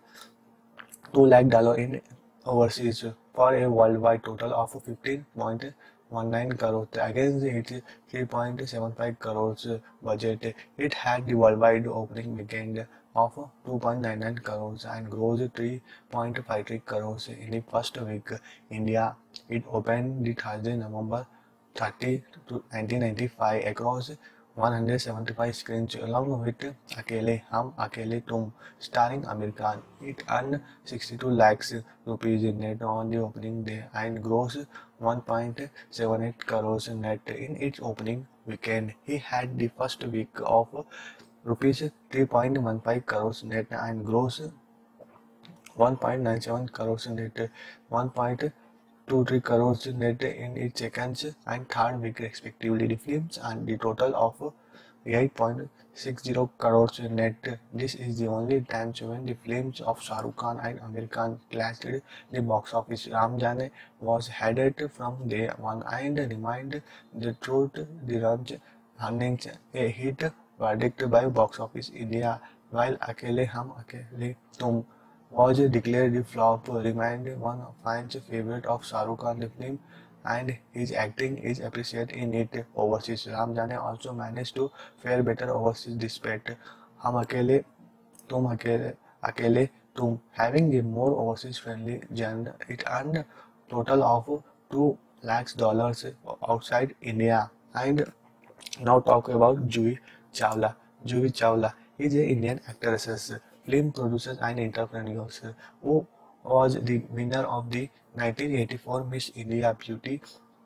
two lakh dollars in overseas for a worldwide total of fifteen point one nine crores against its three point seven five crores budget. It had the worldwide opening weekend of two point nine nine crores and grossed three point five three crores in the first week. India, it opened the Thursday, November thirtieth, nineteen ninety-five across one hundred seventy-five screens along with Akele Hum Akele Tum starring Amir Khan. It earned sixty-two lakhs rupees net on the opening day and grossed one point seven eight crores net in its opening weekend. He had the first week of rupees three point one five crores net and grossed one point nine seven crores net. one point two to three crores net in its second and third week respectively. The films and the total of eight point six zero crores net. This is the only time when the films of Shah Rukh Khan and Amir Khan clashed the box office. Ram Jaane was headed from day one and remained the truth, the runs, earnings a hit verdict by Box Office India, while Akele Hum Akele Tum was declared the flop, remained one of fans' favorite of Shah Rukh Khan. The film and his acting is appreciated in it overseas. Ram Jaane also managed to fare better overseas despite Hum Akele Tum Akele Akele Tum having a more overseas friendly genre. It earned total of two lakhs dollars outside India. And now talk about Juhi Chawla. Juhi Chawla is an Indian actress, film producer and entrepreneur who was the winner of the nineteen eighty-four Miss India Beauty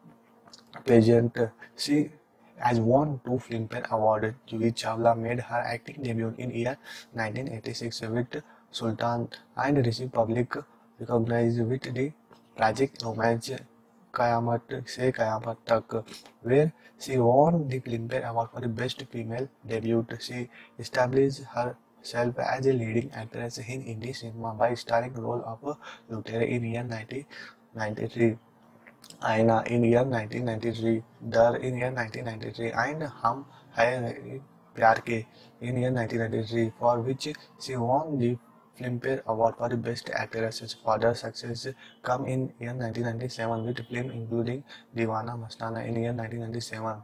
pageant. She has won two Filmfare Awards. Juhi Chawla made her acting debut in year nineteen eighty-six with Sultan and received public recognition with the tragic romance Kayamat Se Kayamat Tak, where she won the Filmfare Award for the Best Female Debut. She established herself as a leading actress in Hindi cinema by starring role of Lutere in year nineteen ninety-three, Aina in year nineteen ninety-three, Dar in year nineteen ninety-three, and Hum Hai Pyar Ke in year nineteen ninety-three, for which she won the Filmfare Award for the Best Actress. Further success come in year nineteen ninety-seven with film including Deewana Mastana in year nineteen ninety-seven,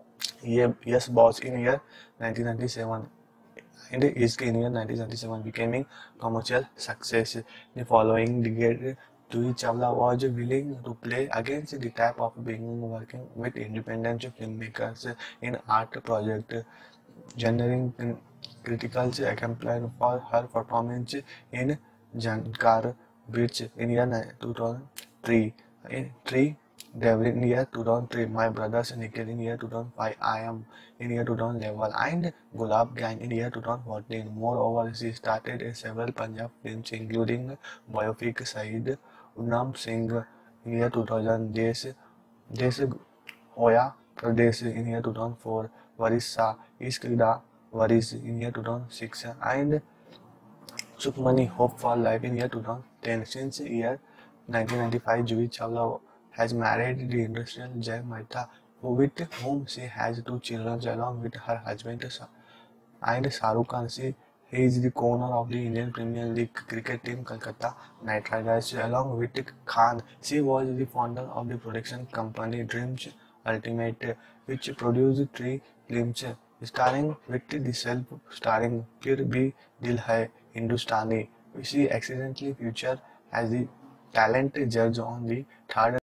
Yes Boss in year nineteen ninety-seven, and Ishq in year nineteen ninety-seven, becoming commercial success. The following decade, Juhi Chawla was willing to play against the type of being working with independent filmmakers in art project, generating critical acclaim for her performance in Jankar Beach in year two thousand three, in three Devil in year two thousand three, My Brothers Nikhil in year two thousand five, I Am in year two thousand eleven, and Gulab Gang in year two thousand fourteen. Moreover, she started in several Punjab films including biopic Saeed Udham Singh in year two thousand, Desh, Desh Hoya Pradesh in year two thousand four, Varisa Ishq Da Waris in year two thousand six, and Sukhmani Hope for Life in year two thousand ten. Since year nineteen ninety-five, Juhi Chawla has married the industrial Jay Mehta, with whom she has two children along with her husband and Shah Rukh Khan. She is the owner of the Indian Premier League cricket team Kolkata Knight Riders. Along with Khan, she was the founder of the production company Dreams Ultimate, which produced three films starring with the self-starring Phir Bhi Dil Hai Hindustani. She accidentally featured as the talent judge on the third